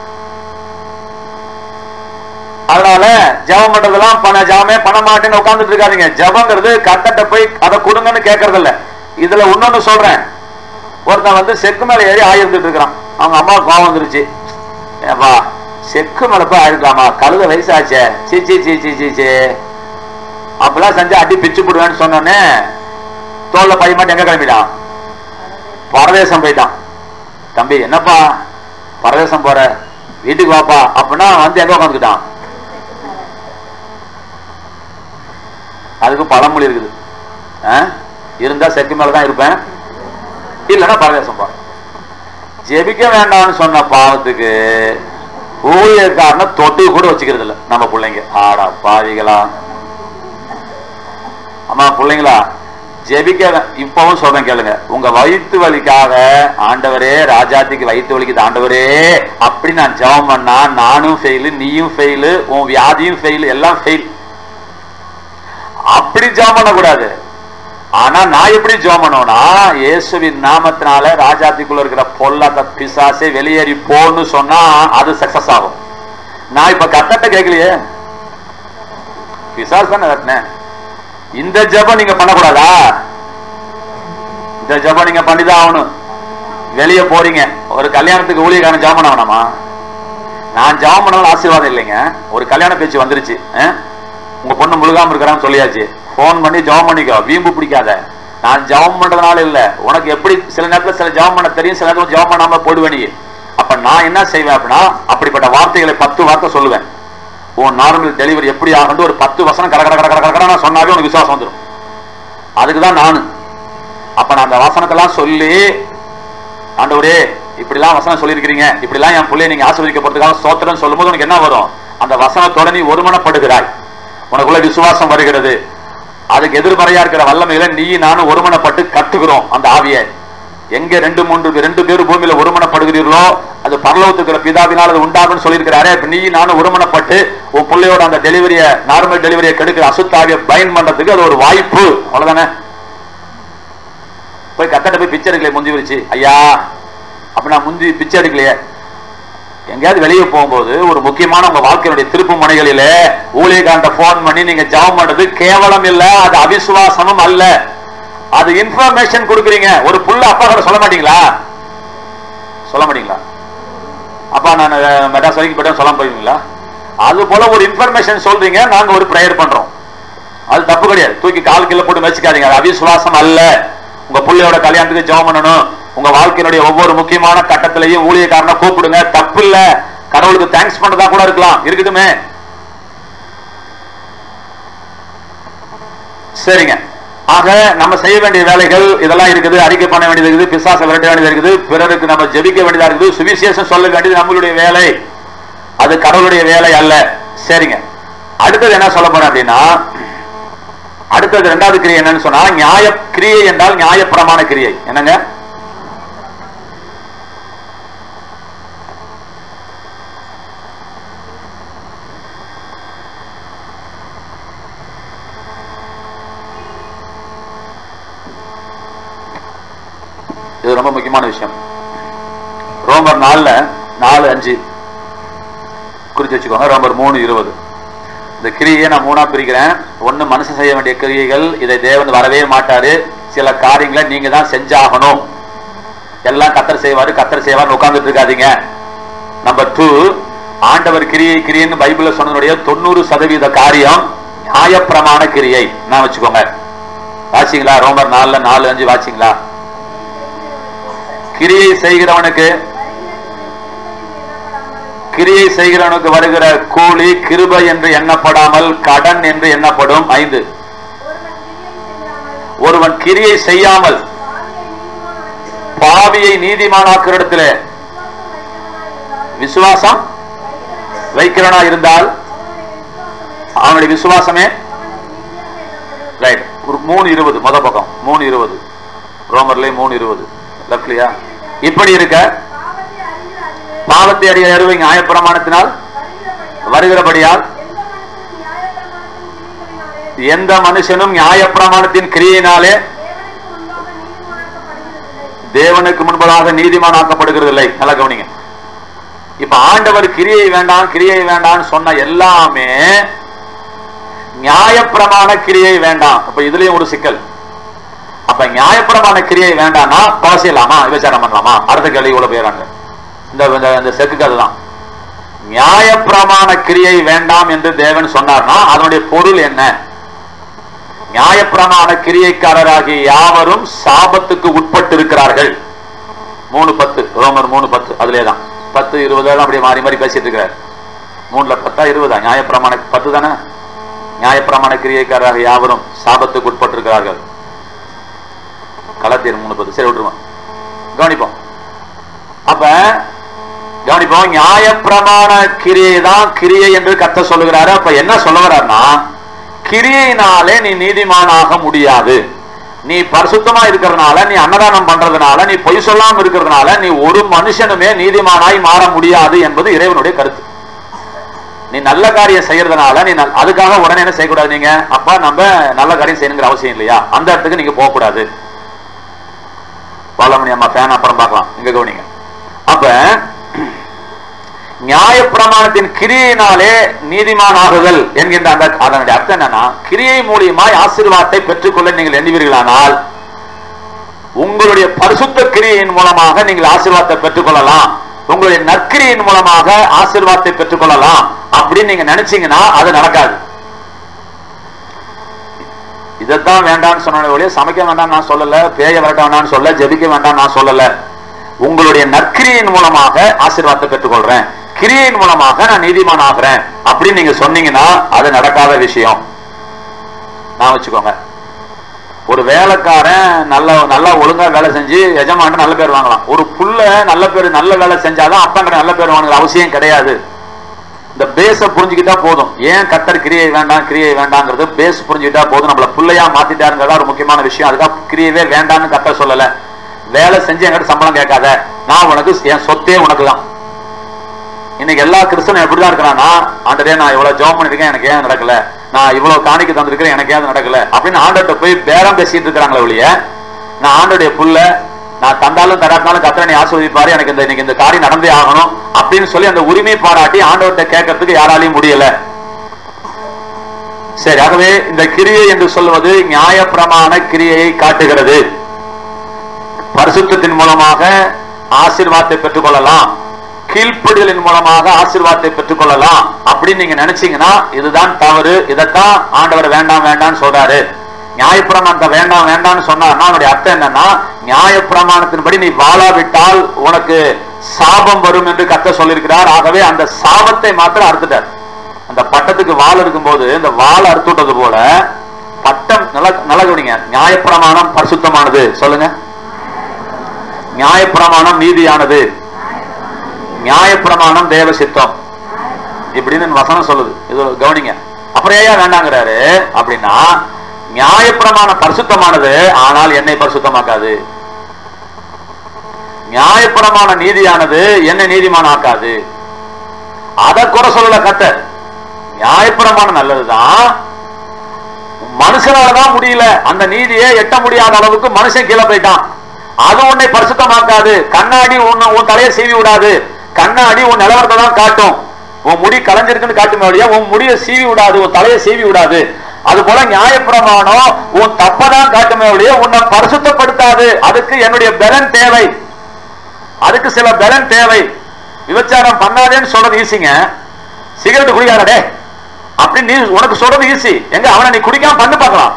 அதனால ஜபம் பண்றதெல்லாம் பண்ண ஜபமே பண்ண மாட்டேன்னு உட்கார்ந்துட்டு இருக்காதீங்க. ஜபங்கிறது கட்டத்தை போய் அதை கொடுங்கன்னு கேட்கறது இல்ல. இதுல இன்னொன்னு சொல்றேன். ஒருத்தன் வந்து செக்கு மேல ஏறி ஆயிருந்துட்டு இருக்கிறான். அவங்க அம்மா கோவம் வந்துருச்சு. ஏப்பா, செக்கு மேல போய் ஆயிருக்கலாமா? கழுத வயசாச்சே, சீச்சி சீச்சி சீச்சி அப்பெல்லாம் செஞ்சு அடி பிச்சு போடுவேன்னு சொன்னோன்னே தோல்ல பைய மாட்டி எங்க கிளம்பிட்டான்? பரதேசம் போயிட்டான். தம்பி என்னப்பா பரதேசம் போற, வீட்டுக்கு வாப்பா அப்படின்னா வந்து எங்க உட்காந்துக்கிட்டான்? அதுக்கு பழமொழி இருக்குது. இருந்தா செக்கு மேலதான் இருப்பேன், இல்லைன்னா பரதேசம் போறேன். ஜெபிக்க வேண்டாம்னு சொன்ன பாவத்துக்கு ஊழியக்காரனை தொட்டு கூட வச்சுக்கிறது இல்லை நம்ம பிள்ளைங்க. ஆடா பாவிகளா! ஆமா பிள்ளைங்களா, ஜெபிக்க இப்பவும் சொல்றேன் கேளுங்க. உங்க வயிற்று வலிக்காக ஆண்டவரே ராஜாத்திக்கு வயிற்று வலிக்குது ஆண்டவரே அப்படி நான் ஜெபம் பண்ணா நானும் ஃபெயிலு, நீயும் ஃபெயிலு, உன் வியாதியும் ஃபெயிலு, எல்லாம் ஃபெயில். அப்படி ஜெபம் பண்ணக்கூடாது. ஆனா நான் எப்படி ஜெபம் பண்ணுவேன்னா, இயேசுவின் நாமத்தினால ராஜாத்திக்குள்ள இருக்கிற பொல்லாத பிசாசே வெளியேறி போன்னு சொன்னா அது சக்சஸ் ஆகும். நான் இப்ப கத்தட்ட கேட்கலையே, பிசாசு தானே கட்டினேன். இந்த ஜெபம் நீங்க பண்ணக்கூடாதா? இந்த ஜெபம் நீங்க பண்ணிதான் ஆகணும். வெளியே போறீங்க, ஒரு கல்யாணத்துக்கு ஊழியக்காரன் ஜெபம் பண்ண வேணாமா? நான் ஜெபம் பண்ணாலும் ஆசீர்வாதம் இல்லைங்க. ஒரு கல்யாண பேச்சு வந்துருச்சு, உங்க பொண்ணு முழுகாம இருக்கிறான்னு சொல்லியாச்சு, போன் பண்ணி ஜெபம் பண்ணிக்கோ, வீம்பு பிடிக்காத. நான் ஜெபம் பண்றதுனால இல்ல, உனக்கு எப்படி சில நேரத்துல சில ஜெபம் பண்ண தெரியும், சில நேரத்துல ஜெபம் பண்ணாம போடுவேன். அப்ப நான் என்ன செய்வேன் அப்படின்னா, அப்படிப்பட்ட வார்த்தைகளை பத்து வார்த்தை சொல்லுவேன். உன் நார்மல் டெலிவரி எப்படி ஆகும் ஒரு பத்து வசனம் கட கட கட கட நான் சொன்னாவே உனக்கு விசுவாசம் வந்துடும். அதுக்குதான் நானு. அப்ப நான் அந்த வசனத்தெல்லாம் சொல்லி, ஆண்டவரே இப்படிலாம் வசனம் சொல்லியிருக்கிறீங்க, இப்படிலாம் என் பிள்ளைய நீங்க ஆசீர்வதிக்கப்படுறதுக்காக ஸ்தோத்திரம் சொல்லும் போது உனக்கு என்ன வரும்? அந்த வசனத்தோட நீ ஒருமனப்படுகிறாய், உனக்குள்ள விசுவாசம் வருகிறது. அதுக்கு எதிர்மறையா இருக்கிற வல்லமையில நீ நானும் ஒருமனப்பட்டு கட்டுகிறோம். அந்த ஆவியை எங்க ரெண்டு மூன்று ரெண்டு பேர் பூமியில ஒருமனப்படுகிறீர்களோ அது பரலோகத்துக்கிற பிதாவினால் அது உண்டாகும் சொல்லியிருக்கிறாரே. நீ நானும் ஒருமனப்பட்டு உன் பிள்ளையோட அந்த டெலிவரியை, நார்மல் டெலிவரியை கெடுக்கிற அசுத்தாவியை பயன் பண்றதுக்கு அது ஒரு வாய்ப்பு. அவ்வளவுதானே. போய் கத்தட்ட போய் பிச்சை எடுக்கலையே, முந்தி விரிச்சு ஐயா அப்ப நான் முந்தி பிச்சை எடுக்கலையே. எங்கேயாவது வெளியே போகும்போது ஒரு முக்கியமான உங்க வாழ்க்கையுடைய திருப்பு முனைகளிலே ஊழியக்காரன்ட்ட போன் பண்ணி நீங்க ஜெபம் பண்றது கேவலம் இல்ல, அது அவிசுவாசமும் அல்ல, அது இன்ஃபர்மேஷன் கொடுக்குறீங்க. ஒரு புள்ள அப்பா கூட சொல்ல மாட்டீங்களா? சொல்ல மாட்டீங்களா? அப்பா நான் மெட்ராஸ் வரைக்கும் போயிட்டேன் சொல்ல போயிருவீங்களா? அது போல ஒரு இன்ஃபர்மேஷன் சொல்றீங்க, நாங்க ஒரு பிரேயர் பண்றோம். அது தப்பு கிடையாது. தூக்கி கால் கீழே போட்டு வச்சுக்காதீங்க, அது அவிசுவாசம் அல்ல. உங்க பிள்ளையோட கல்யாணத்துக்கு ஜெபம் பண்ணணும், உங்க வாழ்க்கையினுடைய ஒவ்வொரு முக்கியமான கட்டத்திலையும் ஊழியக்காரனை கூப்பிடுங்க, தப்பு இல்ல. கடவுளுக்கு தேங்க்ஸ் பண்றதா கூட இருக்கலாம், இருக்கட்டுமே. சரிங்க. ஆக நம்ம செய்ய வேண்டிய வேலைகள் இதெல்லாம் இருக்குது. அறிக்கை பண்ண வேண்டியது இருக்குது, பிசாசை விரட்ட வேண்டியது இருக்குது, பிறருக்கு நம்ம ஜெபிக்க வேண்டியதா இருக்குது, சுவிசேஷம் சொல்ல வேண்டியது நம்மளுடைய வேலை, அது கடவுளுடைய வேலை அல்ல. சரிங்க. அடுத்தது என்ன சொல்ல போறேன் அப்படின்னா, அடுத்தது இரண்டாவது கிரியை என்னன்னு சொன்னா, நியாய கிரியை என்றால் நியாயப்பிரமாண கிரியை. என்னங்க? இது ரொம்ப முக்கியமான விஷயம். ரோமர் நாலுல நாலு அஞ்சு குறிச்சு வச்சுக்கோங்க. ரோமர் மூணு இருபது. இந்த கிரியை நான் மூணா பிரிக்கிறேன். ஒண்ணு மனுஷன் செய்ய வேண்டிய கிரியைகள், இதை தேவன் வரவே மாட்டாரு, சில காரியங்களை நீங்க தான் செஞ்சாகணும். எல்லாம் கத்தர் செய்வாரு கத்தர் செய்வார்னு உட்கார்ந்துட்டு இருக்காதீங்க. நம்பர் டூ, ஆண்டவர் கிரியை கிரியைன்னு பைபிள்ல சொன்னதுடைய தொண்ணூறு சதவீத காரியம் நியாயப்பிரமாண கிரியை. நான் வச்சுக்கோங்க. வாசிங்களா? ரோமர் நாலுல நாலு அஞ்சு வாசிங்களா? கிரியை செய்கிறவனுக்கு கிரியை செய்கிறவனுக்கு வருகிற கூலி கிருபை என்று எண்ணப்படாமல் கடன் என்று எண்ணப்படும். ஐந்து, ஒருவன் கிரியை செய்யாமல் பாவியை நீதிமானாக்குறதிலே விசுவாசம் வைக்கிறவனா இருந்தால் அவனுடைய விசுவாசமே ரைட். மூணு இருபது முத பக்கம் மூணு இருபது ரோமர்ல மூணு இருபது லெப்ட்லியா? இப்படி இருக்க பாவத்தை அறிய அறிவை நியாயப்பிரமாணத்தினால் வருகிறபடியால் எந்த மனுஷனும் நியாயப்பிரமாணத்தின் கிரியினாலே தேவனுக்கு முன்பதாக நீதிமானாக்கப்படுகிறது இல்லை. நல்லா கவனிங்க. இப்ப ஆண்டவர் கிரியை வேண்டாம் கிரியை வேண்டாம் சொன்ன எல்லாமே நியாயப்பிரமாண கிரியை வேண்டாம். அப்ப இதுலயும் ஒரு சிக்கல். அப்ப நியாயப்பிரமாண கிரியை வேண்டாம்னா பாசியலாமா, விபச்சாரம் பண்ணலாமா? அடுத்த கேள்வி இவ்வளவு பேராங்க இந்த செக்குக்கு. அதுதான் நியாயப்பிரமாண கிரியை வேண்டாம் என்று தேவன் சொன்னார்னா அதனுடைய பொருள் என்ன? நியாயப்பிரமாண கிரியைக்காரராகிய யாவரும் சாபத்துக்கு உட்பட்டு இருக்கிறார்கள். மூணு பத்து ரோமர் மூணு பத்து அதுலேதான் பத்து இருபது அப்படியே மாறி மாறி பேசிட்டு இருக்கிறார். மூணுல பத்தா இருபதா? நியாயப்பிரமாண பத்து தானே. நியாயப்பிரமாண கிரியைக்காரராக யாவரும் சாபத்துக்கு உட்பட்டு இருக்கிறார்கள். கலாத்தியர் மூணு பத்து. சரி விட்டுருவோம், கவனிப்போம். அப்ப கவனிப்போம், நியாயப்பிரமாண கிரியை தான் கிரியை என்று கர்த்தர் சொல்லுகிறாரு. அப்ப என்ன சொல்ல வர்றாருன்னா, கிரியையினாலே நீ நீதிமானாக முடியாது. நீ பரிசுத்தமா இருக்கிறதுனால, நீ அன்னதானம் பண்றதுனால, நீ பொய் சொல்லாம இருக்கிறதுனால நீ ஒரு மனுஷனுமே நீதிமானாய் மாற முடியாது என்பது இறைவனுடைய கருத்து. நீ நல்ல காரியம் செய்யறதுனால நீ அதுக்காக உடனே என்ன செய்யக்கூடாது, நீங்க அப்ப நம்ம நல்ல காரியம் செய்யணுங்கிற அவசியம் இல்லையா, அந்த இடத்துக்கு நீங்க போக கூடாது. பாலமணி அம்மா ஃபேன் அப்புறம் பார்க்கலாம், இங்க கவனிங்க. அப்ப நியாயப்பிரமாணத்தின் கிரியையினாலே நீதிமான் ஆகுதல் என்கின்ற அந்த அதனுடைய அர்த்தம் என்னன்னா, கிரியை மூலியமாய் ஆசீர்வாதத்தை பெற்றுக்கொள்ள நீங்கள் எண்ணுவீர்களானால் உங்களுடைய பரிசுத்த கிரியையின் மூலமாக நீங்கள் ஆசீர்வாதத்தை பெற்றுக்கொள்ளலாம், உங்களுடைய நற்கிரியின் மூலமாக ஆசீர்வாதத்தை பெற்றுக்கொள்ளலாம் அப்படின்னு நீங்க நினைச்சீங்கன்னா அது நடக்காது. இதைத்தான் வேண்டாம்னு சொன்ன, சமைக்க வேண்டாம் நான் சொல்லல, பேய விரட்ட வேண்டாம்னு சொல்ல, ஜெபிக்க வேண்டாம் நான் சொல்லல. உங்களுடைய நற்கிரியின் மூலமாக ஆசீர்வாதத்தை பெற்றுக்கொள்றேன், கிரியின் மூலமாக நான் நீதிமான் ஆகிறேன் அப்படின்னு நீங்க சொன்னீங்கன்னா அது நடக்காத விஷயம். நான் வச்சுக்கோங்க, ஒரு வேலைக்காரன் நல்ல நல்லா ஒழுங்கா வேலை செஞ்சு எஜமான நல்ல பேர் வாங்கலாம். ஒரு புள்ள நல்ல பேர் நல்ல வேலை செஞ்சாதான் அப்பங்கிட்ட நல்ல பேர் வாங்குற அவசியம் கிடையாது. இந்த பேஸ புரிஞ்சுக்கிட்டா போதும். ஏன் கர்த்தர் கிரியை வேண்டாம் கிரியை வேண்டாங்கிறது பேஸ் புரிஞ்சுக்கிட்டா போதும். நம்மள புள்ளையா மாத்திட்டாருங்கிறதா ஒரு முக்கியமான விஷயம். அதுக்காக கிரியவே வேண்டாம்னு கர்த்தர் சொல்லல. வேலை செஞ்சு என்கிட்ட சம்பளம் கேட்காத, நான் உனக்கு என் சொத்தே உனக்கு தான். இன்னைக்கு எல்லா கிறிஸ்தனும் எப்படிதான் இருக்கிறான்னா, ஆண்டரே நான் இவ்வளவு ஜெபம் பண்ணிருக்கேன், எனக்கு ஏன் நடக்கல, நான் இவ்வளவு காணிக்கை தந்திருக்கிறேன், எனக்கு ஏன் நடக்கல அப்படின்னு ஆண்டவர்கிட்ட போய் பேரம் பேசிட்டு இருக்கிறாங்களே ஒழிய, நான் ஆண்டோடைய புள்ள, நான் தந்தாலும் தராட்டினாலும் கர்த்தர் என்னை ஆசீர்வதிப்பாரு, எனக்கு இந்த இன்னைக்கு இந்த காரியம் நடந்தே ஆகணும் அப்படின்னு சொல்லி அந்த உரிமை பாராட்டி ஆண்டவர்கிட்ட கேட்கறதுக்கு யாராலையும் முடியல. சரி, ஆகவே இந்த கிரியை என்று சொல்வது நியாயப்பிரமாண கிரியையை காட்டுகிறது. பரிசுத்தத்தின் மூலமாக ஆசீர்வாதத்தை பெற்றுக் கொள்ளலாம், கீழ்ப்படிதலின் மூலமாக ஆசீர்வாதத்தை பெற்றுக் கொள்ளலாம் அப்படின்னு நீங்க நினைச்சீங்கன்னா இதுதான் தவறு. இதைத்தான் ஆண்டவர் வேண்டாம் வேண்டாம்னு சொல்றாரு. நியாயப்பிரமாணத்தை வேண்டாம் வேண்டாம்னு சொன்னார்னா அவனுடைய அர்த்தம் என்னன்னா, நியாயப்பிரமாணத்தின்படி நீ வாழாவிட்டால் உனக்கு சாபம் வரும் என்று கர்த்தர் சொல்லியிருக்கிறார். ஆகவே அந்த சாபத்தை மாத்திரம் அறுத்துட்டார். அந்த பட்டத்துக்கு வாள் இருக்கும் போது இந்த வாள் அறுத்துட்டது போல பட்டம் நல்ல நல்ல கவனிங்க, நியாயப்பிரமாணம் பரிசுத்தமானது. சொல்லுங்க, நியாயப்பிரமாணம் நீதியானது, நியாயப்பிரமாணம் தேவ சித்தம் இப்படின்னு வசனம் சொல்லுது. இது கவனிங்க. அப்புறம் ஏன் வேண்டாங்கிறாரு அப்படின்னா, நியாயப்பிரமாணம் பரிசுத்தமானது ஆனால் என்னை பரிசுத்தமாக்காது, நியாயப்பிரமாண நீதியானது என்னை நீதிமான் ஆக்காது. அதை குறை சொல்லல கர்த்தர். நியாயப்பிரமாணம் நல்லதுதான், மனுஷனாலதான் முடியல, அந்த நீதியை எட்ட முடியாத அளவுக்கு மனுஷன் கீழே போயிட்டான். அது உன்னை பரிசுத்தமாக்காது. கண்ணாடி உன் தலையை சீவி விடாது, கண்ணாடி உன் நிலவரத்தை தான் காட்டும். உன் முடி கலைஞ்சிருக்குன்னு காட்டுமே வழியா உன் முடியை சீவி விடாது, உன் தலையை சீவி விடாது. அது போல நியாயப்பிரமாணம் உன் தப்பதான் காட்டுமே வழியா உன்னை பரிசுத்தப்படுத்தாது. அதுக்கு என்னுடைய பலன் தேவை, அதுக்கு சில பலன் தேவை. விபச்சாரம் பண்ணாதேன்னு சொல்றது ஈஸிங்க, சிகரெட் குடிக்காதே அப்படின்னு நீ உனக்கு சொல்றது ஈஸி. எங்க அவனை நீ குடிக்காம பண்ணு பார்க்கலாம்.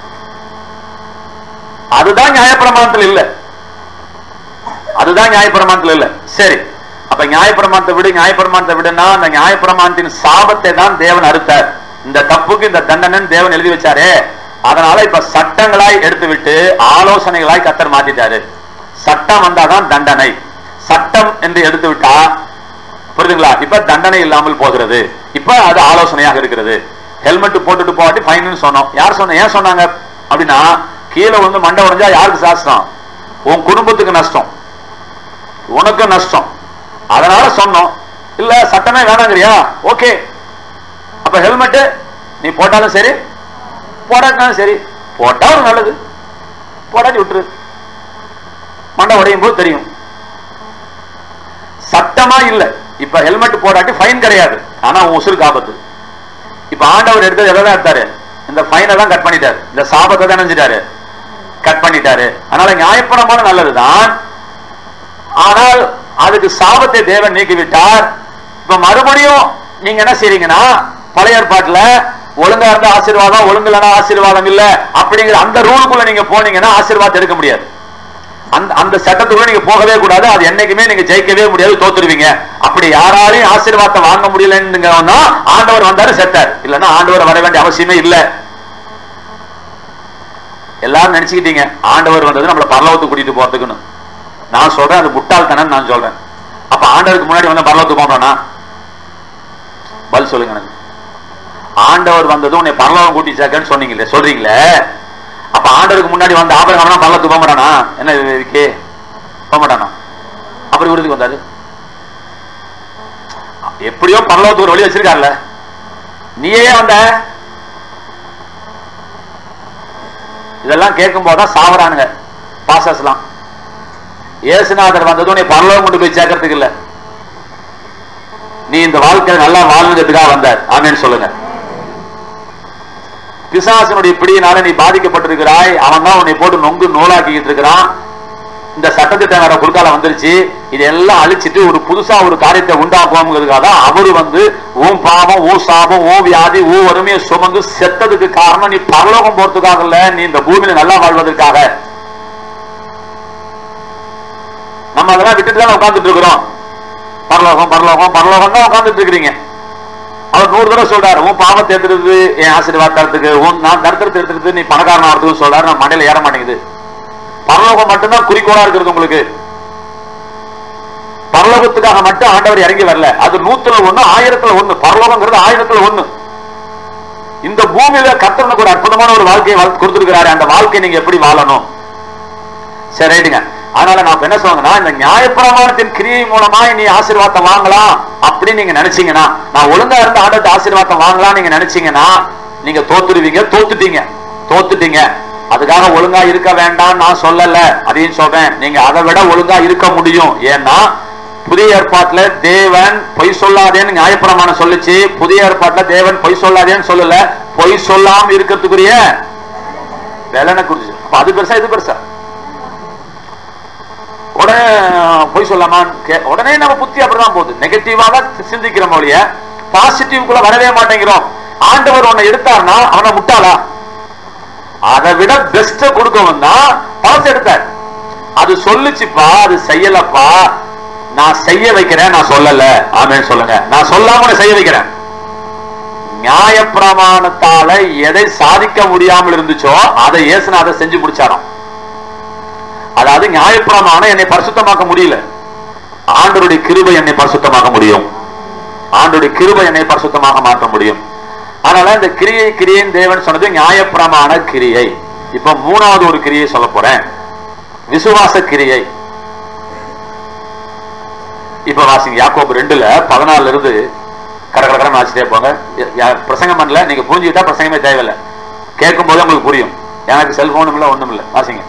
அதுதான் நியாயப்பிரமாணத்தில் இல்ல, அதுதான் நியாயப்பிரமாணத்தில் இல்ல. சரி, அப்ப நியாயப்பிரமாணத்தை விடு, நியாயப்பிரமாணத்தை விடுனா அந்த நியாயப்பிரமாணத்தின் சாபத்தை தான் தேவன் அறுத்தார். இந்த தப்புக்கு இந்த தண்டனை தேவன் எழுதி வச்சாரே, அதனால இப்ப சட்டங்களாய் எடுத்து விட்டு ஆலோசனைகளாய் கர்த்தர் மாத்திட்டாரு. சட்டம் வந்தாதான் தண்டனை, சட்டம் என்று எடுத்து விட்டா புரியுதுங்களா, இப்ப தண்டனை இல்லாமல் போகிறது, இப்ப அது ஆலோசனையாக இருக்கிறது. ஹெல்மெட் போட்டுட்டு போகாட்டி ஃபைன் சொன்னோம். யார் சொன்ன, ஏன் சொன்னாங்க அப்படின்னா, கீழே வந்து மண்டை உடைஞ்சா யாருக்கு சாஸ்திரம், உன் குடும்பத்துக்கு நஷ்டம், உனக்கு நஷ்டம், அதனால சொன்னோம். இல்ல சட்டமே வேணாங்கிறியா, ஓகே, அப்ப ஹெல்மெட் நீ போட்டாலும் சரி போடாட்டாலும் சரி, போட்டா ஒரு நல்லது, போடாட்டி விட்டுரு, மண்டை உடையும் போது தெரியும். சட்டமா இல்ல, இப்ப ஹெல்மெட் போடாட்டி ஃபைன் கிடையாது, ஆனா உன் உசுருக்கு ஆபத்து. இப்ப ஆண்டவர் எடுத்தது எதான் எடுத்தாரு, இந்த ஃபைனை தான் கட் பண்ணிட்டாரு, இந்த சாபத்தை தான் நினைச்சிட்டாரு, கட் பண்ணிட்டாரு. அதனால நியாயப்பிரமாணம் நல்லதுதான், ஆனால் அதுக்கு சாபத்தை தேவன் நீக்கிவிட்டார். இப்ப மறுபடியும் நீங்க என்ன செய்றீங்கன்னா, பழைய ஏற்பாட்டுல ஒழுங்கா இருந்த ஆசீர்வாதம், ஒழுங்கு இல்லைன்னா ஆசீர்வாதம் இல்ல அப்படிங்கிற அந்த ரூலுக்குள்ள நீங்க போனீங்கன்னா ஆசீர்வாதம் எடுக்க முடியாது. அந்த அந்த சட்டத்துக்குள்ள நீங்க போகவே கூடாது, அது என்னைக்குமே நீங்க ஜெயிக்கவே முடியாது, தோத்துருவீங்க. அப்படி யாராலையும் ஆசீர்வாதத்தை வாங்க முடியலன்னு ஆண்டவர் வந்தாரு செத்தார், இல்லன்னா ஆண்டவர் வர வேண்டிய அவசியமே இல்லை. எல்லாரும் நினைச்சுக்கிட்டீங்க ஆண்டவர் வந்தது நம்மள பரலோகத்துக்கு கூட்டிட்டு போறதுக்குன்னு. நான் சொல்றேன் அது முட்டாள்தானே நான் சொல்றேன். அப்ப ஆண்டவருக்கு முன்னாடி வந்து பரலோகத்துக்கு போறோம்னா பதில் சொல்லுங்க எனக்கு. ஆண்டவர் வந்ததும் உன்னை பரலோகம் கூட்டி சேர்க்கன்னு சொன்னீங்களே சொல்றீங்களே, அப்ப ஆண்டவருக்கு முன்னாடி வந்து ஆபிரகாம் பரலோகத்துக்கு போக மாட்டானா? என்ன இதுக்கே போக மாட்டானா? அப்படி விருதுக்கு வந்தாரு. எப்படியோ பரலோகத்துக்கு ஒரு வழி வச்சிருக்காருல்ல, நீயே வந்த. இதெல்லாம் கேட்கும் போதுதான் சாவரானுங்க பாசஸ்லாம். இயேசுநாதர் வந்ததும் நீ பரலோகம் கொண்டு போய் சேர்க்கறதுக்கு இல்ல, நீ இந்த வாழ்க்கையை நல்லா வாழ்ந்ததுக்காக வந்தார். ஆமேன்னு சொல்லுங்க. பிசாசனுடைய பிடியினால நீ பாதிக்கப்பட்டிருக்கிறாய். அவன் தான் உன்னை போட்டு நொங்கு நூலாக்கிட்டு இருக்கிறான். இந்த சட்டத்திட்டம் வேற குறுக்கால வந்துருச்சு. இதெல்லாம் அழிச்சிட்டு ஒரு புதுசா ஒரு காரியத்தை உண்டாக்குவோங்கிறதுக்காக தான் அவரு வந்து உன் பாவம் ஊ சாபம் ஊ வியாதி ஊ வறுமையை சுமந்து செத்ததுக்கு காரணம் நீ பரலோகம் போறதுக்காக இல்ல, நீ இந்த பூமியில நல்லா வாழ்வதற்காக. நம்ம அதெல்லாம் விட்டுட்டு தான் உட்கார்ந்துட்டு இருக்கிறோம். பரலோகம் பரலோகம் பரலோகம் தான் உட்கார்ந்துட்டு இருக்கிறீங்க. அவர் நூறு தடவை சொல்றாரு, உன் பாவத்தை எடுத்துறது என் ஆசீர்வாதத்துக்கு, உன் நான் தரித்திரத்தை எடுத்துறது நீ பணக்காரன் ஆகிறதுக்கு சொல்றாரு. நான் மண்டையில ஏற மாட்டேங்குது. பரலோகம் மட்டும்தான் குறிக்கோளா இருக்கிறது உங்களுக்கு. பரலோகத்துக்காக மட்டும் ஆண்டவர் இறங்கி வரல. அது நூத்துல ஒண்ணு ஆயிரத்துல ஒண்ணு. பரலோகங்கிறது ஆயிரத்துல ஒண்ணு. இந்த பூமியில கர்த்தருக்கு ஒரு அற்புதமான ஒரு வாழ்க்கையை கொடுத்திருக்கிறாரு. அந்த வாழ்க்கையை நீங்க எப்படி வாழணும்? சரி ரைட்டுங்க. அதனால நான் என்ன சொல்றேன்னா, இந்த நியாயப்பிரமாணத்தின் கிரியை மூலமா நீ ஆசீர்வாதம் வாங்கலாம் அப்படின்னு நீங்க நினைச்சீங்கன்னா, நான் ஒழுங்கா இருந்து ஆண்டவர்ட்ட ஆசீர்வாதம் வாங்கலாம் நீங்க நினைச்சீங்கன்னா நீங்க தோத்துடுவீங்க. தோத்துட்டீங்க தோத்துட்டீங்க அதுக்காக ஒழுங்கா இருக்க வேண்டாம் நான் சொல்லல, அதையும் சொல்றேன். நீங்க அதை விட ஒழுங்கா இருக்க முடியும். ஏன்னா புதிய ஏற்பாட்டுல தேவன் பொய் சொல்லாதேன்னு நியாயப்பிரமாணம் சொல்லுச்சு. புதிய ஏற்பாட்டுல தேவன் பொய் சொல்லாதேன்னு சொல்லல, பொய் சொல்லாம இருக்கிறதுக்குரிய வேலைன்னு குறிச்சு. அப்ப அது பெருசா இது பெருசா? உடனே பொய் சொல்லாமா? உடனே நம்ம புத்தி அப்படிதான் போகுது. நெகட்டிவா தான் சிந்திக்கிறோம் ஒழிய பாசிட்டிவ்க்குள்ள வரவே மாட்டேங்கிறோம். ஆண்டவர் உன்னை எடுத்தார்னா அவனை முட்டாளா? அதை விட பெஸ்ட கொடுக்கவும் தான் பணத்தை எடுத்தார். அது சொல்லுச்சுப்பா, அது செய்யலப்பா, நான் செய்ய வைக்கிறேன், நான் சொல்லல. ஆமேன்னு சொல்லுங்க. நான் சொல்லாம செய்ய வைக்கிறேன். நியாயப்பிரமாணத்தால எதை சாதிக்க முடியாமல் இருந்துச்சோ அதை இயேசுநாதர் செஞ்சு முடிச்சாராம். அதாவது நியாயப்பிரமாணம் என்னை பரிசுத்தமாக்க முடியல, ஆண்டவருடைய கிருபை என்னை பரிசுத்தமாக்க முடியும். ஆண்டவருடைய கிருபை என்னை பரிசுத்தமாக மாற்ற முடியும். அதனால இந்த கிரியை கிரியைன்னு தேவன் சொன்னது நியாயப்பிரமாண கிரியை. இப்ப மூணாவது ஒரு கிரியை சொல்ல போறேன், விசுவாச கிரியை. இப்ப வாசிங்க யாக்கோபு ரெண்டுல பதினாலுல இருந்து கடற்கரை வாசிட்டே போங்க. பிரசங்கம் பண்ணல, நீங்க புரிஞ்சுக்கிட்டா பிரசங்கமே தேவையில்லை. கேட்கும் போது உங்களுக்கு புரியும். எனக்கு செல்போனும் இல்ல ஒண்ணும் இல்ல. வாசிங்க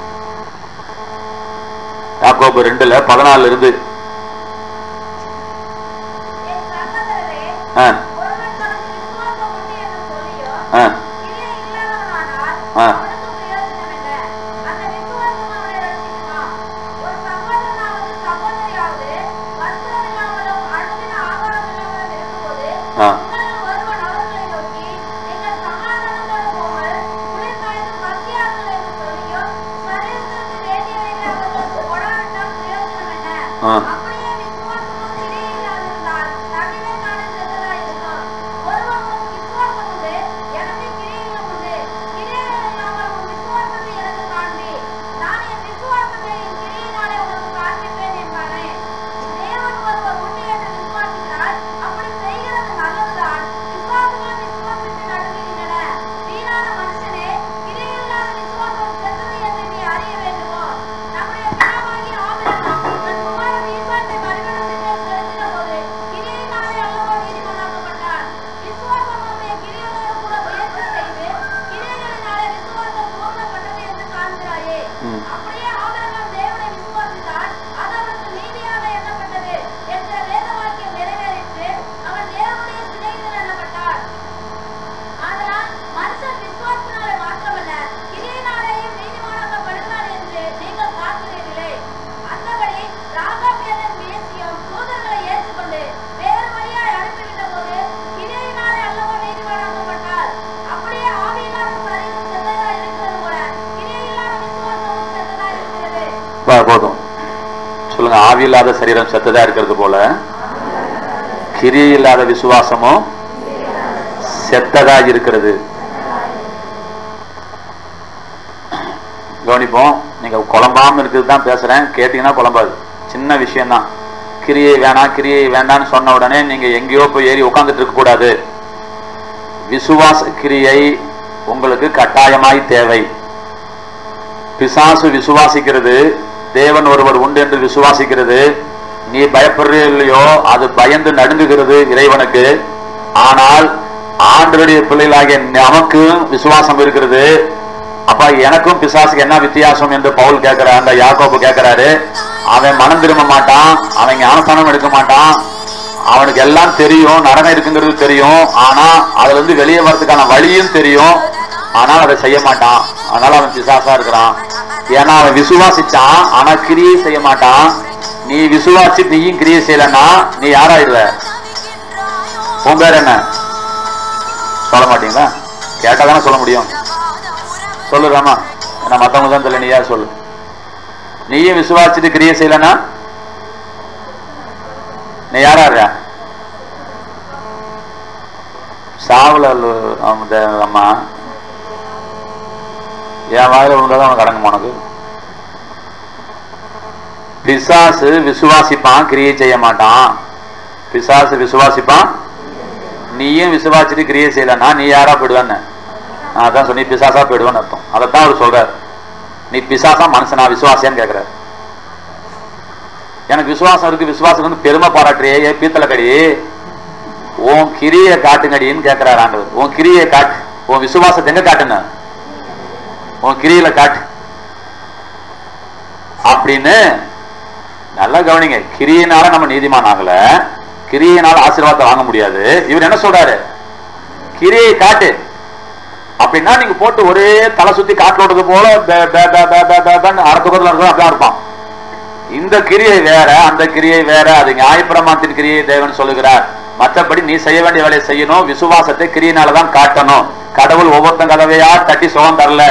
யாக்கோபு ரெண்டுல பதினாலுல இருந்து. போதும் சொல்லுங்க. ஆவி இல்லாத சரீரம் செத்ததா இருக்கிறது போல கிரியை இல்லாத விசுவாசமும் செத்ததா இருக்கிறது. கவனிப்போம். நீங்க குழம்பாம இருக்குது தான் பேசுறேன், கேட்டீங்கன்னா குழம்பாது. சின்ன விஷயம் தான். கிரியை வேணாம் கிரியை வேண்டான்னு சொன்ன உடனே நீங்க எங்கேயோ போய் ஏறி உட்கார்ந்துட்டு இருக்க கூடாது. விசுவாச கிரியை உங்களுக்கு கட்டாயமாய் தேவை. பிசாசு விசுவாசிக்கிறது, தேவன் ஒருவர் உண்டு என்று விசுவாசிக்கிறது. நீ பயப்படுறே இல்லையோ, அது பயந்து நடுங்குகிறது இறைவனுக்கு. ஆனால் ஆண்டவருடைய பிள்ளைகளாகிய நமக்கு விசுவாசம் இருக்கிறது. அப்ப எனக்கும் பிசாசுக்கு என்ன வித்தியாசம் என்று பவுல் கேட்கிறார், அந்த யாக்கோபு கேட்கிறாரு. அவன் மனம் திரும்ப மாட்டான், அவன் ஞானஸ்தானம் எடுக்க மாட்டான், அவனுக்கு எல்லாம் தெரியும், நரகம் இருக்குங்கிறது தெரியும், ஆனா அதுல இருந்து வெளியே வர்றதுக்கான வழியும் தெரியும், ஆனால் அதை செய்ய மாட்டான். அதனால அவன் பிசாசா இருக்கிறான். ஏன்னா அவன் விசுவாசிச்சான், ஆனா கிரியை செய்ய மாட்டான். நீ விசுவாசி நீயும் கிரியை செய்யலன்னா நீ யாராயிடுவ? உன் பேர் என்ன சொல்ல மாட்டீங்களா? கேட்டாதானே சொல்ல முடியும். சொல்லுறாமா? ஏன்னா மத்தவங்க தான் தெரியல, நீ யார் சொல்லு. நீயும் விசுவாசிட்டு கிரியை செய்யலன்னா நீ யாரா? சாவல அம்மா என் வாயில விழுந்தாதான் அவனுக்கு அடங்குமா உனக்கு? பிசாசு விசுவாசிப்பான், கிரியை செய்ய மாட்டான். பிசாசு விசுவாசிப்பான், நீயும் விசுவாசிட்டு கிரியை செய்யலன்னா நீ யாரா போயிடுவான்னு நான் அதான் சொன்னி பிசாசா போயிடுவான்னு அர்த்தம். அதைத்தான் அவர் சொல்றாரு. நீ பிசாசா மனுஷனா விசுவாசியான்னு கேட்கிற. எனக்கு விசுவாசம் இருக்கு, விசுவாசம் வந்து பெருமை பாராட்டுறியே பீத்தல கடி, உன் கிரியை காட்டுங்கடின்னு கேட்கிறார் ஆண்டவர். உன் கிரியை காட்டு, உன் விசுவாசத்தை எங்க காட்டுங்க? உன் கிரியில காட்டு அப்படின்னு. நல்லா கவனிங்க, கிரியினால நம்ம நீதிமான் ஆகல, கிரியினால ஆசீர்வாதத்தை வாங்க முடியாது. இவர் என்ன சொல்றாரு? கிரியை காட்டு அப்படின்னா நீங்க போட்டு ஒரே தலை சுத்தி காட்டுல ஓடுறது போல அரத்துக்குள்ள அப்படிதான் இருப்பான். இந்த கிரியை வேற, அந்த கிரியை வேற. அது நியாயப்பிரமாணத்தின் கிரியை தேவன் சொல்லுகிறார். மற்றபடி நீ செய்ய வேண்டிய வேலையை செய்யணும். விசுவாசத்தை கிரியினாலதான் காட்டணும். கடவுள் ஒவ்வொருத்தன் கதவையா தட்டி சுகம் தரல.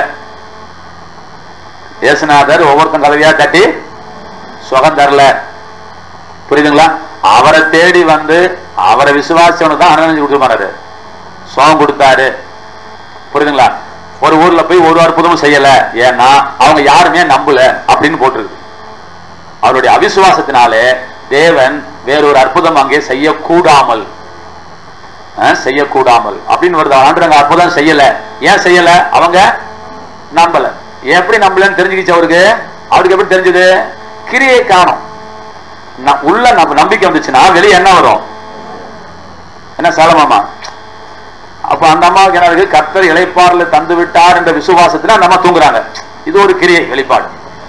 இயேசுநாதர் ஒவ்வொருத்தன் கதவையா தட்டி சுகம் தரல. புரியுதுங்களா? அவரை தேடி வந்து அவரை விசுவாசவனுக்கு தான் அனுமதி கொடுத்துருப்பாரு, சுகம் கொடுத்தாரு. புரியுதுங்களா? ஒரு ஊர்ல போய் ஒரு அற்புதமும் செய்யல, ஏன்னா அவங்க யாருமே நம்பல அப்படின்னு போட்டிருக்கு. அவருடைய அவிசுவாசத்தினாலே தேவன் வேறொரு அற்புதம் அங்கே செய்யக்கூடாமல் செய்யக்கூடாமல் அப்படின்னு வருது. ஆண்டவங்க அற்புதம் செய்யல. ஏன் செய்யல? அவங்க நம்பல. எப்படி நம்பலன்னு தெரிஞ்சுக்கிச்சு அவருக்கு. அவருக்கு எப்படி தெரிஞ்சது? கிரியை காணும். உள்ள நம்ம நம்பிக்கை வந்துச்சுன்னா வெளியே என்ன வரும்? என்ன சேலமாமா? அப்ப அந்த அம்மாவுக்கு என்ன இருக்கு? கர்த்தர் இளைப்பாறுல தந்து விட்டார் என்ற விசுவாசத்துல அந்த அம்மா தூங்குறாங்க. இது ஒரு கிரியை வெளிப்பாடு.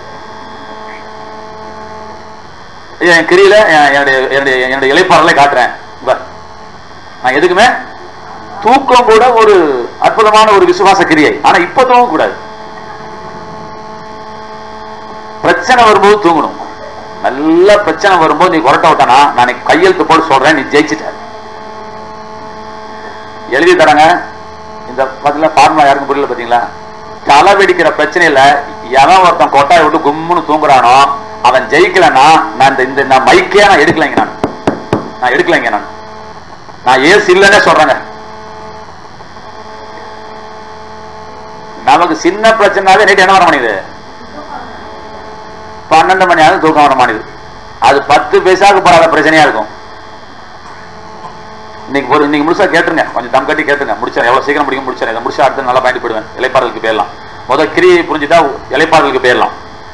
என் கிரியில என்னுடைய இளைப்பாறலை காட்டுறேன். நான் எதுக்குமே தூக்கம் கூட ஒரு அற்புதமான ஒரு விசுவாச கிரியை. ஆனா இப்ப தூங்க கூடாது. பிரச்சனை வரும்போது தூங்கணும். நல்ல பிரச்சனை வரும்போது நீ கொரட்ட விட்டானா நான் கையெழுத்து போட்டு சொல்றேன், நீ ஜெயிச்சுட்ட. எழுதி தரங்க. இந்த பதில பார்மா யாருக்கும் புரியல பாத்தீங்களா? தலை வெடிக்கிற பிரச்சனையில எவன் ஒருத்தன் கொட்டாயை விட்டு கும்முன்னு தூங்குறானோ அவன் ஜெயிக்கலன்னா நான் இந்த நான் மைக்கே நான் எடுக்கலைங்க. நான் நான் எடுக்கலைங்க. நான் நான் ஏசு இல்லைன்னே சொல்றேங்க. நமக்கு சின்ன பிரச்சனைனாவே நைட்டு என்ன வர மாட்டேங்குது? பன்னெண்டு மணி ஆகுது தூக்கம் வர மாட்டேங்குது. அது பத்து பைசாவுக்கு போறாத பிரச்சனையா இருக்கும். இன்னைக்கு ஒரு இன்னைக்கு முழுசா கேட்டுருங்க, கொஞ்சம் தம் கட்டி கேட்டுருங்க. முடிச்சேன், எவ்வளவு சீக்கிரம் முடியும் முடிச்சேன். இதை முடிச்சா அடுத்து நல்லா பயந்து போயிடுவேன். இலைப்பாறலுக்கு போயிடலாம். முதல் கிரியை புரிஞ்சுட்டா இலைப்பாறலுக்கு போயிடலாம்.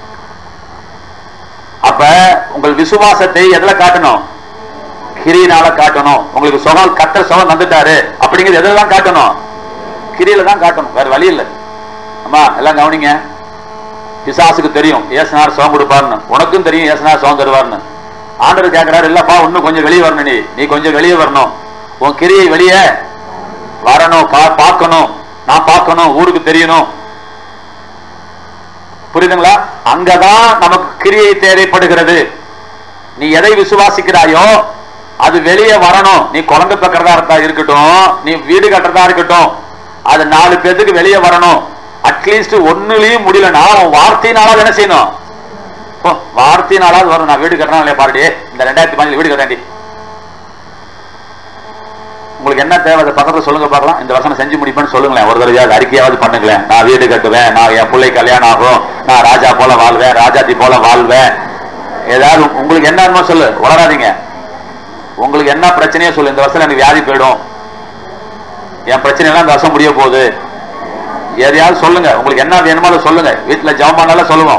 அப்ப உங்கள் விசுவாசத்தை எதுல காட்டணும்? கிரியினால காட்டணும். உங்களுக்கு சுகம் கர்த்தர் சுகம் தந்துட்டாரு அப்படிங்கிறது எதெல்லாம் காட்டணும்? கிரியில தான் காட்டணும், வேற வழி இல்லை. அம்மா எல்லாம் கவனிங்க. பிசாசுக்கு தெரியும் ஏசுனார் சுகம் கொடுப்பாருன்னு, உனக்கும் தெரியும் ஏசுனார் சுகம் தருவார்னு. ஆண்டவர் கேட்கிறாரு, இல்லப்பா இன்னும் கொஞ்சம் வெளியே வரணும், நீ நீ கொஞ்சம் வெளியே வரணும், உன் கிரியை வெளியே வரணும், பார்க்கணும், நான் பார்க்கணும், ஊருக்கு தெரியணும். புரியுதுங்களா? அங்கதான் நமக்கு கிரியை தேவைப்படுகிறது. நீ எதை விசுவாசிக்கிறாயோ அது வெளியே வரணும். நீ குழந்தை பக்கிறதா இருந்தா இருக்கட்டும், நீ வீடு கட்டுறதா இருக்கட்டும், அது நாலு பேருக்கு வெளியே வரணும். அட்லீஸ்ட் ஒண்ணுலயும் முடியலன்னா வார்த்தையினால என்ன செய்யணும்? வார்த்தையினாலாவது வரும். நான் வீடு கட்டுறேன் இல்லையா பாருடி, இந்த ரெண்டாயிரத்தி பதினேழு வீடு கட்டாண்டி உங்களுக்கு என்ன தேவை அதை பக்கத்துல சொல்லுங்க பார்க்கலாம். இந்த வருஷம் செஞ்சு முடிப்பேன்னு சொல்லுங்களேன். ஒரு தடவையாவது அறிக்கையாவது பண்ணுங்களேன். நான் வீடு கட்டுவேன், நான் என் பிள்ளை கல்யாணம் ஆகும், நான் ராஜா போல வாழ்வேன், ராஜாத்தி போல வாழ்வேன். ஏதாவது உங்களுக்கு என்ன சொல்லு, வளராதீங்க. உங்களுக்கு என்ன பிரச்சனையோ சொல்லு. இந்த வருஷம் எனக்கு வியாதி போயிடும், என் பிரச்சனை எல்லாம் இந்த வருஷம் முடிய போகுது, எதையாவது சொல்லுங்க. உங்களுக்கு என்ன வேணுமோ சொல்லுங்க. வீட்டுல ஜெபம் பண்ணாலும் சொல்லுவோம்.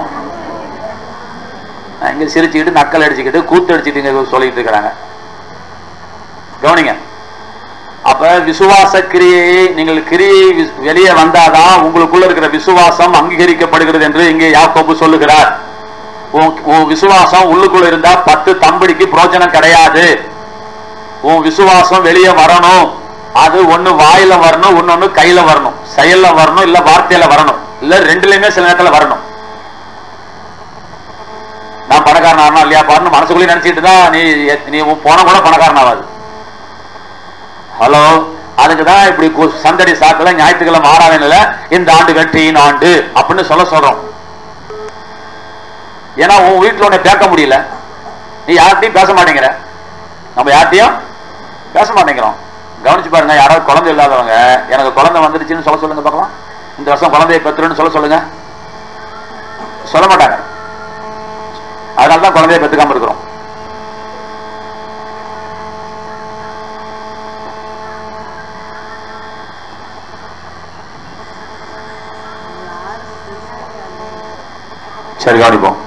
இங்க சிரிச்சுக்கிட்டு நக்கல் அடிச்சுக்கிட்டு கூத்து அடிச்சுட்டு சொல்லிட்டு இருக்கிறாங்க. கவனிங்க. அப்ப விசுவாச கிரியை, நீங்கள் கிரியை வெளியே வந்தாதான் உங்களுக்குள்ள இருக்கிற விசுவாசம் அங்கீகரிக்கப்படுகிறது என்று இங்கே யாக்கோபு சொல்லுகிறார். உன் விசுவாசம் உள்ளுக்குள்ள இருந்தா பத்து தம்படிக்கு பிரோஜனம் கிடையாது. உன் விசுவாசம் வெளியே வரணும். அது ஒண்ணு வாயில வரணும், ஒன்னொன்னு கையில வரணும், செயல்ல வரணும், இல்ல வார்த்தையில வரணும், இல்ல ரெண்டுலயுமே சில நேரத்துல வரணும். நான் பணக்காரன் ஆகணும் இல்லையா பாருன்னு மனசுக்குள்ளே நினைச்சிட்டு தான் நீ நீ போன கூட பணக்காரன் ஆகாது. ஹலோ, அதுக்குதான் இப்படி சந்தடி சாக்குல ஞாயிற்றுக்கிழமை ஆறாவது இந்த ஆண்டு வெற்றியின் ஆண்டு அப்படின்னு சொல்ல சொல்றோம். ஏன்னா உன் வீட்டுல உன்னை கேட்க முடியல, நீ யார்கிட்டையும் பேச மாட்டேங்கிற, நம்ம யார்கிட்டையும் பேச மாட்டேங்கிறோம். கவனிச்சு பாருங்க. யாராவது குழந்தை இல்லாதவங்க எனக்கு குழந்தை வந்துருச்சுன்னு சொல்ல சொல்லுங்க பார்க்கலாம். இந்த வருஷம் குழந்தைய பெற்றுன்னு சொல்ல சொல்லுங்க. சொல்ல மாட்டாங்க. அதனாலதான் குழந்தைய பெற்றுக்காம இருக்கிறோம். சரி, கவனிப்போம்.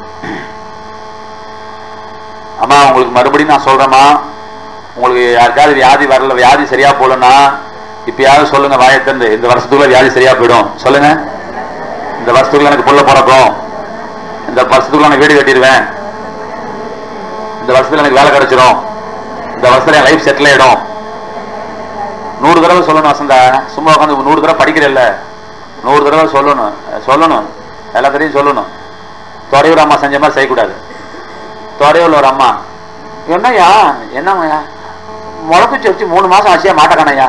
அம்மா உங்களுக்கு மறுபடியும் நான் சொல்றேம்மா, உங்களுக்கு யாருக்காவது வியாதி வரல, வியாதி சரியா போலன்னா இப்பயாவது சொல்லுங்க வாயத்திருந்து, இந்த வருஷத்துக்குள்ள வியாதி சரியா போயிடும் சொல்லுங்க. இந்த வருஷத்துக்குள்ள எனக்கு புள்ள பிறக்கும், இந்த வருஷத்துக்குள்ள நான் வீடு கட்டிடுவேன், இந்த வருஷத்துல எனக்கு வேலை கிடைச்சிடும், இந்த வருஷத்துல என் லைஃப் செட்டில் ஆயிடும். நூறு தடவை சொல்லணும் வசந்தா. சும்மா உட்காந்து நூறு தடவை படிக்கிறல்ல, நூறு தடவை சொல்லணும் சொல்லணும் எல்லாத்தையும் சொல்லணும். தொடையூர் அம்மா செஞ்ச மாதிரி செய்யக்கூடாது. தொடையூர்ல ஒரு அம்மா, என்னையா என்னம்மையா முளக்குச்சி வச்சு மூணு மாசம் ஆச்சியா மாட்டக்கானையா,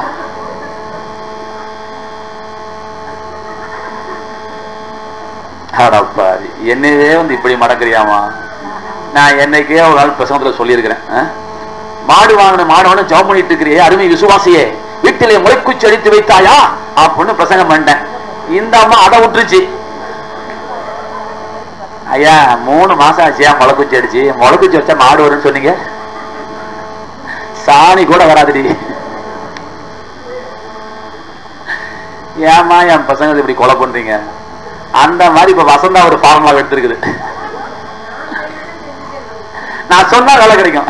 என்னவே வந்து இப்படி மடக்கிறியாமா. நான் என்னைக்கே ஒரு நாள் பிரசங்கத்துல சொல்லியிருக்கிறேன், மாடு வாங்கின மாடு ஜெபம் பண்ணிட்டு இருக்கிறியே அருமை விசுவாசியே, வீட்டிலே முளைக்குச்சி அடித்து வைத்தாயா அப்படின்னு பிரசங்கம் பண்ணிட்டேன். இந்த அம்மா அதை விட்டுருச்சு. ஐயா மூணு மாசம் ஆச்சியா முளைக்குச்சி அடிச்சு, முளைக்குச்சி வச்சா மாடு வரும்னு சொன்னீங்க, சாணி கூட வராதுடி. ஏமா என் பசங்க இப்படி கொலை பண்றீங்க? அந்த மாதிரி இப்ப வசந்தா ஒரு ஃபார்முலா எடுத்திருக்குது. நான் சொன்னா வேலை கிடைக்கும்.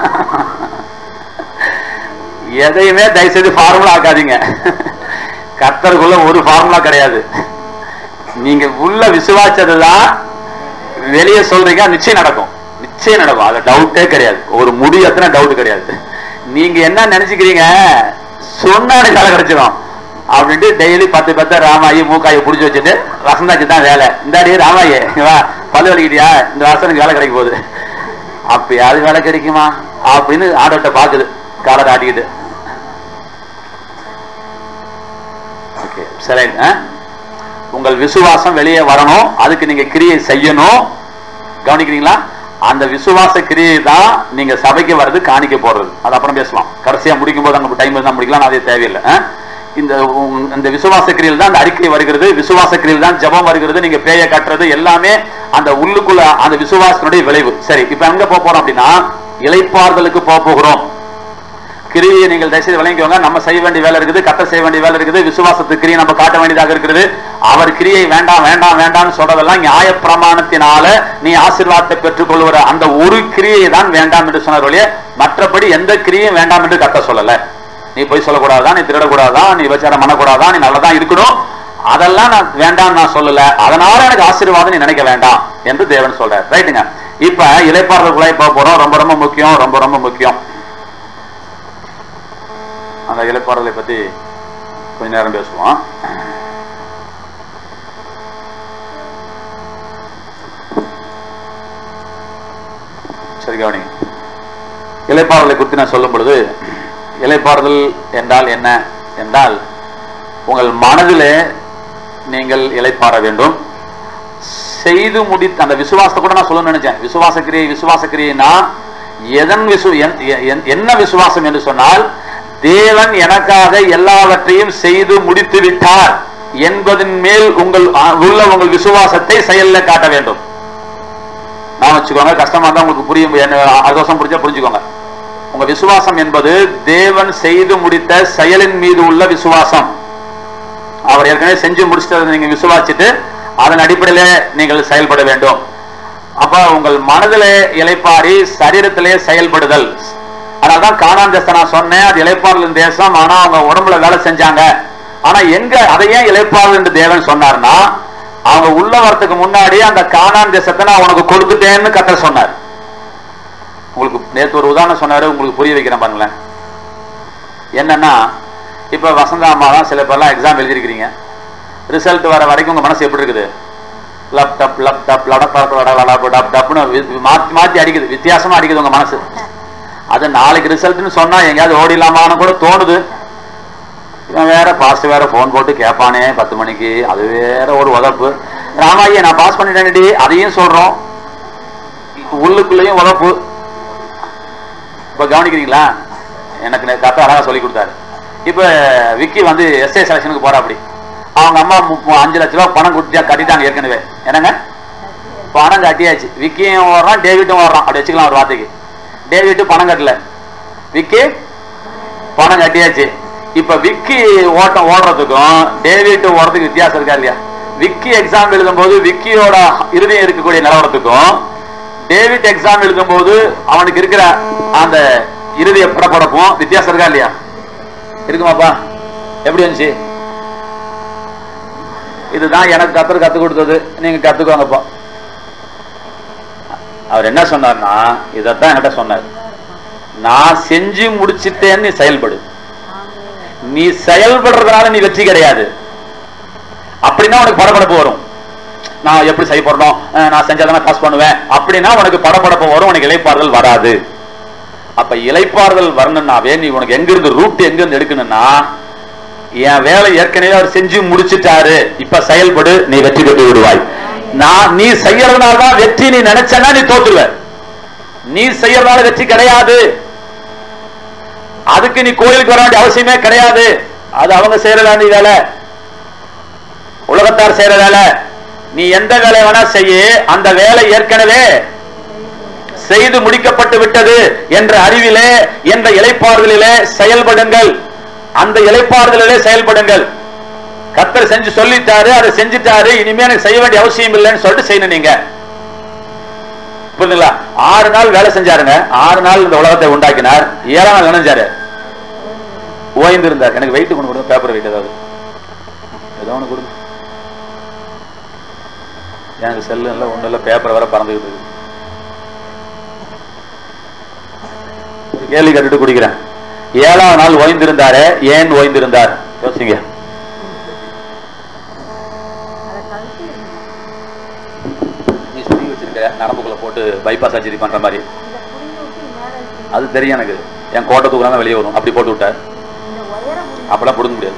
எதையுமே தயவுசெய்து ஃபார்முலா ஆக்காதீங்க. கர்த்தருக்குள்ள ஒரு ஃபார்முலா கிடையாது. நீங்க உள்ள விசுவாசத்துதான் வெளியே சொல்றீங்க, நிச்சயம் நடக்கும், நிச்சயம் நடக்கும். அது டவுட்டே கிடையாது. ஒரு முடிவு எத்தனை டவுட் கிடையாது. நீங்க என்ன நினைச்சுக்கிறீங்க, சொன்னானே வேலை கிடைச்சிடும் அப்படின்ட்டு டெய்லி பத்து பத்து ராமாயி மூக்காயை புடிச்சு வச்சுட்டு வசந்தாச்சு தான் வேலை. இந்தாடி ராமாயே வா பல்லு வலிக்கிட்டியா, இந்த வருஷனுக்கு வேலை கிடைக்க போகுது. அப்பயாவது வேலை கிடைக்குமா அப்படின்னு ஆட்டோட்ட பாக்குது காலை காட்டிக்கிட்டு. ஓகே சரி, உங்கள் விசுவாசம் வெளியே வரணும், அதுக்கு நீங்க கிரியை செய்யணும். கவனிக்கிறீங்களா? அந்த விசுவாச கிரியை தான் நீங்க சபைக்கு வர்றது, காணிக்க போடுறது. அது அப்புறம் பேசலாம். கடைசியா முடிக்கும் போது அங்க டைம் இருந்தா முடிக்கலாம், அதே தேவையில்லை. இந்த இந்த விசுவாச கிரியில் தான் அந்த அறிக்கை வருகிறது, விசுவாச கிரியில் தான் ஜெபம் வருகிறது, நீங்க பேய கட்டுறது எல்லாமே அந்த உள்ளுக்குள்ள அந்த விசுவாசத்தினுடைய விளைவு. சரி, இப்ப எங்க போக போறோம் அப்படின்னா இளைப்பாறுதலுக்கு போக போகிறோம். கிரியை நீங்கள் தயவுசெய்து விளங்கிக்கோங்க. நம்ம செய்ய வேண்டிய வேலை இருக்குது, கட்ட செய்ய வேண்டிய வேலை இருக்குது, விசுவாசத்துக்கு கிரியை நம்ம காட்ட வேண்டியதாக இருக்கிறது. அவர் கிரியை வேண்டாம் வேண்டாம் வேண்டாம்னு சொல்றதெல்லாம் நியாய பிரமாணத்தினால நீ ஆசீர்வாதத்தை பெற்றுக் கொள்கிற அந்த ஒரு கிரியை தான் வேண்டாம் என்று சொன்னார். மற்றபடி எந்த கிரியும் வேண்டாம் என்று கத்த சொல்லல. நீ போய் சொல்லக்கூடாதான், நீ திருடக்கூடாதான், நீ விபச்சாரம் பண்ணக்கூடாதான், நீ நல்லதான் இருக்கணும், அதெல்லாம் நான் வேண்டாம் நான் சொல்லல. அதனால எனக்கு ஆசீர்வாதம் நீ நினைக்க வேண்டாம் என்று தேவன் சொல்றார். ரைட்டுங்க. இப்ப இளைப்பாறுதலுக்குள்ள போக போறோம். ரொம்ப ரொம்ப முக்கியம், ரொம்ப ரொம்ப முக்கியம். அந்த இளைப்பாறுதலை பத்தி கொஞ்ச நேரம் பேசுவோம். சரி கவனி. இளைப்பாறுதலை குறித்து நான் சொல்லும் பொழுது, இளைப்பாறுதல் என்றால் என்ன என்றால், உங்கள் மனதிலே நீங்கள் இளைப்பாற வேண்டும். செய்து முடித்த அந்த விசுவாசத்தை கூட நான் சொல்ல நினைச்சேன். விசுவாச கிரியை விசுவாச கிரியைனா எதன் விசு என்ன விசுவாசம் என்று சொன்னால், தேவன் எனக்காக எல்லாவற்றையும் செய்து முடித்து விட்டார் என்பதன் மேல் உங்கள் உள்ள உங்கள் விசுவாசத்தை செயல்ல காட்ட வேண்டும். நான் வச்சுக்கோங்க, கஷ்டமா இருந்தா உங்களுக்கு புரியும், அதோசம் புரிஞ்சா புரிஞ்சுக்கோங்க. உங்க விசுவாசம் என்பது தேவன் செய்து முடித்த செயலின் மீது உள்ள விசுவாசம். அவர் ஏற்கனவே செஞ்சு முடிச்சிட்டதை நீங்க விசுவாசிட்டு அதன் அடிப்படையில நீங்கள் செயல்பட வேண்டும். அப்ப உங்கள் மனதிலே இளைப்பாரி சரீரத்திலே செயல்படுதல். அதனால்தான் கானான் தேசத்தை நான் சொன்னேன், அது இளைப்பாறுதலின் தேசம். ஆனா அவங்க உடம்புல வேலை செஞ்சாங்க. ஆனா எங்க அதை ஏன் இளைப்பாறுதல் என்று தேவன் சொன்னார்னா, அவங்க உள்ள வரத்துக்கு முன்னாடி அந்த கானான் தேசத்தை நான் உனக்கு கொடுத்துட்டேன்னு கர்த்தர் சொன்னார். உங்களுக்கு நேற்று ஒரு உதாரணம் சொன்னாரு, உங்களுக்கு புரிய வைக்கிறேன் பாருங்களேன். என்னன்னா, இப்ப வசந்தா அம்மா தான் சில பேர்லாம் எக்ஸாம் எழுதிருக்கிறீங்க, ரிசல்ட் வர வரைக்கும் உங்க மனசு எப்படி இருக்குது? லப்டாப் லப்டாப் லடப்னு மாத்தி மாத்தி அடிக்குது, வித்தியாசமா அடிக்குது உங்க மனசு. அது நாளைக்கு ரிசல்ட்னு சொன்னா எங்கேயாவது ஓடிடலாமான்னு கூட தோணுது. இவன் வேற பாஸ்ட் வேற போன் போட்டு கேட்பானே பத்து மணிக்கு, அது வேற ஒரு உதப்பு. ராமாயே நான் பாஸ் பண்ணிட்டேன்டி அதையும் சொல்றோம், உள்ளுக்குள்ளேயும் உதப்பு. இப்ப கவனிக்கிறீங்களா? எனக்கு கரெக்டா அழகா சொல்லி கொடுத்தாரு. இப்ப விக்கி வந்து எஸ்ஏ செலக்ஷனுக்கு போறா. அப்படி அவங்க அம்மா அஞ்சு லட்ச ரூபாய் பணம் கொடுத்தியா கட்டிட்டாங்க ஏற்கனவே. என்னங்க பணம் கட்டியாச்சு. விக்கியும் ஓடுறான், டேவிட்டும் ஓடுறான். அப்படி வச்சுக்கலாம் ஒரு வார்த்தைக்கு. டேவிட் பணம் கட்டல, விக்கி பணம் கட்டியாச்சு. இப்ப விக்கி ஓட்டம் ஓடுறதுக்கும் டேவிட் ஓடுறதுக்கு வித்தியாசம் இருக்கா இல்லையா? விக்கி எக்ஸாம் எழுதும் போது விக்கியோட இறுதியம் இருக்கக்கூடிய நிலவரத்துக்கும் டேவிட் எக்ஸாம் எழுதும் போது அவனுக்கு இருக்கிற அந்த இறுதிய படப்படப்பும் வித்தியாசம் இருக்கா இல்லையா? இருக்குமாப்பா? எப்படி வந்துச்சு? இதுதான் எனக்கு கத்தர் கத்து கொடுத்தது, நீங்க கத்துக்கோங்கப்பா. அவர் என்ன சொன்னார்னா, இதத்தான் என்கிட்ட சொன்னார், நான் செஞ்சு முடிச்சுட்டேன்னு நீ செயல்படு. நீ செயல்படுறதுனால நீ வெற்றி கிடையாது. அப்படின்னா உனக்கு படப்படப்பு வரும். நான் எப்படி செய்ய போறோம், நான் செஞ்சாதான் பாஸ் பண்ணுவேன் அப்படின்னா உனக்கு படப்படப்பு வரும், உனக்கு இளைப்பாறுதல் வராது. அப்ப இளைப்பாறுதல் வரணும்னாவே நீ உனக்கு எங்க இருந்து ரூட் எங்க இருந்து எடுக்கணும்னா, என் வேலை ஏற்கனவே அவர் செஞ்சு முடிச்சுட்டாரு, இப்ப செயல்படு, நீ வெற்றி பெற்று விடுவாய். நான் நீ செய்யறதுனாலதான் வெற்றி நீ நினைச்சனா நீ தோத்துவ. நீ செய்யறதுனால வெற்றி கிடையாது. அதுக்கு நீ கோயிலுக்கு வர வேண்டிய அவசியமே கிடையாது. அது அவங்க செய்யற வேண்டிய வேலை, உலகத்தார் செய்யற வேலை. நீ எந்த வேலை வேணா செய்ய, அந்த வேலை ஏற்கனவே செய்து முடிக்கப்பட்டு விட்டது என்ற அறிவிலே, என்ற இளைப்பாறுதலிலே செயல்படுங்கள். அந்த இளைப்பாறுதலிலே செயல்படுங்கள். கர்த்தர் செஞ்சு சொல்லிட்டாரு, அதை செஞ்சுட்டாரு, இனிமே எனக்கு செய்ய வேண்டிய அவசியம் இல்லைன்னு சொல்லிட்டு செய்யணும். நீங்க புரியுதுங்களா? ஆறு நாள் வேலை செஞ்சாருங்க, ஆறு நாள் இந்த உலகத்தை உண்டாக்கினார். ஏழாம் நாள் நினைஞ்சாரு, ஓய்ந்து இருந்தார். எனக்கு வெயிட் கொண்டு கொடுங்க, பேப்பர் வெயிட் ஏதாவது ஏதோ ஒன்று கொடுங்க. எனக்கு செல்லு இல்லை, ஒன்றும் இல்லை, பேப்பர் வர பறந்துக்கிட்டு இருக்கு. கேள்வி கட்டுட்டு குடிக்கிறேன். ஏழாம் நாள் ஓய்ந்திருந்தாரு. ஏன் ஓய்ந்திருந்தார் யோசிங்க. நீ சொல்லி வச்சிருக்க நரம்புக்குள்ள போட்டு பைபாஸ் சர்ஜரி பண்ற மாதிரி, அது தெரியும் எனக்கு. என் கோட்டை தூக்குறாங்க வெளியே வரும், அப்படி போட்டு விட்டார். அப்பெல்லாம் கொடுக்க முடியாது.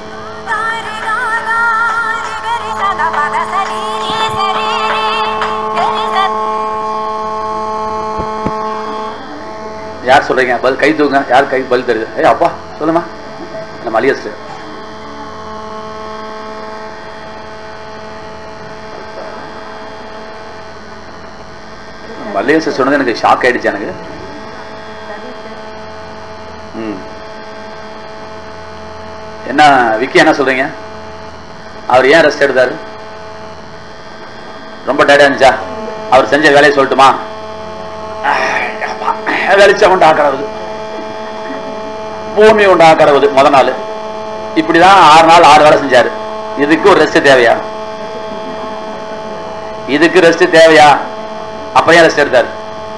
யார் சொல்றீங்க? பதில் கை தூங்க. யார் கை பதில் தெரியுது? ஏய் அப்பா சொல்லுமா, நம்ம அலியஸ் மல்லிகை சொன்னது எனக்கு ஷாக் ஆயிடுச்சு எனக்கு. ம் என்ன விக்கி என்ன சொல்றீங்க? அவர் ஏன் ரெஸ்ட் எடுத்தாரு? ரொம்ப டயர்டா இருந்துச்சா? அவர் செஞ்ச வேலையை சொல்லட்டுமா? வெளிச்சம் உண்டாக்குறது, பூமி உண்டாக்குறது முத நாள். இப்படிதான் ஆறு நாள் ஆறு வேலை செஞ்சாரு. இதுக்கு ஒரு ரெஸ்ட் தேவையா? இதுக்கு ரெஸ்ட் தேவையா? அப்ப ஏன் ரெஸ்ட் எடுத்தாரு?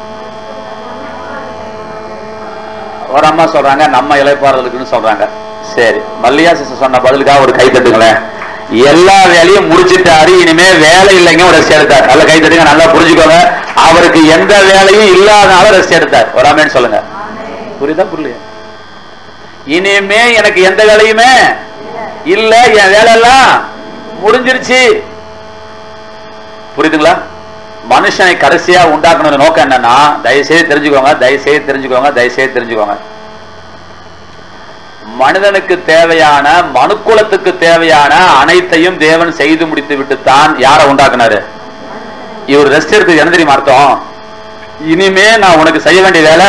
ஒரு அம்மா சொல்றாங்க நம்ம இளைப்பாறுதலுக்குன்னு சொல்றாங்க. சரி, மல்லிகா சிஸ்டர் சொன்ன பதிலுக்காக ஒரு கை தட்டுங்களேன். எல்லா வேலையும் முடிச்சுட்டாரு, இனிமே வேலை இல்லைங்க, ஒரு ரெஸ்ட் எடுத்தார். நல்ல கை தட்டுங்க, நல்லா புரிஞ்சுக்கோங்க. அவருக்கு எந்த வேலையும் இல்லாதனால ரெஸ்ட் எடுத்தார். ஒரு ஆமென் சொல்லுங்க. புரியுதா? புரியலையா? இனிமே எனக்கு எந்த வேலையுமே இல்ல, என் வேலை எல்லாம் முடிஞ்சிருச்சு. புரியுதுங்களா? மனுஷனை கடைசியா உண்டாக்கணும் நோக்கம் என்னன்னா, தயவுசெய்து தெரிஞ்சுக்கோங்க, தயவுசெய்து தெரிஞ்சுக்கோங்க, தயவுசெய்து தெரிஞ்சுக்கோங்க. மனிதனுக்கு தேவையான, மனுக்குலத்துக்கு தேவையான அனைத்தையும் தேவன் செய்து முடித்து விட்டுத்தான் யாரை உண்டாக்குனாரு? இவர் ரெஸ்ட் எடுத்து என்ன தெரியுமா அர்த்தம்? இனிமே நான் உனக்கு செய்ய வேண்டிய வேலை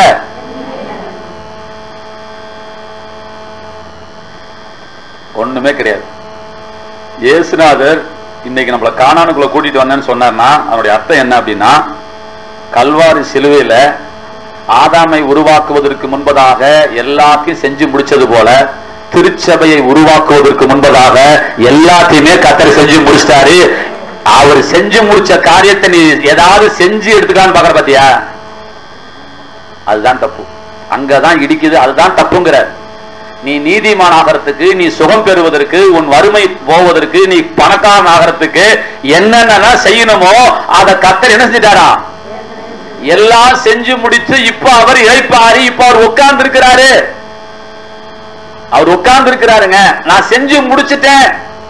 ஒண்ணுமே கிடையாது. இயேசுநாதர் இன்னைக்கு நம்மள கானானுக்குள்ள கூட்டிட்டு வந்தேன்னு சொன்னார்னா அதனுடைய அர்த்தம் என்ன அப்படின்னா, கல்வாரி சிலுவையில ஆதாமை உருவாக்குவதற்கு முன்பதாக எல்லாத்தையும் செஞ்சு முடிச்சது போல திருச்சபையை உருவாக்குவதற்கு முன்பதாக எல்லாத்தையுமே கர்த்தர் செஞ்சு முடிச்சிட்டாரு. அவர் செஞ்சு முடிச்ச காரியத்தை நீ ஏதாவது செஞ்சு எடுத்துக்கலான்னு பாக்குற பாத்தியா? அதுதான் தப்பு. அங்கதான் இடிக்குது. அதுதான் தப்புங்கிற. நீ நீதிமான் ஆகிறதுக்கு, நீ சுகம் பெறுவதற்கு, உன் வறுமை போவதற்கு, நீ பணக்காரன் ஆகிறதுக்கு என்னென்ன செய்யணுமோ அதை கர்த்தர் என்ன செஞ்சிட்டாரா? எல்லாம் செஞ்சு முடிச்சு இப்ப அவர் இழைப்பாரி. இப்ப அவர் உட்கார்ந்து இருக்கிறாரு. அவர் உட்கார்ந்து இருக்கிறாருங்க. நான் செஞ்சு முடிச்சுட்டேன்.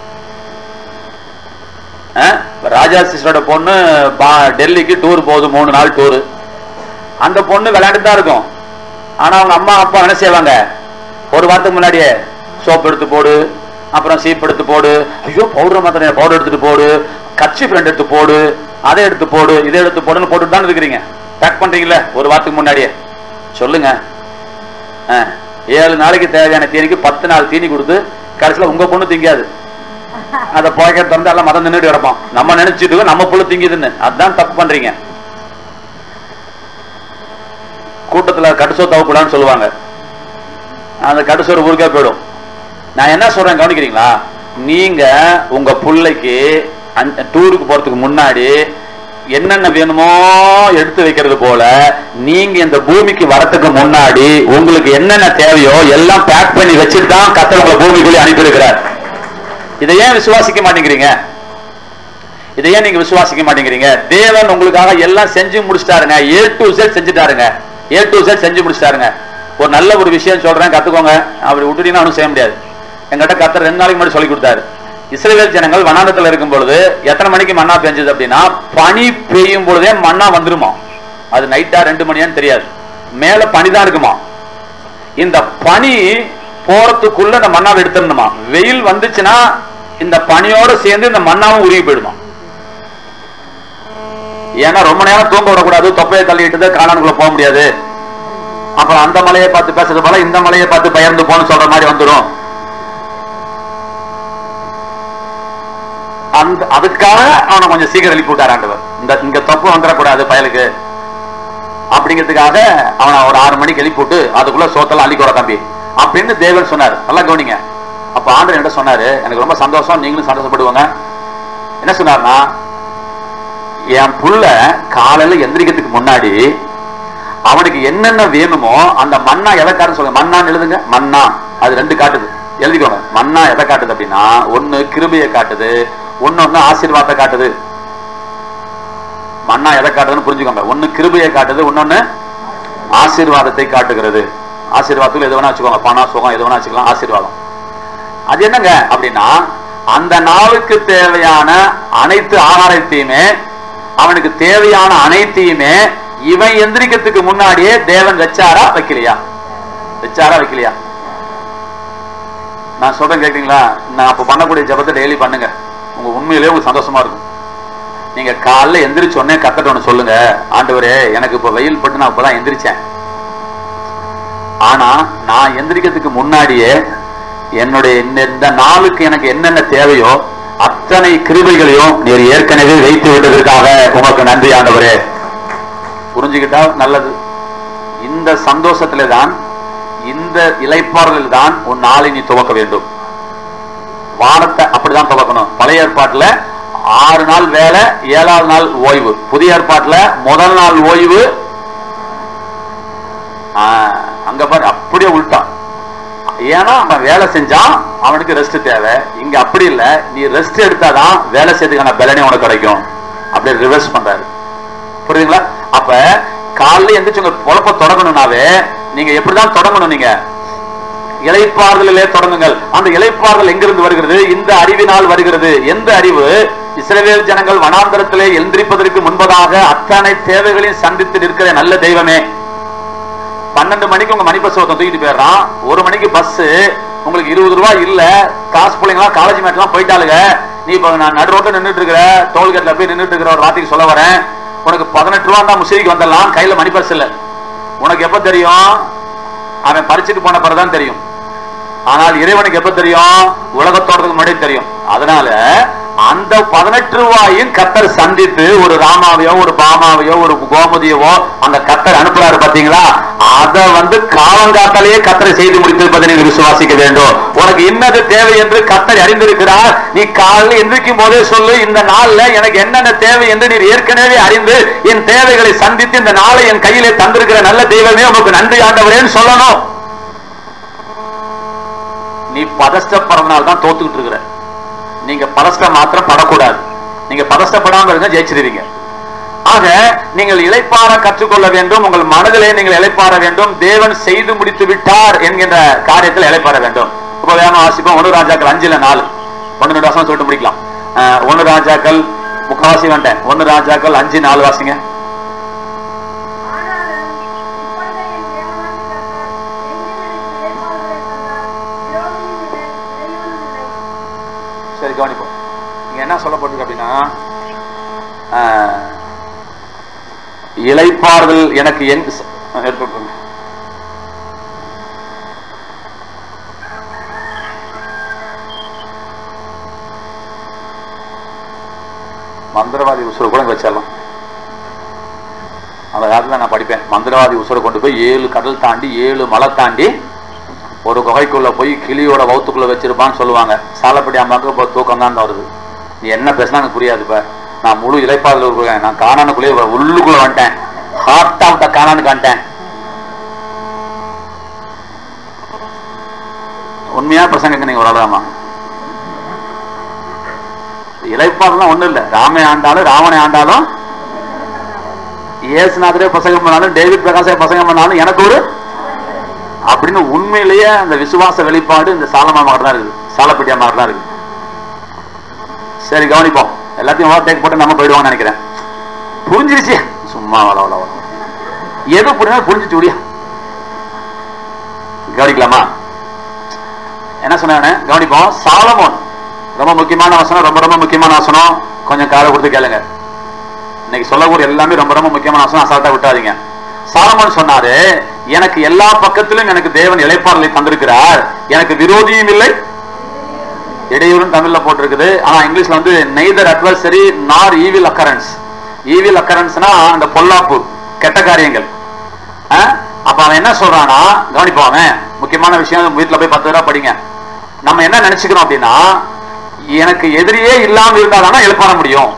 ராஜா சிஸ்டரோட பொண்ணு டெல்லிக்கு டூர் போகுது, மூணு நாள் டூர். அந்த பொண்ணு விளையாண்டு தான் இருக்கும். ஆனா அவங்க அம்மா அப்பா என்ன செய்வாங்க? ஒரு வாரத்துக்கு முன்னாடியே சோப் எடுத்து போடு, அப்புறம் சீப் எடுத்து போடு, ஐயோ பவுடர் மாத்திர பவுடர் எடுத்துட்டு போடு, கட்சி ஃப்ரெண்ட் எடுத்து போடு, அதை எடுத்து போடு, இதை எடுத்து போடுன்னு போட்டுட்டு தான் இருக்கிறீங்க. பேக் பண்றீங்களே ஒரு வாரத்துக்கு முன்னாடியே. சொல்லுங்க, ஏழு நாளைக்கு தேவையான தீனிக்கு பத்து நாள் தீனி கொடுத்து கடைசியில் உங்க பொண்ணு திங்காது. அதை பாக்கெட் திறந்து எல்லாம் மதம் நின்றுட்டு கிடப்போம். நம்ம நினைச்சிட்டு நம்ம புள்ள திங்குதுன்னு. அதுதான் தப்பு பண்றீங்க. கூட்டத்துல கடுசோ தவக்கூடாதுன்னு சொல்லுவாங்க. அந்த கடுசோறு ஊருக்கே போயிடும். நான் என்ன சொல்றேன் கவனிக்கிறீங்களா? நீங்க உங்க பிள்ளைக்கு டூருக்கு போறதுக்கு முன்னாடி என்னென்ன வேணுமோ எடுத்து வைக்கிறது போல நீங்க இந்த பூமிக்கு வரத்துக்கு முன்னாடி உங்களுக்கு என்னென்ன தேவையோ எல்லாம் பேக் பண்ணி வச்சுட்டு தான் கர்த்தர் உங்களை பூமிக்குள்ளே அனுப்பி இருக்கிறார். இதை ஏன் விசுவாசிக்க மாட்டேங்கிறீங்க? இதை ஏன் நீங்க விசுவாசிக்க மாட்டேங்கிறீங்க? தேவன் உங்களுக்காக எல்லாம் செஞ்சு முடிச்சிட்டாருங்க. ஏ டு செட் செஞ்சுட்டாருங்க. ஏ டு செட் செஞ்சு முடிச்சிட்டாருங்க. ஒரு நல்ல ஒரு விஷயம் சொல்றேன், கத்துக்கோங்க. அப்படி விட்டுட்டீங்கன்னா ஒன்றும் செய்ய முடியாது. எங்கிட்ட கர்த்தர் ரெண்டு நாளைக்கு முன்னாடி சொல்லி கொடுத்தாரு. இஸ்ரவேல் ஜனங்கள் வனாந்தரத்தில் இருக்கும் பொழுது எத்தனை மணிக்கு மண்ணா பெஞ்சது அப்படின்னா, பனி பெய்யும் பொழுதே மண்ணா வந்துருமா. அது நைட்டா ரெண்டு மணியான்னு தெரியாது. மேல பனிதான் இருக்குமா. இந்த பனி போறதுக்குள்ள இந்த மண்ணாவை எடுத்துடணுமா. வெயில் வந்துச்சுன்னா இந்த பனியோட சேர்ந்து இந்த மண்ணாவும் உருகி போயிடுமா. ஏன்னா ரொம்ப நேரம் தூங்க விடக்கூடாது, தொப்பையை தள்ளிட்டு காணானுக்குள்ள போக முடியாது. அப்புறம் அந்த மலையை பார்த்து பேசுறது போல இந்த மலையை பார்த்து பயந்து போன்னு சொல்ற மாதிரி வந்துடும். அந்த அதுக்காக அவனை கொஞ்சம் சீக்கிரம் எழுப்பி விட்டார் ஆண்டவர். இந்த இங்க தப்பு வந்துடக்கூடாது பயலுக்கு அப்படிங்கிறதுக்காக அவனை ஒரு ஆறு மணிக்கு எழுப்பி விட்டு அதுக்குள்ள சோத்தெல்லாம் அள்ளிக்கூட தம்பி அப்படின்னு தேவன் சொன்னார். நல்லா கவனிங்க. அப்ப ஆண்டவர் என்ன சொன்னாரு? எனக்கு ரொம்ப சந்தோஷம், நீங்களும் சந்தோஷப்படுவாங்க. என்ன சொன்னார்னா, என் புள்ள காலையில எந்திரிக்கிறதுக்கு முன்னாடி அவனுக்கு என்னென்ன வேணுமோ அந்த மண்ணா எதை காட்டுன்னு சொல்லுங்க. மண்ணான்னு எழுதுங்க. மண்ணா அது ரெண்டு காட்டுது, எழுதிக்கோங்க. மண்ணா எதை காட்டுது அப்படின்னா, ஒண்ணு கிருபையை காட்டுது, ஒன்னொன்னு ஆசீர்வாதத்தை காட்டுது. மண்ணா எதை காட்டுதுன்னு புரிஞ்சுக்கோங்க. ஒண்ணு கிருபையை காட்டுது, ஒன்னொன்னு ஆசீர்வாதத்தை காட்டுகிறது. ஆசீர்வாதத்துக்கு எது வேணா வச்சுக்கோங்க. பணம் சுகம் எது வேணா வச்சுக்கலாம். ஆசீர்வாதம் அது என்னங்க அப்படின்னா, அந்த நாளுக்கு தேவையான அனைத்து ஆகாரத்தையுமே, அவனுக்கு தேவையான அனைத்தையுமே இவன் எந்திரிக்கிறதுக்கு முன்னாடியே தேவன் வச்சாரா வைக்கலையா? வச்சாரா வைக்கலையா? நான் சொல்றேன் கேட்குறீங்களா? நான் அப்ப பண்ணக்கூடிய ஜபத்தை டெய்லி பண்ணுங்க. உங்க உண்மையிலேயே உங்களுக்கு சந்தோஷமா இருக்கும். நீங்க காலைல எந்திரிச்ச உடனே கர்த்தர்ட்ட ஒண்ணு சொல்லுங்க, ஆண்டவரே எனக்கு இப்ப வெயில் பட்டு நான் இப்பதான் எந்திரிச்சேன். ஆனா நான் எந்திரிக்கிறதுக்கு முன்னாடியே என்னுடைய இந்த நாளுக்கு எனக்கு என்னென்ன தேவையோ அத்தனை கிருபைகளையும் நீர் ஏற்கனவே வைத்து விட்டதற்காக உங்களுக்கு நன்றி ஆண்டவரே. புரிஞ்சுக்கிட்டா நல்லது. இந்த சந்தோஷத்திலே தான், இந்த இளைப்பாறுதலில் தான் உன் நாளை நீ துவக்க வேண்டும். வாரத்தை அப்படிதான் துவக்கணும். பழைய ஏற்பாட்டுல ஆறு நாள் வேலை, ஏழாவது நாள் ஓய்வு. புதிய ஏற்பாட்டுல முதல் நாள் ஓய்வு. அங்க பாரு அப்படியே உள்டா. ஏன்னா அவன் வேலை செஞ்சான், அவனுக்கு ரெஸ்ட் தேவை. இங்க அப்படி இல்ல, நீ ரெஸ்ட் எடுத்தாதான் வேலை செய்யறதுக்கான பலனே உனக்கு கிடைக்கும். அப்படியே ரிவர்ஸ் பண்றாரு. புரியுதுங்களா? அப்ப காலையில எந்திரிச்சு உங்க பொழப்ப தொடங்கணும்னாவே நீங்க எப்படிதான் தொடங்கணும்? நீங்க இளைப்பாறுதலிலே தொடங்குங்கள். அந்த இளைப்பாறுதல் எங்கிருந்து வருகிறது? இந்த அறிவினால் வருகிறது. எந்த அறிவு? இஸ்ரவேல் ஜனங்கள் வனாந்தரத்திலே எந்திரிப்பதற்கு முன்பதாக அத்தனை தேவைகளையும் சந்தித்து நிற்கிற நல்ல தெய்வமே, பன்னெண்டு மணிக்கு உங்க மணி பஸ் ஒருத்தன் தூக்கிட்டு போயிடுறான். ஒரு மணிக்கு பஸ், உங்களுக்கு இருபது ரூபாய் இல்ல, காசு பிள்ளைங்களா காலேஜ் மேட் எல்லாம் போயிட்டாளுங்க. நீ இப்ப நான் நடு ரோட்ல நின்றுட்டு இருக்கிற, டோல்கேட்ல போய் நின்றுட்டு இருக்கிற ஒரு ராத்திரிக்கு சொல்ல வரேன், உனக்கு பதினெட்டு ரூபா தான் முசிறிக்கு வந்துடலாம், கையில மணி பர்ஸ் இல்ல. உனக்கு எப்ப தெரியும்? அவன் பறிச்சுட்டு போன பிறகுதான் தெரியும். ஆனால் இறைவனுக்கு எப்ப தெரியும்? உலகத்தோடத்துக்கு முன்னாடி தெரியும். அதனால அந்த பதினெட்டு ரூபாயும் கத்தர் சந்தித்து ஒரு ராமாவையோ ஒரு பாமாவையோ ஒரு கோமதியவோ அந்த கத்தர் அனுப்புறாரு பாத்தீங்களா, அதை வந்து காலங்காத்தாலேயே கத்தரை செய்து முடித்திருப்பதை நீங்க விசுவாசிக்க வேண்டும். உனக்கு இன்னது தேவை என்று கத்தர் அறிந்திருக்கிறார். நீ காலையில் எந்திரிக்கும் போதே சொல்லு, இந்த நாள்ல எனக்கு என்னென்ன தேவை என்று நீர் ஏற்கனவே அறிந்து என் தேவைகளை சந்தித்து இந்த நாளை என் கையிலே தந்திருக்கிற நல்ல தெய்வமே உங்களுக்கு நன்றி ஆண்டவரேன்னு சொல்லணும். நீ பதஷ்டப்படுறதுனால தான் தோத்துக்கிட்டு இருக்கிற. நீங்க பதஷ்ட மாத்திரம் படக்கூடாது. நீங்க பதஷ்டப்படாம இருங்க, ஜெயிச்சிருவீங்க. ஆக நீங்கள் இளைப்பாற கற்றுக்கொள்ள வேண்டும். உங்கள் மனதிலே நீங்கள் இளைப்பாற வேண்டும். தேவன் செய்து முடித்து விட்டார் என்கின்ற காரியத்தில் இளைப்பாற வேண்டும். இப்ப வேணும் வாசிப்போம். ஒன்னு ராஜாக்கள் அஞ்சுல நாலு ஒன்னு ரெண்டு வருஷம் சொல்லிட்டு முடிக்கலாம். ஒன்னு ராஜாக்கள் முக்காவாசி வேண்டேன். ஒன்னு ராஜாக்கள் அஞ்சு நாலு வாசிங்க. சரி, கவனிப்போம். இங்க என்ன சொல்லப்பட்டிருக்கு அப்படின்னா, இளைப்பாறுதல் எனக்கு எங்க மந்திரவாதி உசுரை கூட வச்சிடலாம். அந்த காலத்துல நான் படிப்பேன். மந்திரவாதி உசுரை கொண்டு போய் ஏழு கடல் தாண்டி ஏழு மலை தாண்டி ஒரு குகைக்குள்ள போய் கிளியோட வவுத்துக்குள்ள வச்சிருப்பான்னு சொல்லுவாங்க. சாலப்படி அம்மாவுக்கு இப்போ தூக்கம் தான் வருது. நீ என்ன பேசினா எனக்கு புரியாது. இப்ப நான் முழு இலைப்பாறுதல் இருக்கேன். நான் காணானுக்குள்ளே உள்ளுக்குள்ள வந்துட்டேன். ஹார்ட் ஆஃப் த காணானுக்கு வந்துட்டேன். உண்மையா பிரசங்க நீங்க ஒரு ஆளாமா? இலைப்பாறுதல் ஒண்ணும் இல்லை. ராமே ஆண்டாலும் ராவணை ஆண்டாலும், ஏசுநாதரே பசங்கம் பண்ணாலும், டேவிட் பிரகாசே பசங்கம் பண்ணாலும் எனக்கு ஒரு அப்படின்னு உண்மையிலேயே அந்த விசுவாச வெளிப்பாடு இந்த சாலமா மாதிரி தான் இருக்குது. சாலப்பட்டியா மாதிரி தான் இருக்கு. சரி, கவனிப்போம். எல்லாத்தையும் ஓவர் டேக் போட்டு நம்ம போயிடுவோம்னு நினைக்கிறேன். புரிஞ்சிருச்சு. சும்மா வள வள வள எது புரிஞ்சா புரிஞ்சிச்சு முடியா. கவனிக்கலாமா? என்ன சொன்ன கவனிப்போம். சாலமோன் ரொம்ப முக்கியமான வசனம். ரொம்ப ரொம்ப முக்கியமான வசனம். கொஞ்சம் காலை கொடுத்து கேளுங்க. இன்னைக்கு சொல்லக்கூடிய எல்லாமே ரொம்ப ரொம்ப முக்கியமான வசனம். அசால்ட்டா விட்டாதீங்க. சாலமோன் சொன்னாரு, எனக்கு எல்லா பக்கத்திலும் எனக்கு தேவன் இளைப்பாறுதலை தந்திருக்கிறார். எனக்கு விரோதியும் இல்லை, இடையூறும் தமிழ்ல போட்டிருக்குது. ஆனா இங்கிலீஷ்ல வந்து neither adversary nor evil occurrence. Evil அக்கரன்ஸ்னா அந்த பொல்லாப்பு, கெட்ட காரியங்கள். அப்ப அவன் என்ன சொல்றானா, கவனிப்பாங்க. முக்கியமான விஷயம் வீட்டுல போய் பத்து ரூபா படிங்க. நம்ம என்ன நினைச்சுக்கிறோம் அப்படின்னா, எனக்கு எதிரியே இல்லாம இருந்தாதானா இளைப்பாற முடியும்,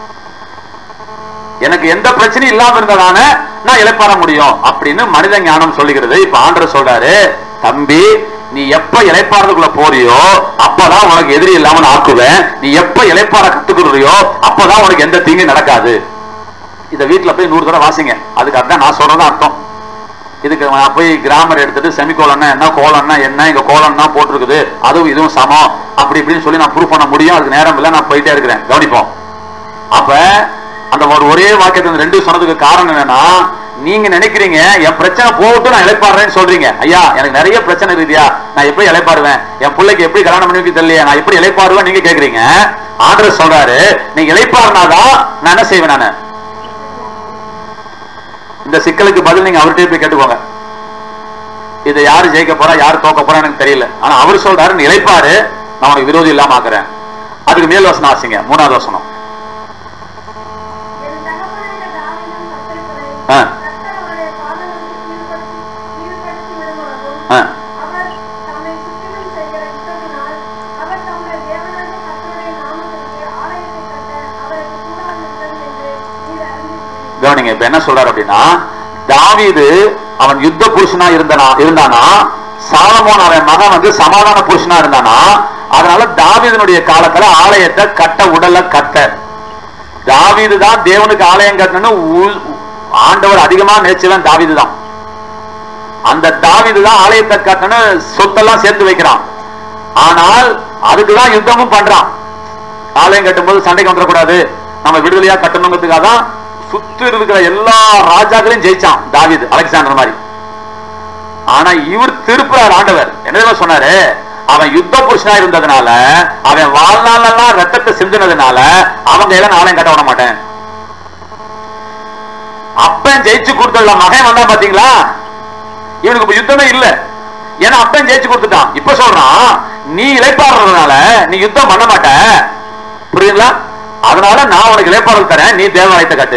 எனக்கு எந்த பிரச்சனையும் இல்லாம இருந்ததான நான் இளைப்பாற முடியும் அப்படின்னு மனித ஞானம் சொல்லுகிறது. இப்ப ஆண்டவர் சொல்றாரு, தம்பி நீ எப்ப இளைப்பாறதுக்குள்ள போறியோ அப்பதான் உனக்கு எதிரி இல்லாம நான் ஆக்குவேன். நீ எப்ப இளைப்பாற கத்துக்கிறியோ அப்பதான் உனக்கு எந்த தீங்கும் நடக்காது. இத வீட்டுல போய் நூறு தடவை வாசிங்க. அதுக்கு அதான் நான் சொல்றதா அர்த்தம். இதுக்கு நான் போய் கிராமர் எடுத்துட்டு செமிகோலன்னா என்ன, கோலன்னா என்ன, இங்க கோலன்னா போட்டிருக்குது, அதுவும் இதுவும் சமம் அப்படி இப்படின்னு சொல்லி நான் ப்ரூவ் பண்ண முடியும். அதுக்கு நேரம் இல்லை, நான் போயிட்டே இருக்கிறேன். கவனிப்போம். அப்ப அந்த ஒரு ஒரே வாக்கியத்தை ரெண்டு சொன்னதுக்கு காரணம் என்னன்னா, நீங்க நினைக்கிறீங்க என் பிரச்சனை போட்டு நான் இளைப்பாடுறேன்னு சொல்றீங்க. ஐயா எனக்கு நிறைய பிரச்சனை இருக்குதியா, நான் எப்படி இளைப்பாடுவேன், என் பிள்ளைக்கு எப்படி கல்யாணம் பண்ணி வைக்க தெரியல, நான் எப்படி இளைப்பாடுவேன் நீங்க கேக்குறீங்க. ஆண்டவர் சொல்றாரு, நீங்க இளைப்பாடுனாதான் நான் என்ன செய்வேன். நானு இந்த சிக்கலுக்கு பதில் நீங்க அவர்கிட்ட போய் கேட்டுக்கோங்க. இதை யாரு ஜெயிக்க போறா யாரு தோக்க போறா எனக்கு தெரியல. ஆனா அவர் சொல்றாரு, நீ இளைப்பாரு, நான் உனக்கு விரோதி இல்லாம ஆக்குறேன். அதுக்கு மேல் வசனம் ஆசிங்க. மூணாவது வசனம். கவனிங்க, இப்ப என்ன சொல்றாரு அப்படின்னா, தாவீது அவன் யுத்த புருஷனா இருந்தானா இருந்தானா சாலமோன் அவன் மகன் வந்து சமாதான புருஷனா இருந்தானா. அதனால தாவீதனுடைய காலத்துல ஆலயத்தை கட்ட உடல கட்ட தாவீது தான் தேவனுக்கு ஆலயம் கட்டணும். ஆண்டவர் அதிகமா நினைச்சவன் தாவீது தான். அந்த தாவீது தான் ஆலயத்தை கட்டணும், சொத்தெல்லாம் சேர்த்து வைக்கிறான். ஆனால் அதுக்குதான் யுத்தமும் பண்றான். ஆலயம் கட்டும் போது சண்டைக்கு வந்துடக்கூடாது, நம்ம விடுதலையா கட்டணுங்கிறதுக்காக தான் சுத்தி இருக்கிற எல்லா ராஜாக்களையும் ஜெயிச்சான் தாவீது, அலெக்சாண்டர் மாதிரி. ஆனா இவர் திருப்புறார் ஆண்டவர். என்ன சொன்னாரு? அவன் யுத்த புருஷனா இருந்ததுனால, அவன் வாழ்நாளெல்லாம் ரத்தத்தை சிந்தினதுனால அவங்க எல்லாம் நாளையும் கட்ட விட மாட்டேன். அப்பன் ஜெயிச்சு கொடுத்ததுல மகன் வந்தா பாத்தீங்களா, இவனுக்கு இப்ப யுத்தமே இல்ல. ஏன்னா அப்பன் ஜெயிச்சு கொடுத்துட்டான். இப்ப சொல்றான், நீ இளைப்பாடுறதுனால நீ யுத்தம் பண்ண மாட்ட, புரியுங்களா? அதனால நான் உனக்கு இளைப்பாடல் தரேன், நீ தேவாலயத்தை கட்டு,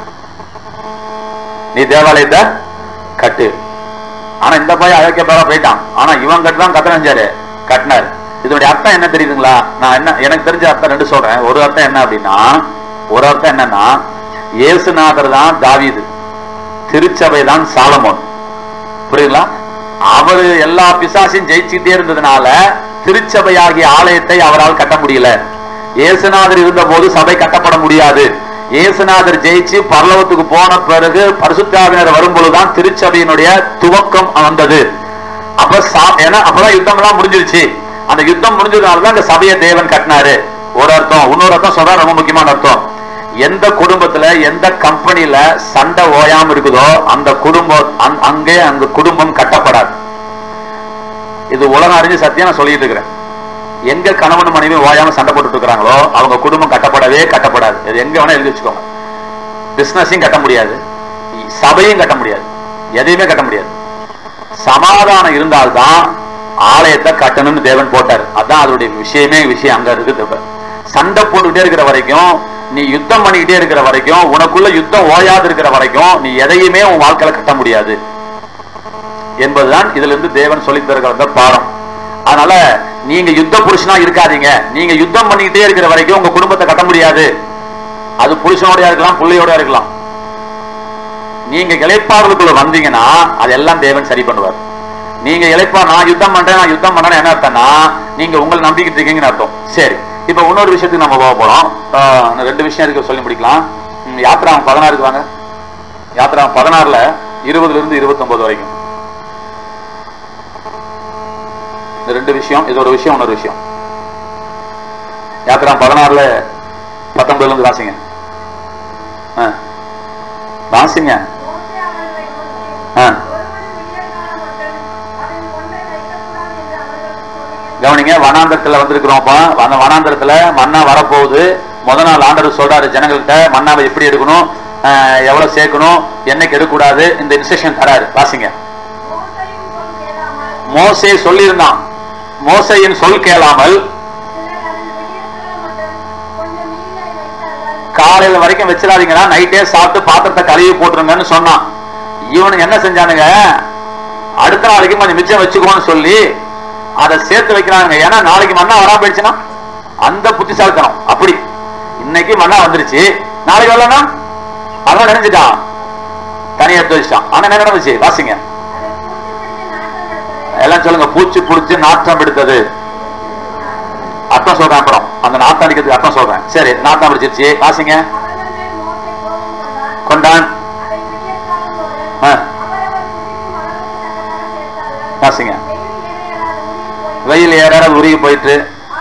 நீ தேவாலயத்தை கட்டு. ஆனா இந்த பையன் அழைக்க பேரா போயிட்டான். ஆனா இவன் கட்டுதான் கட்ட செஞ்சாரு, கட்டினார். இதனுடைய அர்த்தம் என்ன தெரியுதுங்களா? நான் என்ன எனக்கு தெரிஞ்ச அர்த்தம் ரெண்டு சொல்றேன். ஒரு அர்த்தம் என்ன அப்படின்னா, ஒரு அர்த்தம் என்னன்னா, இயேசுநாதர் தான் தாவீது, திருச்சபை தான் சாலமோன், புரியுங்களா? அவரு எல்லா பிசாசையும் ஜெயிச்சுட்டே இருந்ததுனால திருச்சபையாகிய ஆலயத்தை அவரால் கட்ட முடியல. இயேசுநாதர் இருந்த போது சபை கட்டப்பட முடியாது. இயேசுநாதர் ஜெயிச்சு பரலோகத்துக்கு போன பிறகு பரிசுத்தாவினர் வரும்பொழுதுதான் திருச்சபையினுடைய துவக்கம் வந்தது. அப்ப அப்பதான் யுத்தம் எல்லாம் முடிஞ்சிருச்சு. அந்த யுத்தம் முடிஞ்சதுனாலதான் இந்த சபையை தேவன் கட்டினாரு. ஒரு அர்த்தம். இன்னொரு அர்த்தம் சொல்றா, ரொம்ப முக்கியமான அர்த்தம். எந்த குடும்பத்துல எந்த கம்பெனில சண்டை ஓயாம இருக்குதோ அந்த குடும்பம் அங்கே அந்த குடும்பம் கட்டப்படாது. இது உலகம் அறிஞ்சு சத்தியம் நான் சொல்லிட்டு இருக்கிறேன். எங்க கணவன் மனைவி ஓயாம சண்டை போட்டுட்டு இருக்கிறாங்களோ அவங்க குடும்பம் கட்டப்படவே கட்டப்படாது. இது எங்க வேணா எழுதி வச்சுக்கோங்க. பிசினஸையும் கட்ட முடியாது, சபையும் கட்ட முடியாது, எதையுமே கட்ட முடியாது. சமாதானம் இருந்தால்தான் ஆலயத்தை கட்டணும்னு தேவன் போட்டார். அதான் அதனுடைய விஷயமே விஷயம் அங்க இருக்குது. சண்டை போட்டுக்கிட்டே இருக்கிற வரைக்கும், நீ யுத்தம் பண்ணிக்கிட்டே இருக்கிற வரைக்கும், உனக்குள்ள யுத்தம் ஓயாது இருக்கிற வரைக்கும் நீ எதையுமே உன் வாழ்க்கையில கட்ட முடியாது என்பதுதான் இதுல இருந்து தேவன் சொல்லி தருகிற பாடம். அதனால நீங்க யுத்த புருஷனா இருக்காதீங்க. நீங்க யுத்தம் பண்ணிக்கிட்டே இருக்கிற வரைக்கும் உங்க குடும்பத்தை கட்ட முடியாது. அது புருஷனோட இருக்கலாம், பிள்ளையோட இருக்கலாம். நீங்க இளைப்பாறுதலுக்குள்ள வந்தீங்கன்னா அதெல்லாம் தேவன் சரி பண்ணுவார். நீங்க இளைப்பா நான் யுத்தம் பண்றேன் நான் யுத்தம் பண்றேன்னு என்ன அர்த்தம்னா நீங்க உங்களை நம்பிக்கிட்டு இருக்கீங்கன்னு அர்த்தம். சரி, இப்ப இன்னொரு விஷயத்துக்கு நம்ம போக போறோம். ரெண்டு விஷயம் இருக்கு, சொல்லி முடிக்கலாம். யாத்திராம் பதினாறுக்கு வாங்க. யாத்திராம் பதினாறுல இருபதுல இருந்து இருபத்தி ஒன்பது வரைக்கும் இந்த ரெண்டு விஷயம். இது ஒரு விஷயம், இன்னொரு விஷயம். யாத்திராம் பதினாறுல பத்தொன்பதுல இருந்து வாசிங்க. வாசிங்க. கவனிங்க, வனாந்தரத்துல வந்திருக்கிறோம். அந்த வனாந்தரத்துல மன்னா வரப்போகுது. முத நாள் ஆண்டவர் சொல்றாரு ஜனங்கள்கிட்ட மன்னாவை எப்படி எடுக்கணும், எவ்வளவு சேர்க்கணும், என்னைக்கு எடுக்கக்கூடாது, இந்த இன்ஸ்ட்ரக்ஷன் தராரு. வாசிங்க. மோசே சொல்லியிருந்தான், மோசையின் சொல் கேளாமல் காலையில வரைக்கும் வச்சிடாதீங்கன்னா நைட்டே சாப்பிட்டு பாத்திரத்தை கழுவி போட்டுருங்கன்னு சொன்னான். இவனுக்கு என்ன செஞ்சானுங்க, அடுத்த நாளைக்கு கொஞ்சம் மிச்சம் வச்சுக்கோன்னு சொல்லி அதை சேர்த்து வைக்கிறாங்க. ஏன்னா நாளைக்கு மண்ணா வரா போயிடுச்சுன்னா அந்த புத்திசாலித்தனம். அப்படி இன்னைக்கு மண்ணா வந்துருச்சு, நாளைக்கு வரலன்னா அதான் நினைஞ்சிட்டான், தனியா எடுத்து வச்சுட்டான். ஆனா என்ன நடந்துச்சு? வாசிங்க. எல்லாம் சொல்லுங்க. பூச்சி புடிச்சு நாற்றம் எடுத்தது. அர்த்தம் சொல்றேன், அப்புறம் அந்த நாட்டம் அடிக்கிறதுக்கு அர்த்தம் சொல்றேன். சரி, நாட்டம் அடிச்சிருச்சு. வாசிங்க. கொண்டான். வாசிங்க. வெயில் ஏறாத உருகி போயிட்டு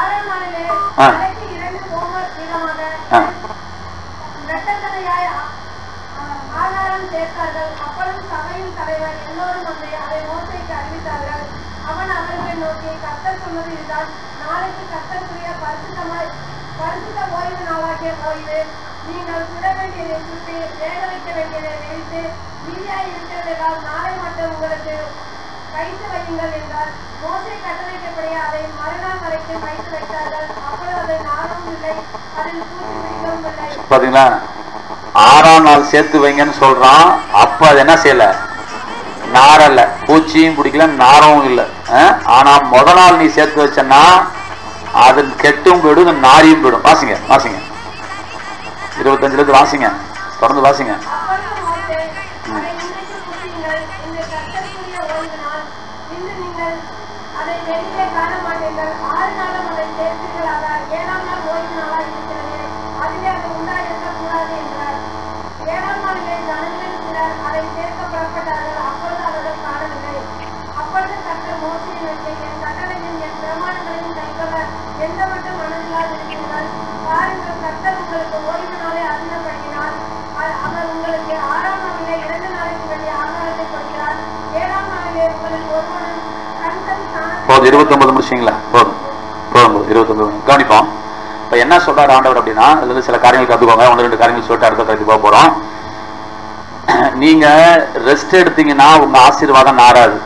பாத்தீங்களா? ஆறாம் நாள் சேர்த்து வைங்கன்னு சொல்றான். அப்ப அது என்ன செய்யல, நாரல்ல, பூச்சியும் பிடிக்கல, நாரமும் இல்லை. ஆனா முத நாள் நீ சேர்த்து வச்சன்னா அது கெட்டும் போயிடும், நாரியும் போயிடும். வாசிங்க, வாசிங்க. இருபத்தஞ்சுல இருந்து வாசிங்க, தொடர்ந்து வாசிங்க. அவர் உங்களுக்கு ஆறாம் நாளிலே இரண்டு நாளைக்கு வேண்டிய ஆகாரத்தை கொடுக்கிறார். ஏழாம் நாளிலே உங்களுக்கு இருபத்தி ஒன்பது முடிச்சிங்களா? போதும் போதும் இருபத்தி ஒன்பது கவனிப்போம். இப்ப என்ன சொல்றாரு ஆண்டவர் அப்படின்னா, இதுல இருந்து சில காரியங்கள் கத்துக்கோங்க. ஒன்று ரெண்டு காரியங்கள் சொல்லிட்டு அடுத்த கருத்து போக போறோம். நீங்க ரெஸ்ட் எடுத்தீங்கன்னா உங்க ஆசீர்வாதம் நாராது.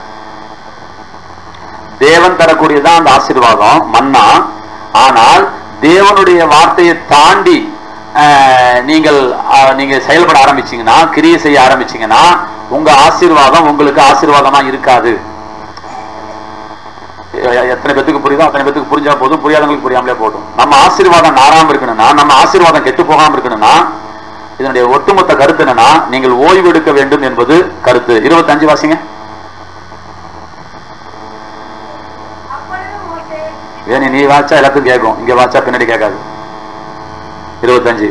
தேவன் தரக்கூடியதான் அந்த ஆசீர்வாதம் மன்னா. ஆனால் தேவனுடைய வார்த்தையை தாண்டி நீங்கள் நீங்க செயல்பட ஆரம்பிச்சீங்கன்னா, கிரியை செய்ய ஆரம்பிச்சீங்கன்னா உங்க ஆசீர்வாதம் உங்களுக்கு ஆசீர்வாதமா இருக்காது. எத்தனை பேத்துக்கு புரியுதோ அத்தனை பேத்துக்கு புரிஞ்சா போதும், புரியாதவங்களுக்கு புரியாமலே போதும். நம்ம ஆசீர்வாதம் நாராம இருக்கணும்னா, நம்ம ஆசீர்வாதம் கெட்டு போகாம இருக்கணும்னா, இதனுடைய ஒட்டுமொத்த கருத்து என்னன்னா, நீங்கள் ஓய்வு எடுக்க வேண்டும் என்பது கருத்து. இருபத்தி அஞ்சு வாசிங்க. வேணி நீ வாச்சா எல்லாத்துக்கும் கேட்கும், இங்க வாச்சா பின்னாடி கேட்காது. இருபத்தஞ்சு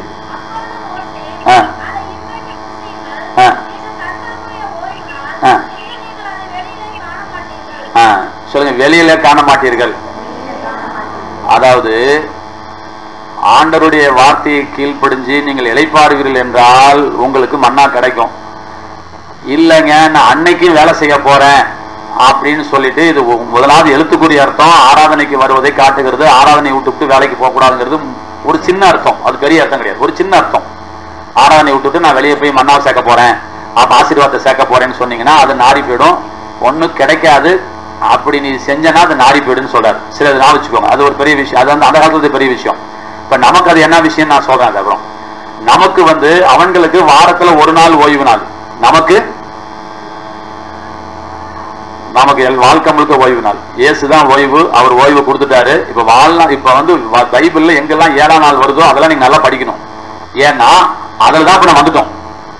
சொல்லுங்க. வெளியில காண மாட்டீர்கள். அதாவது ஆண்டவருடைய வார்த்தையை கீழ்ப்படிஞ்சு நீங்கள் இளைப்பாறுவீர்கள் என்றால் உங்களுக்கு மன்னா கிடைக்கும். இல்லைங்க நான் அன்னைக்கும் வேலை செய்ய போறேன் அப்படின்னு சொல்லிட்டு, இது முதலாவது எழுத்துக்குரிய அர்த்தம் ஆராதனைக்கு வருவதை காட்டுகிறது. ஆராதனை விட்டுவிட்டு வேலைக்கு போக கூடாதுங்கிறது ஒரு சின்ன அர்த்தம், அது பெரிய அர்த்தம் கிடையாது. ஒரு சின்ன அர்த்தம். ஆராதனை விட்டுட்டு நான் வெளியே போய் மன்னாவை சேர்க்க போறேன், அப்ப ஆசீர்வாதத்தை சேர்க்க போறேன்னு சொன்னீங்கன்னா அது நாடி போயிடும், ஒன்னும் கிடைக்காது. அப்படி நீ செஞ்சனா அது நாடி போயிடுன்னு சொல்றாரு. சில நாள் வச்சுக்கோங்க, அது ஒரு பெரிய விஷயம். அது வந்து அந்த காலத்துல பெரிய விஷயம். இப்ப நமக்கு அது என்ன விஷயம் நான் சொல்றேன். அதுக்கப்புறம் நமக்கு வந்து அவங்களுக்கு வாரத்துல ஒரு நாள் ஓய்வு நாள், நமக்கு நமக்கு வாழ்க்கை முழுக்க ஓய்வு நாள். இயேசுதான் ஓய்வு, அவர் ஓய்வு கொடுத்துட்டாரு. இப்ப வாழ்நாள் இப்ப வந்து பைபிள்ல எங்கெல்லாம் ஏழாம் நாள் வருதோ அதெல்லாம் நீங்க நல்லா படிக்கணும். ஏன்னா அதுல தான் இப்ப நம்ம வந்துட்டோம்.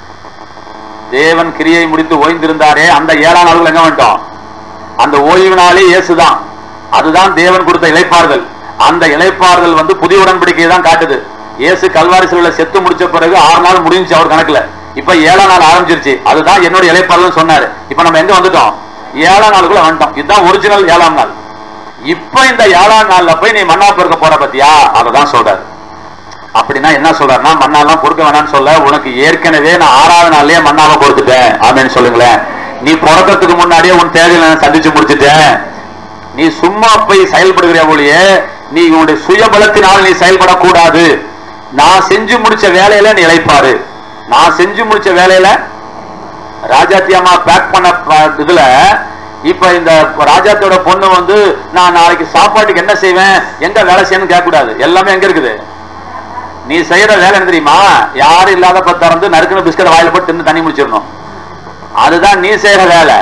தேவன் கிரியை முடித்து ஓய்ந்திருந்தாரே, அந்த ஏழாம் நாளுக்குள்ள எங்க வந்துட்டோம்? அந்த ஓய்வு நாளே இயேசுதான். அதுதான் தேவன் கொடுத்த இளைப்பாறுதல். அந்த இளைப்பாறுதல் வந்து புதிய உடன்படிக்கையை தான் காட்டுது. இயேசு கல்வாரி சிலுவையில செத்து முடிச்ச பிறகு ஆறு நாள் முடிஞ்சு அவர் கணக்குல. இப்ப ஏழாம் நாள் ஆரம்பிச்சிருச்சு. அதுதான் என்னோட இளைப்பாறுதல் சொன்னாரு. இப்ப நம்ம எங்க வந்துட்டோம்? ஏழாம் நாளுக்குள்ள வந்துட்டோம். இதுதான் ஒரிஜினல் ஏழாம் நாள். இப்ப இந்த ஏழாம் நாள்ல போய் நீ மன்னா பொறுக்க போற பத்தியா, அததான் சொல்றாரு. அப்படின்னா என்ன சொல்றாருன்னா, மன்னாலாம் பொறுக்க வேணாம்னு சொல்ல, உனக்கு ஏற்கனவே நான் ஆறாவது நாள்லயே மன்னாவை கொடுத்துட்டேன். ஆமேன்னு சொல்லுங்களேன். நீ பிறக்கிறதுக்கு முன்னாடியே உன் தேவையில சந்திச்சு முடிச்சுட்டேன். நீ சும்மா போய் செயல்படுகிற ஒழியே நீ உன்னுடைய சுயபலத்தினால் நீ செயல்படக்கூடாது. நான் செஞ்சு முடிச்ச வேலையில நீ இளைப்பாரு. நான் செஞ்சு முடிச்ச வேலையில ராஜாத்தி அம்மா பேக் பண்ண இதுல இப்ப இந்த ராஜாத்தோட பொண்ணு வந்து நான் நாளைக்கு சாப்பாட்டுக்கு என்ன செய்வேன், எங்க வேலை செய்யணும்னு கேட்க கூடாது. எல்லாமே எங்க இருக்குது? நீ செய்யற வேலை என்ன தெரியுமா? யாரும் இல்லாத பத்திரந்து நறுக்குன்னு பிஸ்கட் வாயில போட்டு தின்னு தண்ணி முடிச்சிடணும். அதுதான் நீ செய்யற வேலை.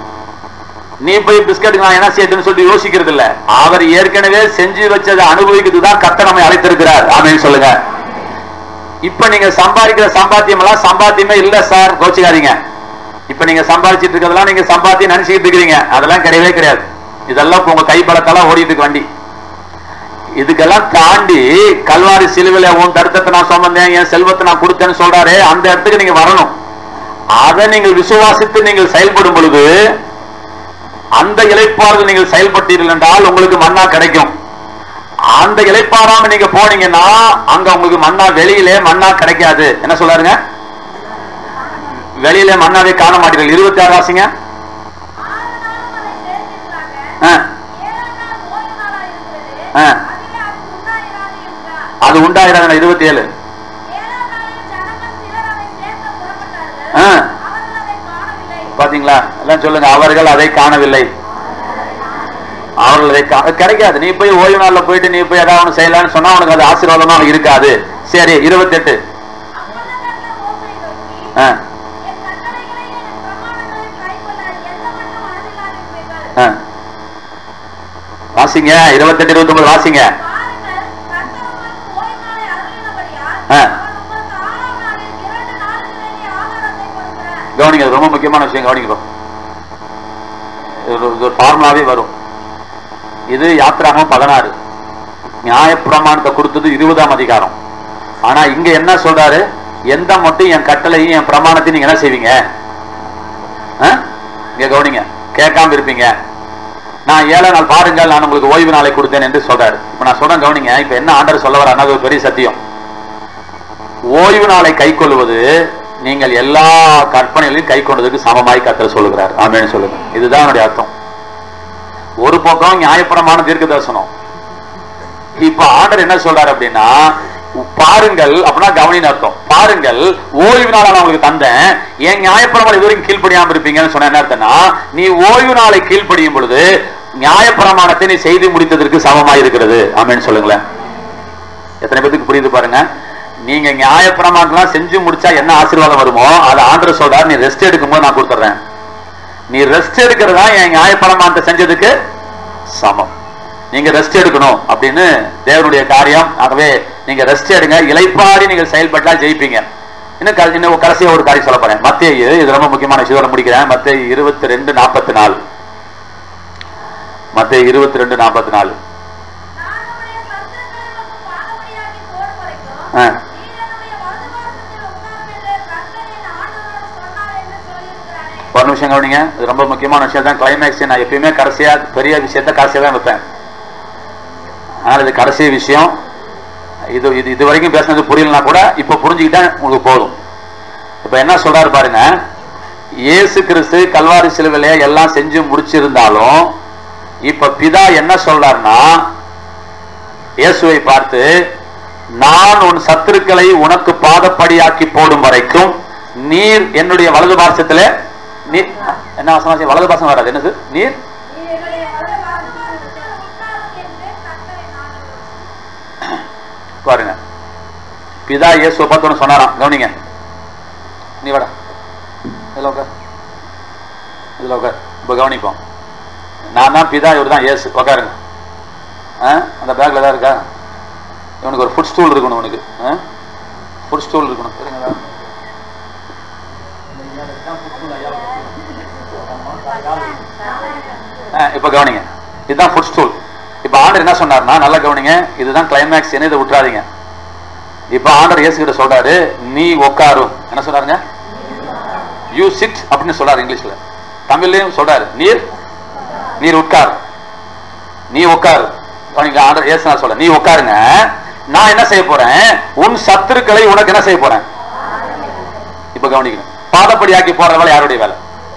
நீ போய் பிஸ்கட்டுக்கு நான் என்ன செய்யணும்னு சொல்லி யோசிக்கிறது இல்ல. அவர் ஏற்கனவே செஞ்சு வச்சதை அனுபவிக்கிறது தான் கர்த்தர் நம்மை அழைத்திருக்கிறார். ஆமென் சொல்லுங்க. இப்ப நீங்க சம்பாதிக்கிற சம்பாத்தியம் எல்லாம் சம்பாத்தியமே இல்ல சார், கோச்சிக்காதீங்க. இப்ப நீங்க சம்பாதிச்சிட்டு இருக்கிறதெல்லாம் நீங்க சம்பாத்தியம் நினைச்சுக்கிட்டு இருக்கிறீங்க, அதெல்லாம் கிடையவே கிடையாது. இதெல்லாம் உங்க கைப்படத்தெல்லாம் ஓடிட்டு இருக்கு வண்டி. இதுக்கெல்லாம் தாண்டி கல்வாரி சிலுவையில உன் தருத்தத்தை நான் சுமந்தேன், என் செல்வத்தை நான் கொடுத்தேன்னு சொல்றாரு. அந்த இடத்துக்கு நீங்க வரணும். அதை நீங்கள் விசுவாசித்து நீங்கள் செயல்படும் பொழுது அந்த இளைப்பாறுதல் நீங்கள் செயல்பட்டீர்கள் என்றால் உங்களுக்கு மன்னா கிடைக்கும். அந்த இளைப்பாறாம நீங்க போனீங்கன்னா அங்க உங்களுக்கு மன்னா வெளியிலே மன்னா கிடைக்காது. என்ன சொல்றாருங்க? வெளியில மன்னாவே காண மாட்டீர்கள். இருபத்தி ஆறு வாசிங்க. அது உண்டாயிராங்க. இருபத்தி ஏழு பாத்தீங்களா? எல்லாம் சொல்லுங்க. அவர்கள் அதை காணவில்லை. அவர்கள் அதை கிடைக்காது. நீ போய் ஓய்வு நாள்ல போயிட்டு நீ போய் ஏதாவது ஒண்ணு செய்யலாம்னு சொன்னா உனக்கு அது ஆசீர்வாதமா இருக்காது. சரி, இருபத்தி எட்டு வாசிங்க. இருபத்தி எட்டு இருபத்தி ஒன்பது வாசிங்க. கவனிங்க, ரொம்ப முக்கியமான விஷயம். கவனிங்க, ஃபார்முலாவே வரும். இது யாத்திராகமம் பதினாறு, நியாயப்பிரமாணத்தை கொடுத்தது இருபதாம் அதிகாரம். ஆனா இங்க என்ன சொல்றாரு? எந்த மட்டும் என் கட்டளையும் என் பிரமாணத்தையும் நீங்க என்ன செய்வீங்க? இங்க கவனிங்க, கேட்காம இருப்பீங்க. நான் ஏழாம் நாள் பாருங்கள், நான் உங்களுக்கு ஓய்வு நாளை கொடுத்தேன் என்று சொல்றாரு. இப்ப நான் சொல்றேன் கவனிங்க. இப்ப என்ன ஆண்டவர் சொல்ல வர, அது ஒரு பெரிய சத்தியம். ஓய்வு நாளை கை கொள்வது நீங்கள் எல்லா கற்பனைகளையும் கை கொண்டதுக்கு சமமாய் கர்த்தர் சொல்லுகிறார். ஆமென் சொல்லுங்க. இதுதான் என்னுடைய அர்த்தம். ஒரு பக்கம் நியாயப்பிரமாண தீர்க்க தரிசனம். இப்ப ஆண்டவர் என்ன சொல்றாரு அப்படின்னா, பாருங்கள் அப்படின்னா கவனின்னு அர்த்தம். பாருங்கள், ஓய்வு நாளை நான் உங்களுக்கு தந்தேன், என் நியாயப்பிரமாணம் இதுவரைக்கும் கீழ்ப்படியாம இருப்பீங்கன்னு சொன்ன என்ன அர்த்தம்னா, நீ ஓய்வு நாளை கீழ்ப்படியும் பொழுது நியாயப்பிரமாணத்தை நீ செய்து முடித்ததற்கு சமமா இருக்கிறது. ஆமென் சொல்லுங்களேன். எத்தனை பேருக்கு புரியுது பாருங்க. நீங்க நியாயப்பிரமாணம் செஞ்சு முடிச்சா என்ன ஆசீர்வாதம் வருமோ அதை ஆண்டவர் சொல்றாரு, நீ ரெஸ்ட் எடுக்கும் போது நான் கொடுத்துறேன். நீ ரெஸ்ட் எடுக்கிறதா என் நியாயப்பிரமாணத்தை செஞ்சதுக்கு சமம். நீங்க ரெஸ்ட் எடுக்கணும் அப்படின்னு தேவனுடைய காரியம். ஆகவே நீங்க ரெஸ்ட் எடுங்க, இளைப்பாறி நீங்கள் செயல்பட்டா ஜெயிப்பீங்க. இன்னும் இன்னும் கடைசியா ஒரு காரியம் சொல்ல போறேன். மத்தேயு, இது ரொம்ப முக்கியமான விஷயம் முடிக்கிறேன். மத்தேயு இருபத்தி ரெண்டு நாற்பத்தி நாலு மத்தேயு இருபத்தி ரெண்டு நாற்பத்தி நாலு ஒரு நிமிஷம் கவனிங்க, இது ரொம்ப முக்கியமான விஷயம் தான். கிளைமேக்ஸ் நான் எப்பயுமே கடைசியா பெரிய விஷயத்த கடைசியா தான் வைப்பேன். ஆனால் இது கடைசி விஷயம். இது இது இது வரைக்கும் பேசினது புரியலனா கூட இப்ப புரிஞ்சுக்கிட்டா உங்களுக்கு போதும். இப்ப என்ன சொல்றாரு பாருங்க, இயேசு கிறிஸ்து கல்வாரி சிலுவையிலே எல்லாம் செஞ்சு முடிச்சிருந்தாலும் இப்ப பிதா என்ன சொல்றாருன்னா, இயேசுவை பார்த்து, நான் உன் சத்துருக்களை உனக்கு பாதப்படியாக்கி போடும் வரைக்கும் நீர் என்னுடைய வலது பாசத்திலே, நீர் என்ன வசனம், வலது பாசம் வராது, என்னது, நீர் பாருங்க. பிதா இயேசுவை பார்த்து சொன்னாராம், கவனிங்க, நீ வாடா இதுல உட்கார், இதுல உட்கார். இப்ப கவனிப்போம். நான் தான் பிதா, இவர் தான் இயேசு. உட்காருங்க. அந்த பேக்ல தான் இருக்கா? இவனுக்கு ஒரு ஃபுட் ஸ்டூல் இருக்கணும். உனக்கு ஃபுட் ஸ்டூல் இருக்கணும். இப்ப கவனிங்க, இதுதான் ஃபுட் ஸ்டூல். இப்ப ஆண்டர் என்ன சொன்னார்னா, நல்லா கவனிங்க, இதுதான் கிளைமேக்ஸ், என்ன இதை விட்டுறாதீங்க. இப்ப ஆண்டர் இயேசு கிட்ட சொல்றாரு, நீ உட்காரும். என்ன சொல்றாருங்க? யூ சிட் அப்படின்னு சொல்றாரு இங்கிலீஷ்ல. தமிழ்லயும் சொல்றாரு, நீர் நீர் உட்கார், நீ உட்கார். ஆண்டர் இயேசு சொல்ற, நீ உட்காருங்க, நான் என்ன செய்ய போறேன், உன் சத்துருக்களை உனக்கு என்ன செய்ய போறேன். இப்ப கவனிக்கணும், பாதப்படியாக்கி போற வேலை யாருடைய வேலை?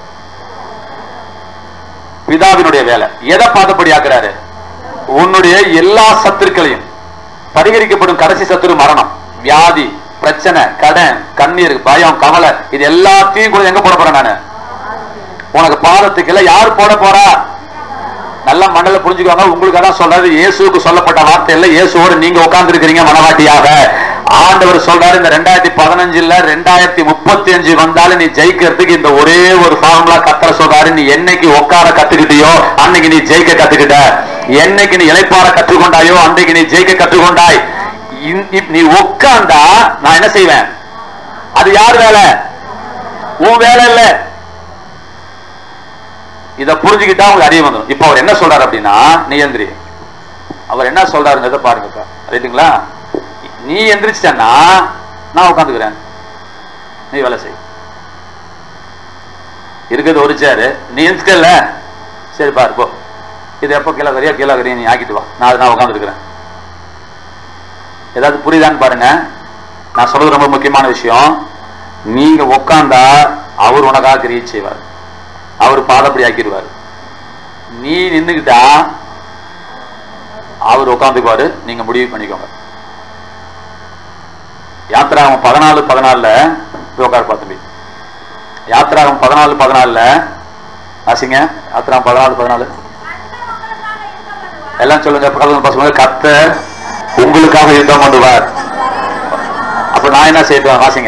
பிதாவினுடைய வேலை. எதை பாதப்படியாக்குறாரு? உன்னுடைய எல்லா சத்துருக்களையும். பரிகரிக்கப்படும் கடைசி சத்துரு மரணம், வியாதி, பிரச்சனை, கடன், கண்ணீர், பயம், கவலை, இது எல்லாத்தையும் கூட எங்க போட போறேன் நானு? உனக்கு பாதத்துக்கு இல்ல. யார் போட போறா? நல்ல மண்டல புரிஞ்சுக்கோங்க. உங்களுக்கு அதான் சொல்றாரு, இயேசுக்கு சொல்லப்பட்ட வார்த்தை இல்ல, இயேசுவோடு நீங்க உட்கார்ந்து இருக்கிறீங்க மனவாட்டியாக. ஆண்டவர் சொல்றாரு, இந்த ரெண்டாயிரத்தி பதினஞ்சுல ரெண்டாயிரத்தி முப்பத்தி அஞ்சு வந்தாலும் நீ ஜெயிக்கிறதுக்கு இந்த ஒரே ஒரு ஃபார்முலா கத்தர சொல்றாரு. நீ என்னைக்கு உட்கார கத்துக்கிட்டியோ அன்னைக்கு நீ ஜெயிக்க கத்துக்கிட்ட. என்னைக்கு நீ இளைப்பாற கற்றுக்கொண்டாயோ அன்றைக்கு நீ ஜெயிக்க கற்றுக்கொண்டாய். நீ உட்கார்ந்தா நான் என்ன செய்வேன்? அது யார் வேலை? உன் வேலை இல்ல. இத புரிஞ்சுக்கிட்டா உங்களுக்கு அறிவு வந்துடும். இப்ப அவர் என்ன சொல்றாரு அப்படின்னா, நீ எந்திரி. அவர் என்ன சொல்றாருங்கிறத பாருங்க. ரைட்டுங்களா? நீ எந்திரிச்சிட்டா நான் உட்காந்துக்கிறேன், நீ வேலை செய். இருக்கிறது ஒரு சேரு, நீ எந்திரிக்கல, சரி பாரு போ, இது எப்போ கீழே கறியா கீழே கறியா நீ ஆக்கிட்டு வா, நான் நான் உட்காந்துருக்கிறேன். ஏதாவது புரியுதான்னு பாருங்க. நான் சொல்றது ரொம்ப முக்கியமான விஷயம். நீங்க உட்கார்ந்தா அவர் உனக்காக கிரியை செய்வார், அவர் பாதப்படி ஆக்கிடுவார். நீ நின்றுகிட்டா அவர் உட்காந்துக்குவாரு. நீங்க முடிவு பண்ணிக்கோங்க. யாத்திராகம் பதினாலு பதினாலுல உட்கார் பார்த்து, யாத்திராகம் பதினாலு பதினாலுல ஆசிங்க. யாத்திராகம் பதினாலு பதினாலு எல்லாம் சொல்லுங்க. பசங்க, கர்த்தர் உங்களுக்காக யுத்தம் பண்ணுவார். அப்ப நான் என்ன செய்வேன்? வாசிங்க.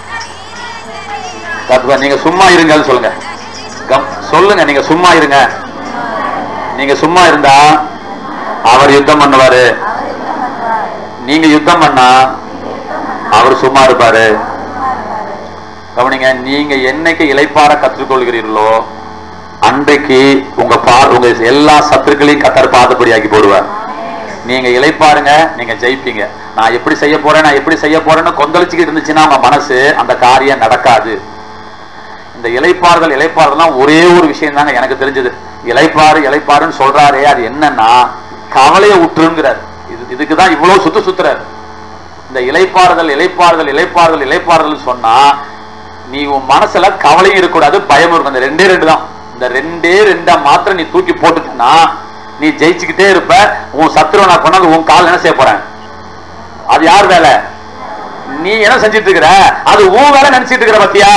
நீங்க சும்மா இருங்கன்னு சொல்லுங்க. சொல்லுங்க, நீங்க சும்மா இருங்க. நீங்க சும்மா இருந்தா அவர் யுத்தம் பண்ணுவாரு. நீங்க யுத்தம் பண்ணா அவர் சும்மா இருப்பாரு. கவனிங்க, நீங்க என்னைக்கு இளைப்பாற கற்றுக்கொள்கிறீர்களோ அன்றைக்கு உங்க பா உங்க எல்லா சத்துருக்களையும் கத்தர் பாதப்படியாக்கி போடுவார். நீங்க இளைப்பாருங்க, நீங்க ஜெயிப்பீங்க. நான் எப்படி செய்ய போறேன், நான் எப்படி செய்ய போறேன்னு கொந்தளிச்சுக்கிட்டு இருந்துச்சுன்னா உங்க மனசு அந்த காரியம் நடக்காது. இந்த இளைப்பாறுதல் இளைப்பாறுதல் ஒரே ஒரு விஷயம் தாங்க எனக்கு தெரிஞ்சது. இளைப்பாறு இளைப்பாறுன்னு சொல்றாரே, அது என்னன்னா கவலையை விட்டுருங்கிறார். இது இதுக்குதான் இவ்வளவு சுத்து சுத்துறாரு. இந்த இளைப்பாறுதல் இளைப்பாறுதல் இளைப்பாறுதல் இளைப்பாறுதல் சொன்னா நீ உன் மனசுல கவலையும் இருக்கக்கூடாது, பயம் இருக்கும். இந்த ரெண்டே ரெண்டு தான். இந்த இந்த ரெண்டே ரெண்டா மாத்திரம் நீ தூக்கி போட்டுட்டனா நீ ஜெயிச்சுக்கிட்டே இருப்ப. உன் சத்துருவை நான் கொண்டாந்து உன் கால் என்ன செய்ய போறேன்? அது யார் வேலை? நீ என்ன செஞ்சிட்டு இருக்கிற? அது உன் வேலை நினைச்சிட்டு இருக்கிற பத்தியா?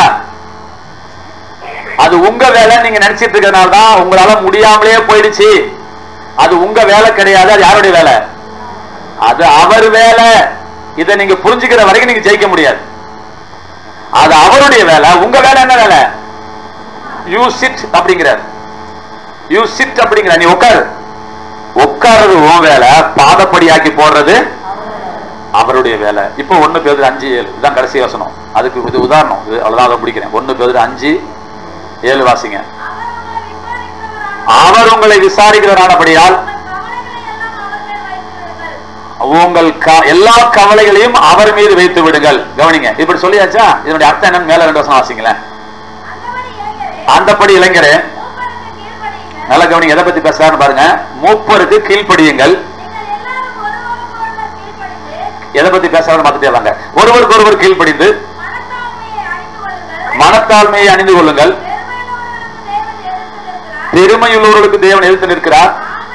அது உங்க வேலை நீங்க நினைச்சிட்டு இருக்கிறதுனால தான் உங்களால முடியாமலே போயிடுச்சு. அது உங்க வேலை கிடையாது. அது யாருடைய வேலை? அது அவர் வேலை. இதை நீங்க புரிஞ்சுக்கிற வரைக்கும் நீங்க ஜெயிக்க முடியாது. அது அவருடைய வேலை. உங்க வேலை என்ன வேலை? யூ சிட் அப்படிங்கிறார். யூ சிட் அப்படிங்கிற நீ உட்காரு. உட்கார்றது உன் வேலை, பாதப்படியாக்கி போடுறது அவருடைய வேலை. இப்போ ஒன்னு பேர் அஞ்சு ஏழு இதுதான் கடைசி வசனம். அதுக்கு இது உதாரணம். இது அவ்வளவுதான் அதை பிடிக்கிறேன். ஒன்னு பேர் அஞ்சு ஏழு வாசிங்க. அவர் உங்களை விசாரிக்கிறவரானபடியால் உங்கள் எல்லா கவலைகளையும் அவர் மீது வைத்து விடுங்கள். கவனிங்க, இப்படி சொல்லியாச்சா? இதனுடைய அர்த்தம் என்னன்னு மேல ரெண்டு வசனம் வாசிங்களேன். அந்தபடி இளைஞரே, நல்லா கவனிங்க, எதை பத்தி பேசுறான்னு பாருங்க. மூப்பருக்கு கீழ்ப்படியுங்கள். எதை பத்தி பேசுறான்னு பார்த்துட்டே வாங்க. ஒருவருக்கு ஒருவர் கீழ்ப்படிந்து மனத்தாழ்மையை அணிந்து கொள்ளுங்கள். பெருமையுள்ளவர்களுக்கு தேவன் எதிர்த்து நிற்கிறார்.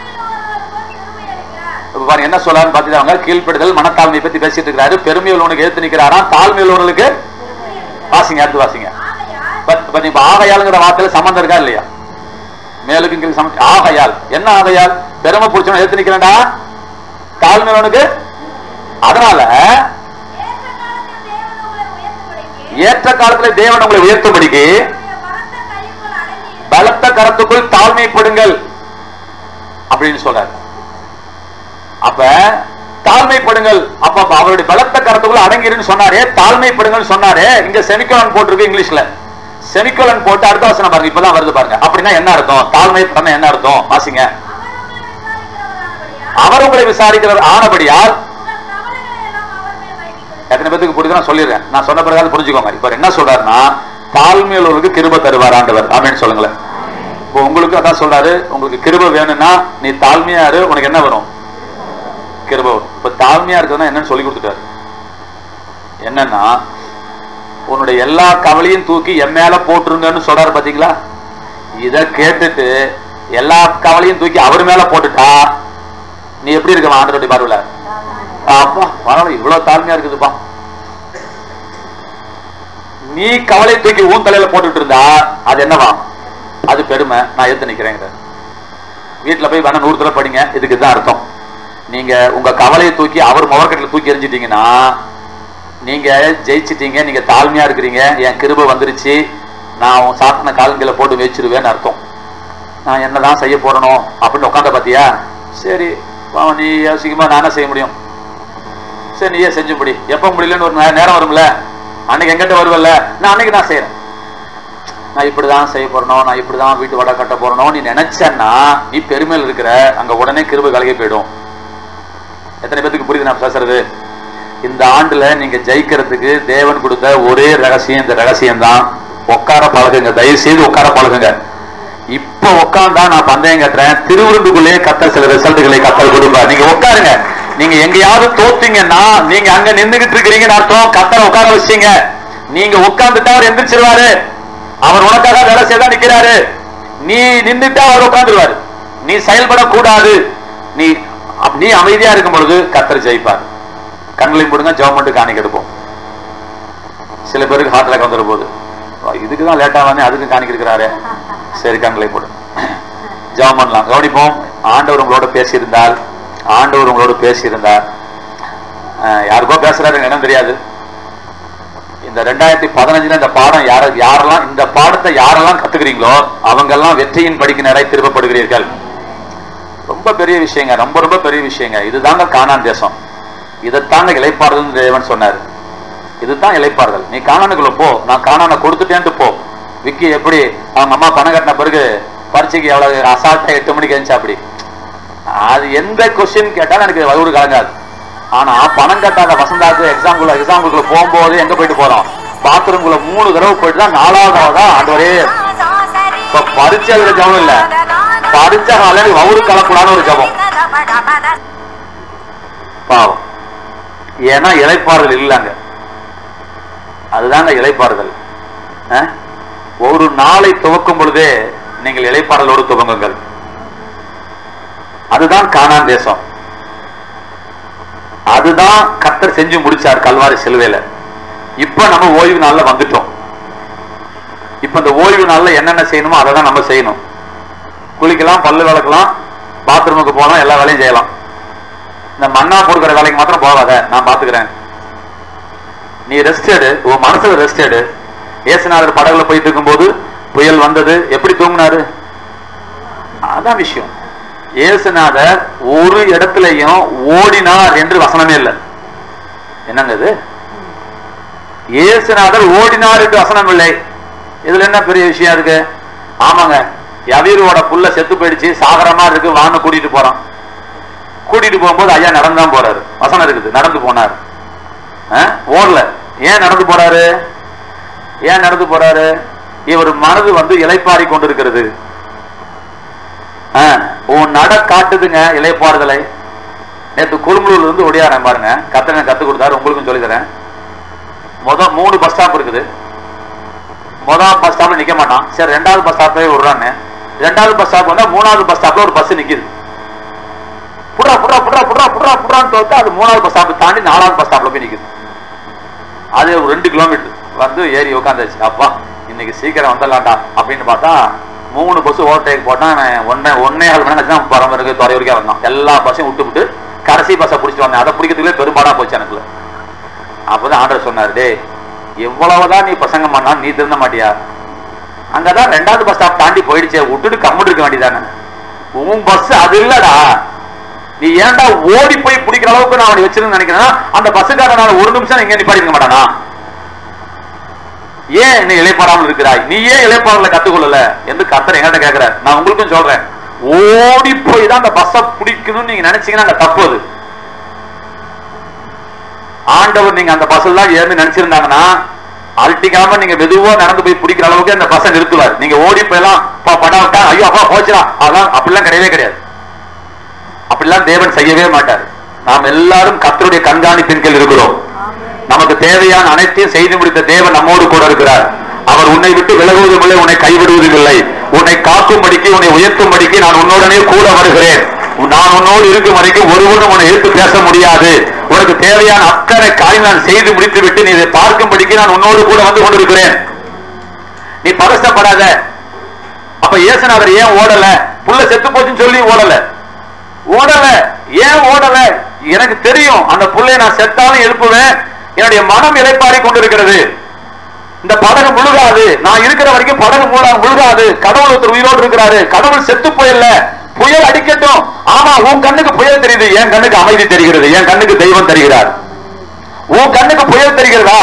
என்ன சொல்றாரு பாத்தீங்க? கீழ்ப்படுதல் மனத்தாழ்மையை பத்தி பேசிட்டு இருக்கிறாரு. பெருமை உள்ளவனுக்கு எதிர்த்து நிற்கிறாராம், தாழ்மை உள்ளவர்களுக்கு வாசிங்க, அடுத்து வாசிங்க. ஆகையாளுங்கிற வார்த்தையில சம்பந்தம் இருக்கா இல்லையா? மேலுக்கு ஆகையால் என்ன? ஆகையால் பெருமை பிடிச்சவன் எதிர்த்து நிற்கிறா, தாழ்மை உள்ளவனுக்கு. அதனால ஏற்ற காலத்துல தேவன் உங்களை உயர்த்தும்படிக்கு பலத்த கரத்துக்குள் தாழ்மைப்படுங்கள் அப்படின்னு சொல்றாரு. அப்ப தாழ்மைப்படுங்கள். அப்ப அவருடைய பலத்த கரத்துக்குள்ள அடங்கிருன்னு சொன்னாரே, தாழ்மைப்படுங்கள் சொன்னாரே. இங்க செமிகோலன் போட்டிருக்கு இங்கிலீஷ்ல. செமிகோலன் போட்டு அடுத்த வசனம் பாருங்க, இப்பதான் வருது பாருங்க. அப்படின்னா என்ன அர்த்தம்? தாழ்மைப்படணும் என்ன அர்த்தம்? வாசிங்க. அவர் உங்களை விசாரிக்கிறவர் ஆனபடியால். எத்தனை பேருக்கு புரியுது சொல்லிடுறேன். நான் சொன்ன பிறகு புரிஞ்சுக்கோங்க. இப்ப என்ன சொல்றாருன்னா, தாழ்மையுள்ளவருக்கு கிருபை தருவார் ஆண்டவர். ஆமென் சொல்லுங்களேன். இப்போ உங்களுக்கு அதான் சொல்றாரு, உங்களுக்கு கிருபை வேணும்னா நீ தாழ்மையா இரு, உனக்கு என்ன வரும்? கிருபை வரும். இப்ப தாழ்மையா இருக்குதுன்னா என்னன்னு சொல்லி கொடுத்துட்டாரு. என்னன்னா, உன்னுடைய எல்லா கவலையும் தூக்கி என் மேல போட்டுருங்கன்னு சொல்றாரு பாத்தீங்களா? இத கேட்டுட்டு எல்லா கவலையும் தூக்கி அவர் மேல போட்டுட்டா நீ எப்படி இருக்க ஆண்டவருடைய பார்வையில? அப்பா பரவாயில்ல, இவ்வளவு தாழ்மையா இருக்குதுப்பா. நீ கவலை தூக்கி ஊன் தலையில போட்டுட்டு இருந்தா அது என்னவா? அது பெருமை. நான் எடுத்து நிக்கிறேன். வீட்டுல போய் வேணா நூறு தடவை படிங்க, இதுக்கு தான் அர்த்தம். நீங்க உங்க கவலையை தூக்கி அவர் முகக்கட்டில தூக்கி எரிஞ்சிட்டீங்கன்னா நீங்க ஜெயிச்சிட்டீங்க, நீங்க தாழ்மையா இருக்கிறீங்க, என் கிருபை வந்துருச்சு, நான் உன் சாத்தன காலங்களை போட்டு வச்சிருவேன்னு அர்த்தம். நான் என்னதான் செய்ய போறனோ அப்படின்னு உட்காந்த பாத்தியா? சரி நீ யோசிக்குமா, நானே செய்ய முடியும். சரி நீயே செஞ்சு முடி. எப்ப முடியலன்னு ஒரு நேரம் வரும்ல, அன்னைக்கு எங்கிட்ட வருவல்ல, நான் அன்னைக்கு நான் செய்யறேன். நான் இப்படிதான் செய்ய போறணும், நான் இப்படிதான் வீட்டு வடை கட்ட போறணும் நீ நினைச்சேன்னா நீ பெருமையில் இருக்கிற, அங்க உடனே கிருபை கலகி போயிடும். எத்தனை பேருக்கு புரியுது நான் பேசுறது? இந்த ஆண்டுல நீங்க ஜெயிக்கிறதுக்கு தேவன் கொடுத்த ஒரே ரகசியம் இந்த ரகசியம் தான். உட்கார பழகுங்க, தயவு செய்து உட்கார பழகுங்க. இப்ப உட்கார்ந்தா நான் பந்தயம் கட்டுறேன், திருவிருந்துக்குள்ளே கத்தல் சில ரிசல்ட்டுகளை கத்தல் கொடுப்பா. நீங்க உட்காருங்க. நீங்க எங்கேயாவது தோத்தீங்கன்னா நீங்க அங்க நின்றுகிட்டு இருக்கிறீங்கன்னு அர்த்தம். கத்தரை உட்கார வச்சீங்க, நீங்க உட்கார்ந்துட்டா அவர் எந்திரிச்சிருவாரு. அவர் உனக்காக வேலை செய்ய நிக்கிறாரு. நீ நின்றுட்டா அவர் உட்கார்ந்துருவாரு. நீ செயல்படக்கூடாது. நீ நீ அமைதியா இருக்கும் பொழுது கத்தர் ஜெயிப்பார். கண்களை போடுங்க, ஜெபம் மட்டும் காணிக்க எடுப்போம். சில பேருக்கு ஹார்ட் அட்டாக் வந்துடும் போது, இதுக்குதான் லேட்டா வந்து அதுக்கு காணிக்க இருக்கிறாரு. சரி கண்களை போடு, ஜெபம் பண்ணலாம். கவனிப்போம். ஆண்டவர் உங்களோட பேசியிருந்தால், ஆண்டவர் உங்களோட பேசியிருந்தார், யாருக்கோ பேசுறாரு என்ன தெரியாது. இந்த ரெண்டாயிரத்தி பதினஞ்சுல இந்த பாடம் யார யாரெல்லாம் இந்த பாடத்தை யாரெல்லாம் கத்துக்கிறீங்களோ அவங்க எல்லாம் வெற்றியின் படிக்கு நிறைய திருப்பப்படுகிறீர்கள். ரொம்ப பெரிய விஷயங்க, ரொம்ப ரொம்ப பெரிய விஷயங்க. இதுதாங்க கானான் தேசம். இதைத்தாங்க இளைப்பாறுதல் தேவன் சொன்னாரு. இதுதான் இளைப்பாறுதல். நீ கானானுக்குள்ள போ, நான் கானானை கொடுத்துட்டேன்ட்டு போ. விக்கி எப்படி அவங்க அம்மா பணம் கட்டின பிறகு பரீட்சைக்கு எவ்வளவு அசால்ட்டா எட்டு மணிக்கு எழுந்துச்சா அப்படி? அது எந்த கொஸ்டின் கேட்டாலும் எனக்கு வகுடு கலங்காது. ஆனா பணம் கட்டாத வசந்தாக்கு எக்ஸாம்பிள் எக்ஸாம்பிளுக்குள்ள போகும்போது எங்க போயிட்டு போறோம்? பாத்ரூம்குள்ள மூணு தடவை போயிட்டு தான் நாலாவது ஆண்டவரே. இப்ப பரீட்சை ஜபம் இல்ல, பரீட்சை ஆல்ரெடி வவுறு கலக்கூடாத ஒரு ஜபம். பாவம். ஏன்னா இளைப்பாறுதல் இல்லைங்க. அதுதாங்க இளைப்பாறுதல். ஒரு நாளை துவக்கும் பொழுதே நீங்கள் இளைப்பாறலோடு துவங்குங்கள். அதுதான் கானான் தேசம். அதுதான் கர்த்தர் செஞ்சு முடிச்சார் கல்வாரி சிலுவையில. இப்ப நம்ம ஓய்வு நாள்ல வந்துட்டோம். இப்ப இந்த ஓய்வு நாள்ல என்னென்ன செய்யணுமோ அதை தான் நம்ம செய்யணும். குளிக்கலாம், பல்லு விளக்கலாம், பாத்ரூமுக்கு போகலாம், எல்லா வேலையும் செய்யலாம். இந்த மண்ணா பொறுக்கிற வேலைக்கு மாத்திரம் போகாத, நான் பாத்துக்கிறேன். நீ ரெஸ்ட் எடு, உன் மனசுல ரெஸ்ட் எடு. ஏசுநாதர் படகுல போயிட்டு இருக்கும் போது புயல் வந்தது, எப்படி தூங்கினாரு? அதான் விஷயம். ஏசுநாதர் ஒரு இடத்துலயும் ஓடினார் என்று வசனமே இல்லை. என்னங்க இது? ஏசுநாதர் ஓடினார் என்று வசனம் இல்லை. இதுல என்ன பெரிய விஷயம் இருக்கு? ஆமாங்க, யவீரோட புள்ள செத்து போயிடுச்சு, சாகரமா இருக்கு, வான்னு கூட்டிட்டு போறான். கூட்டிட்டு போகும்போது ஐயா நடந்துதான் போறாரு. வசனம் இருக்குது, நடந்து போனார். ஓடல. ஏன் நடந்து போறாரு? ஏன் நடந்து போறாரு? இவர் மனது வந்து இளைப்பாரி கொண்டிருக்கிறது. உன் நட காட்டுதுங்க இளைப்பாறுதலை. நேற்று குறும்பலூர்ல இருந்து ஒடியாரன் பாருங்க, கத்தனை கத்து கொடுத்தாரு. உங்களுக்கும் சொல்லி தரேன். மொதல் மூணு பஸ் ஸ்டாப் இருக்குது. முதல் பஸ் ஸ்டாப்ல நிக்க மாட்டான். சரி, ரெண்டாவது பஸ் ஸ்டாப்ல விடுறான்னு. ரெண்டாவது பஸ் ஸ்டாப் வந்தா மூணாவது பஸ் ஸ்டாப்ல ஒரு பஸ் நிக்குது. புடா புடா புடா புடா புடா புடான்னு தோத்து அது மூணாவது பஸ் ஸ்டாப் தாண்டி நாலாவது பஸ் ஸ்டாப்ல போய் நிக்குது. அது ஒரு ரெண்டு கிலோமீட்டர் வந்து ஏறி உட்காந்துச்சு. அப்பா இன்னைக்கு சீக்கிரம் வந்துடலாம்டா அப்படின்னு பார்த்தா மூணு பஸ் ஓவர்டேக் போட்டா ஒன்னே ஒன்னே ஆறு மணி நேரம் பரம்பரைக்கு துறை வரைக்கும் வந்தான். எல்லா பஸ்ஸையும் விட்டு விட்டு கடைசி பஸ்ஸை பிடிச்சிட்டு வந்தேன். அதை பிடிக்கிறதுக்குள்ளே பெரும்பாடா போச்சு எனக்குள்ள. அப்பதான் ஆண்டவர் சொன்னாரு, டே எவ்வளவுதான் நீ பிரசங்கம் பண்ணா நீ திருந்த மாட்டியா? அங்கதான் ரெண்டாவது பஸ் ஸ்டாப் தாண்டி போயிடுச்சே, விட்டுட்டு கம்முட்டு இருக்க வேண்டியதானே. உன் பஸ் அது இல்லடா. நீ ஏன்டா ஓடி போய் பிடிக்கிற அளவுக்கு நான் அவனை வச்சிருந்து நினைக்கிறேன். அந்த பஸ்ஸுக்காரனால ஒரு நிமிஷம் எங்க நிப்பாடி இருக்க மாட்டானா? ஏன் என்ன இளைப்பாறாமல் இருக்கிறாய்? நீ ஏன் இளைப்பாறல கத்துக்கொள்ளல என்று கர்த்தர் எங்கிட்ட கேட்கிற. நான் உங்களுக்கும் சொல்றேன், ஓடி போய் தான் அந்த பஸ்ஸை பிடிக்கணும்னு நீங்க நினைச்சீங்கன்னா அங்க தப்பு. அது ஆண்டவர் நீங்க அந்த பஸ்ல தான் ஏறி நினைச்சிருந்தாங்கன்னா அல்ட்டிக்காம நீங்க மெதுவா நடந்து போய் பிடிக்கிற அளவுக்கு அந்த பஸ்ஸை நிறுத்துவார். நீங்க ஓடி போயெல்லாம் படாவிட்டா ஐயோ அப்பா போச்சுடா, அதான் அப்படிலாம் கிடையவே கிடையாது. அப்படிலாம் தேவன் செய்யவே மாட்டார். நாம் எல்லாரும் கர்த்தருடைய கண்காணிப்பின் கீழ் இருக்கிறோம். நமக்கு தேவையான அனைத்தையும் செய்து முடித்த தேவன் நம்மோடு கூட இருக்கிறார். அவர் உன்னை விட்டு விலகுவதும் இல்லை, உன்னை கைவிடுவதும் இல்லை. உன்னை காக்கும்படிக்கு, உன்னை உயர்த்தும்படிக்கு நான் உன்னுடனே கூட வருகிறேன். நான் உன்னோடு இருக்கும் வரைக்கும் ஒருவரும் உன்னை எடுத்து பேச முடியாது. உனக்கு தேவையான அத்தனை காரியம் நான் செய்து முடித்து விட்டு நீ இதை பார்க்கும்படிக்கு நான் உன்னோடு கூட வந்து கொண்டிருக்கிறேன். நீ பதஷ்டப்படாத. அப்ப இயேசுநாதர் ஏன் ஓடல? புள்ள செத்து போச்சுன்னு சொல்லி ஓடல. ஓடல. ஏன் ஓடல? எனக்கு தெரியும் அந்த புள்ளைய நான் செத்தாலும் எழுப்புவேன். என்னுடைய மனம் இளைப்பாரி கொண்டிருக்கிறது. இந்த படகு முழுகாது. நான் இருக்கிற வரைக்கும் படகு முழுகாது. கடவுள் ஒருத்தர் உயிரோடு இருக்கிறாரு. கடவுள் செத்து போயில்ல. புயல் அடிக்கட்டும். ஆமா, உன் கண்ணுக்கு புயல் தெரியுது, என் கண்ணுக்கு அமைதி தெரிகிறது, என் கண்ணுக்கு தெய்வம் தெரிகிறார். உன் கண்ணுக்கு புயல் தெரிகிறதா?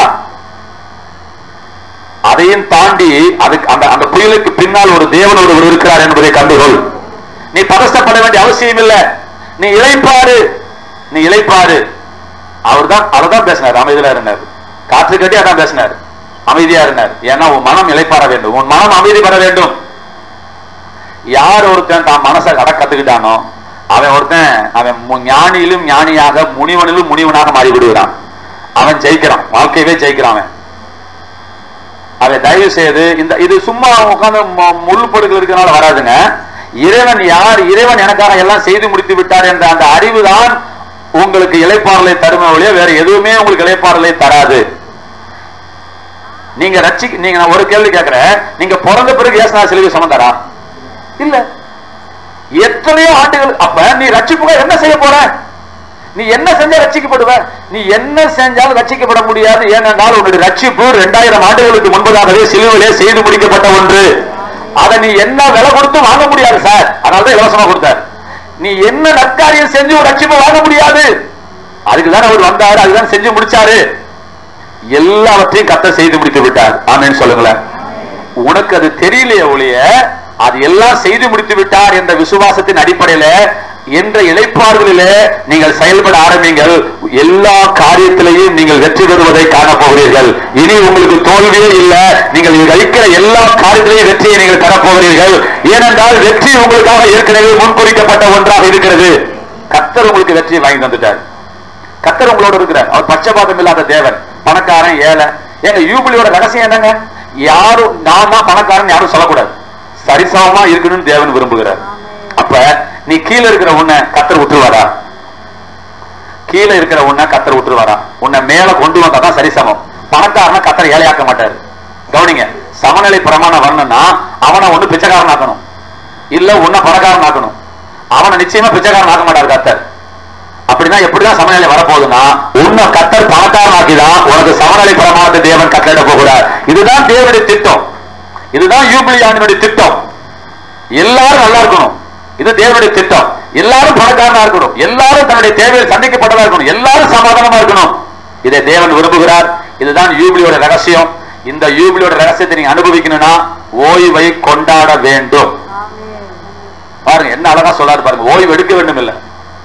அதையும் தாண்டி அதுக்கு அந்த அந்த புயலுக்கு பின்னால் ஒரு தேவன் ஒருவர் இருக்கிறார் என்பதை கண்டுகொள். நீ பதஷ்டப்பட வேண்டிய அவசியம் இல்லை. நீ இளைப்பாரு, நீ இளைப்பாரு. அவர் தான் அவர்தான் பேசினார், அமைதியா இருந்தார். காற்று கட்டி அதான் பேசினார், அமைதியா இருந்தார். ஏன்னா உன் மனம் இளைப்பாற வேண்டும், உன் மனம் அமைதி பெற வேண்டும். யார் ஒருத்தன் தான் மனசை கட கத்துக்கிட்டானோ அவன் ஒருத்தன் அவன் ஞானியிலும் ஞானியாக முனிவனிலும் முனிவனாக மாறி விடுகிறான். அவன் ஜெயிக்கிறான், வாழ்க்கையவே ஜெயிக்கிறான். அவன் தயவு செய்து இந்த இது சும்மா உட்காந்து முள் படுகள் இருக்கிறனால வராதுங்க. இறைவன் யார், இறைவன் எனக்காக எல்லாம் செய்து முடித்து விட்டார் என்ற அந்த அறிவு தான் உங்களுக்கு இளைப்பாறலை தருமே ஒழிய வேற எதுவுமே உங்களுக்கு இளைப்பாறலை தராது. நீங்க ரட்சி நீங்க நான் ஒரு கேள்வி கேட்கிறேன், நீங்க பிறந்த பிறகு இயேசுநாதர் சிலுவை சுமந்தாரா? இல்ல. எத்தனையோ ஆண்டுகள். அப்ப நீ ரட்சிப்புக்கு என்ன செய்ய போற? நீ என்ன செஞ்சா ரட்சிக்கப்படுவ? நீ என்ன செஞ்சாலும் ரட்சிக்கப்பட முடியாது. ஏனென்றால் உன்னுடைய ரட்சிப்பு இரண்டாயிரம் ஆண்டுகளுக்கு முன்பதாகவே சிலுவையிலே செய்து முடிக்கப்பட்ட ஒன்று. அதை நீ என்ன விலை கொடுத்து வாங்க முடியாது சார். அதனாலதான் இலவசமா கொடுத்தார். நீ என்ன நற்காரியம் செஞ்சு ரட்சிப்பு வாங்க முடியாது. அதுக்குதான் அவர் வந்தாரு, அதுதான் செஞ்சு முடிச்சாரு. எல்லாவற்றையும் கர்த்தர் செய்து முடித்து விட்டார். ஆமென் சொல்லுங்களேன். உனக்கு அது தெரியலையே ஒழிய அது எல்லாம் செய்து முடித்து விட்டார் என்ற விசுவாசத்தின் அடிப்படையில என்ற இளைப்பாறுதலிலே நீங்கள் செயல்பட ஆரம்பிங்கள். எல்லா காரியத்திலையும் நீங்கள் வெற்றி பெறுவதை காணப்போகிறீர்கள். இனி உங்களுக்கு தோல்வியே இல்லை. நீங்கள் வைக்கிற எல்லா காரியத்திலையும் வெற்றியை நீங்கள் தரப்போகிறீர்கள். ஏனென்றால் வெற்றி உங்களுக்காக ஏற்கனவே முன்குறிக்கப்பட்ட ஒன்றாக இருக்கிறது. கர்த்தர் உங்களுக்கு வெற்றியை வாங்கி தந்துட்டார். கர்த்தர் உங்களோடு இருக்கிறார். அவர் பட்சபாதம் இல்லாத தேவன். பணக்காரன் ஏழை. எங்க யூபிலியோட ரகசியம் என்னங்க? யாரும் நான் தான் பணக்காரன் யாரும் சொல்லக்கூடாது. சரிசமமா இருக்கணும்னு தேவன் விரும்புகிறார். அப்ப நீ கீழே இருக்கிற உன்னை கத்தர் விட்டுருவாரா? கீழே இருக்கிற உன்னை கத்தர் விட்டுருவாரா? உன்னை மேல கொண்டு வந்தாதான் சரிசமம். பணக்காரன கத்தர் ஏழையாக்க மாட்டாரு. கவனிங்க, சமநிலை பிரமாணம் வரணும்னா அவனை ஒண்ணு பிச்சைக்காரன் ஆக்கணும், இல்ல உன்னை பணக்காரன் ஆக்கணும். அவனை நிச்சயமா பிச்சைக்காரன் ஆக்க மாட்டாரு கத்தர். அப்படின்னா எப்படிதான் சமநிலை வரப்போகுதுன்னா, உன்னை கத்தர் பணக்காரன் ஆக்கிதான் உனக்கு சமநிலை பிரமாணத்தை தேவன் கட்டளையிட போகிறார். இதுதான் தேவனுடைய திட்டம், இதுதான் யூபிலி ஆண்டினுடைய திட்டம். எல்லாரும் நல்லா இருக்கணும், இது தேவனுடைய திட்டம். எல்லாரும் பணக்காரனா இருக்கணும், எல்லாரும் தன்னுடைய தேவையில் சந்திக்கப்பட்டதா இருக்கணும், எல்லாரும் சமாதானமா இருக்கணும். இதை தேவன் விரும்புகிறார். இதுதான் யூபிலியோட ரகசியம். இந்த யூபிலியோட ரகசியத்தை நீங்க அனுபவிக்கணும்னா ஓய்வை கொண்டாட வேண்டும். பாருங்க என்ன அழகா சொல்லாரு பாருங்க. ஓய்வு எடுக்க வேண்டும் இல்ல,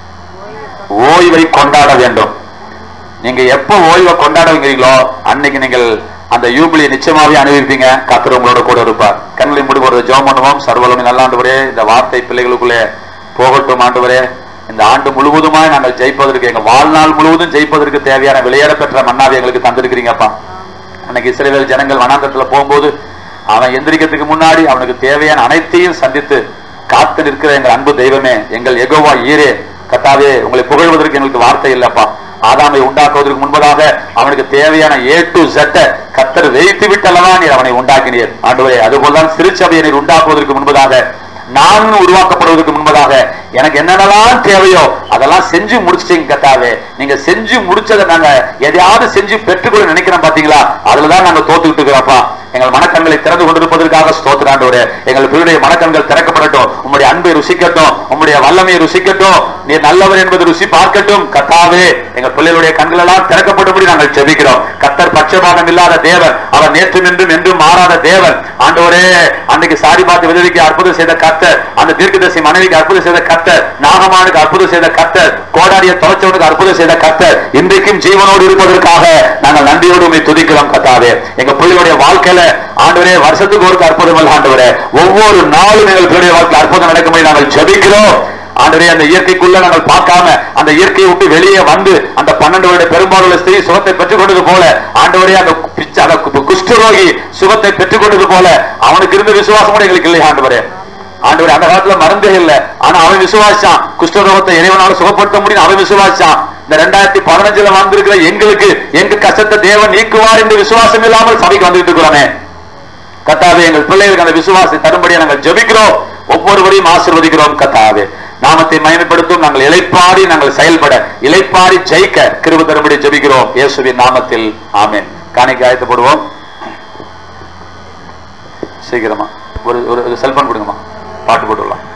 ஓய்வை கொண்டாட வேண்டும். நீங்க எப்ப ஓய்வை கொண்டாடுவீங்களோ அன்னைக்கு நீங்கள் அந்த யூபிலியை நிச்சயமாவே அனுபவிப்பீங்க. கர்த்தர் உங்களோட கூட இருப்பார். கண்களை மூடி ஒரு ஜெபம் பண்ணுவோம். சர்வவல்லமை நல்ல ஆண்டவரே, இந்த வார்த்தை பிள்ளைகளுக்குள்ளே போகட்டும் ஆண்டவரே. இந்த ஆண்டு முழுவதுமாய் நாங்கள் ஜெயிப்பதற்கு, எங்க வாழ்நாள் முழுவதும் ஜெயிப்பதற்கு தேவையான விளையாட பெற்ற மன்னாவை எங்களுக்கு தந்திருக்கிறீங்கப்பா. அன்னைக்கு இஸ்ரவேல் ஜனங்கள் வனாந்தரத்துல போகும்போது அவன் எந்திரிக்கிறதுக்கு முன்னாடி அவனுக்கு தேவையான அனைத்தையும் சந்தித்து காத்து நிற்கிற எங்கள் அன்பு தெய்வமே, எங்கள் யெகோவா ஈரே, கர்த்தாவே உங்களை புகழ்வதற்கு எங்களுக்கு வார்த்தை இல்லப்பா. ஆதாமை உண்டாக்குவதற்கு முன்பதாக அவனுக்கு தேவையான ஏ டு ஜெட் கர்த்தர் வைத்து விட்டல்லவா நீர் அவனை உண்டாக்கினீர் ஆண்டவரே. அதுபோல்தான் திருச்சபையை நீர் உண்டாக்குவதற்கு முன்பதாக, நான் உருவாக்கப்படுவதற்கு முன்பதாக எனக்கு என்னென்னலாம் தேவையோ அதெல்லாம் செஞ்சு முடிச்சிட்டீங்க கர்த்தாவே. நீங்க செஞ்சு முடிச்சதை நாங்க எதையாவது செஞ்சு பெற்றுக்கொள்ள நினைக்கிறோம் பாத்தீங்களா, அதுலதான் நாங்க தோத்துக்கிட்டு இருக்கிறோம்ப்பா. எங்கள் மனக்கண்களை திறந்து கொண்டிருப்பதற்காக ஸ்தோத்திரம் ஆண்டவரே. எங்கள் பிள்ளையுடைய மனக்கண்கள் திறக்கப்படட்டும், உம்முடைய அன்பை ருசிக்கட்டும், உம்முடைய வல்லமையை ருசிக்கட்டும், நீ நல்லவர் என்பது ருசி பார்க்கட்டும் கர்த்தாவே. எங்கள் பிள்ளைகளுடைய கண்கள் எல்லாம் திறக்கப்படும்படி நாங்கள் ஜெபிக்கிறோம். கர்த்தர் பட்சபாதம் இல்லாத தேவன், அவர் நேற்று நின்றும் என்றும் மாறாத தேவன் ஆண்டவரே. அன்னைக்கு சாரி பார்த்து விதவிக்கு அற்புதம் செய்த கர்த்தர், அந்த தீர்க்கதரிசி மனைவிக்கு அற்புதம் செய்த கர்த்தர், நாகமானுக்கு அற்புதம் செய்த கர்த்தர், கோடாரிய தொலைச்சவனுக்கு அற்புதம் செய்த கர்த்தர் இன்றைக்கும் ஜீவனோடு இருப்பதற்காக நாங்கள் நன்றியோடு உம்மை துதிக்கிறோம் கர்த்தாவே. எங்க பிள்ளைகளுடைய வாழ்க்கையில ஆண்டவரே வருஷத்துக்கு ஒரு அற்புதம் அல்ல ஆண்டவரே, ஒவ்வொரு நாளும் எங்கள் பிள்ளைடைய வாழ்க்கை அற்புதம் நடக்கும்படி நாங்கள் ஜெபிக்கிறோம் ஆண்டவரே. அந்த இயற்கைக்குள்ள நாங்கள் பார்க்காம அந்த இயற்கையை விட்டு வெளியே வந்து அந்த பன்னெண்டு வருட பெரும்பாலுள்ள ஸ்திரீ சுகத்தை பெற்றுக் கொண்டது போல ஆண்டவரே, அந்த குஷ்டரோகி சுகத்தை பெற்றுக் கொண்டது போல அவனுக்கு இருந்த விசுவாசம் கூட எங்களுக்கு இல்லை ஆண்டவரே. ஆண்டவரே அந்த காலத்துல மருந்தே இல்லை, ஆனா அவன் விசுவாசிச்சான். குஷ்டரோகத்தை இறைவனால சுகப்படுத்த முடியும் அவன் விசுவாசிச்சான். இந்த ரெண்டாயிரத்தி பதினஞ்சுல வந்திருக்கிற எங்களுக்கு எங்க கஷ்டத்தை தேவன் நீக்குவார் என்று விசுவாசம் இல்லாமல் சபைக்கு வந்துட்டு இருக்கிறோமே கர்த்தாவே. எங்கள் பிள்ளைகளுக்கு அந்த விசுவாசத்தை தரும்படியா நாங்கள் ஜெபிக்கிறோம், ஒவ்வொருவரையும் ஆசீர்வதிக்கிறோம் கர்த்தாவே. நாமத்தை மகிமைப்படுத்தும் நாங்கள் இளைப்பாடி நாங்கள் செயல்பட, இளைப்பாடி ஜெயிக்க கிருபை தரும்படி ஜெபிக்கிறோம் இயேசுவின் நாமத்தில் ஆமென். காணிக்கை ஆயத்தப்படுவோம். சீக்கிரமா ஒரு ஒரு செல்போன் கொடுங்கம்மா, பாட்டு போட்டுடலாம்.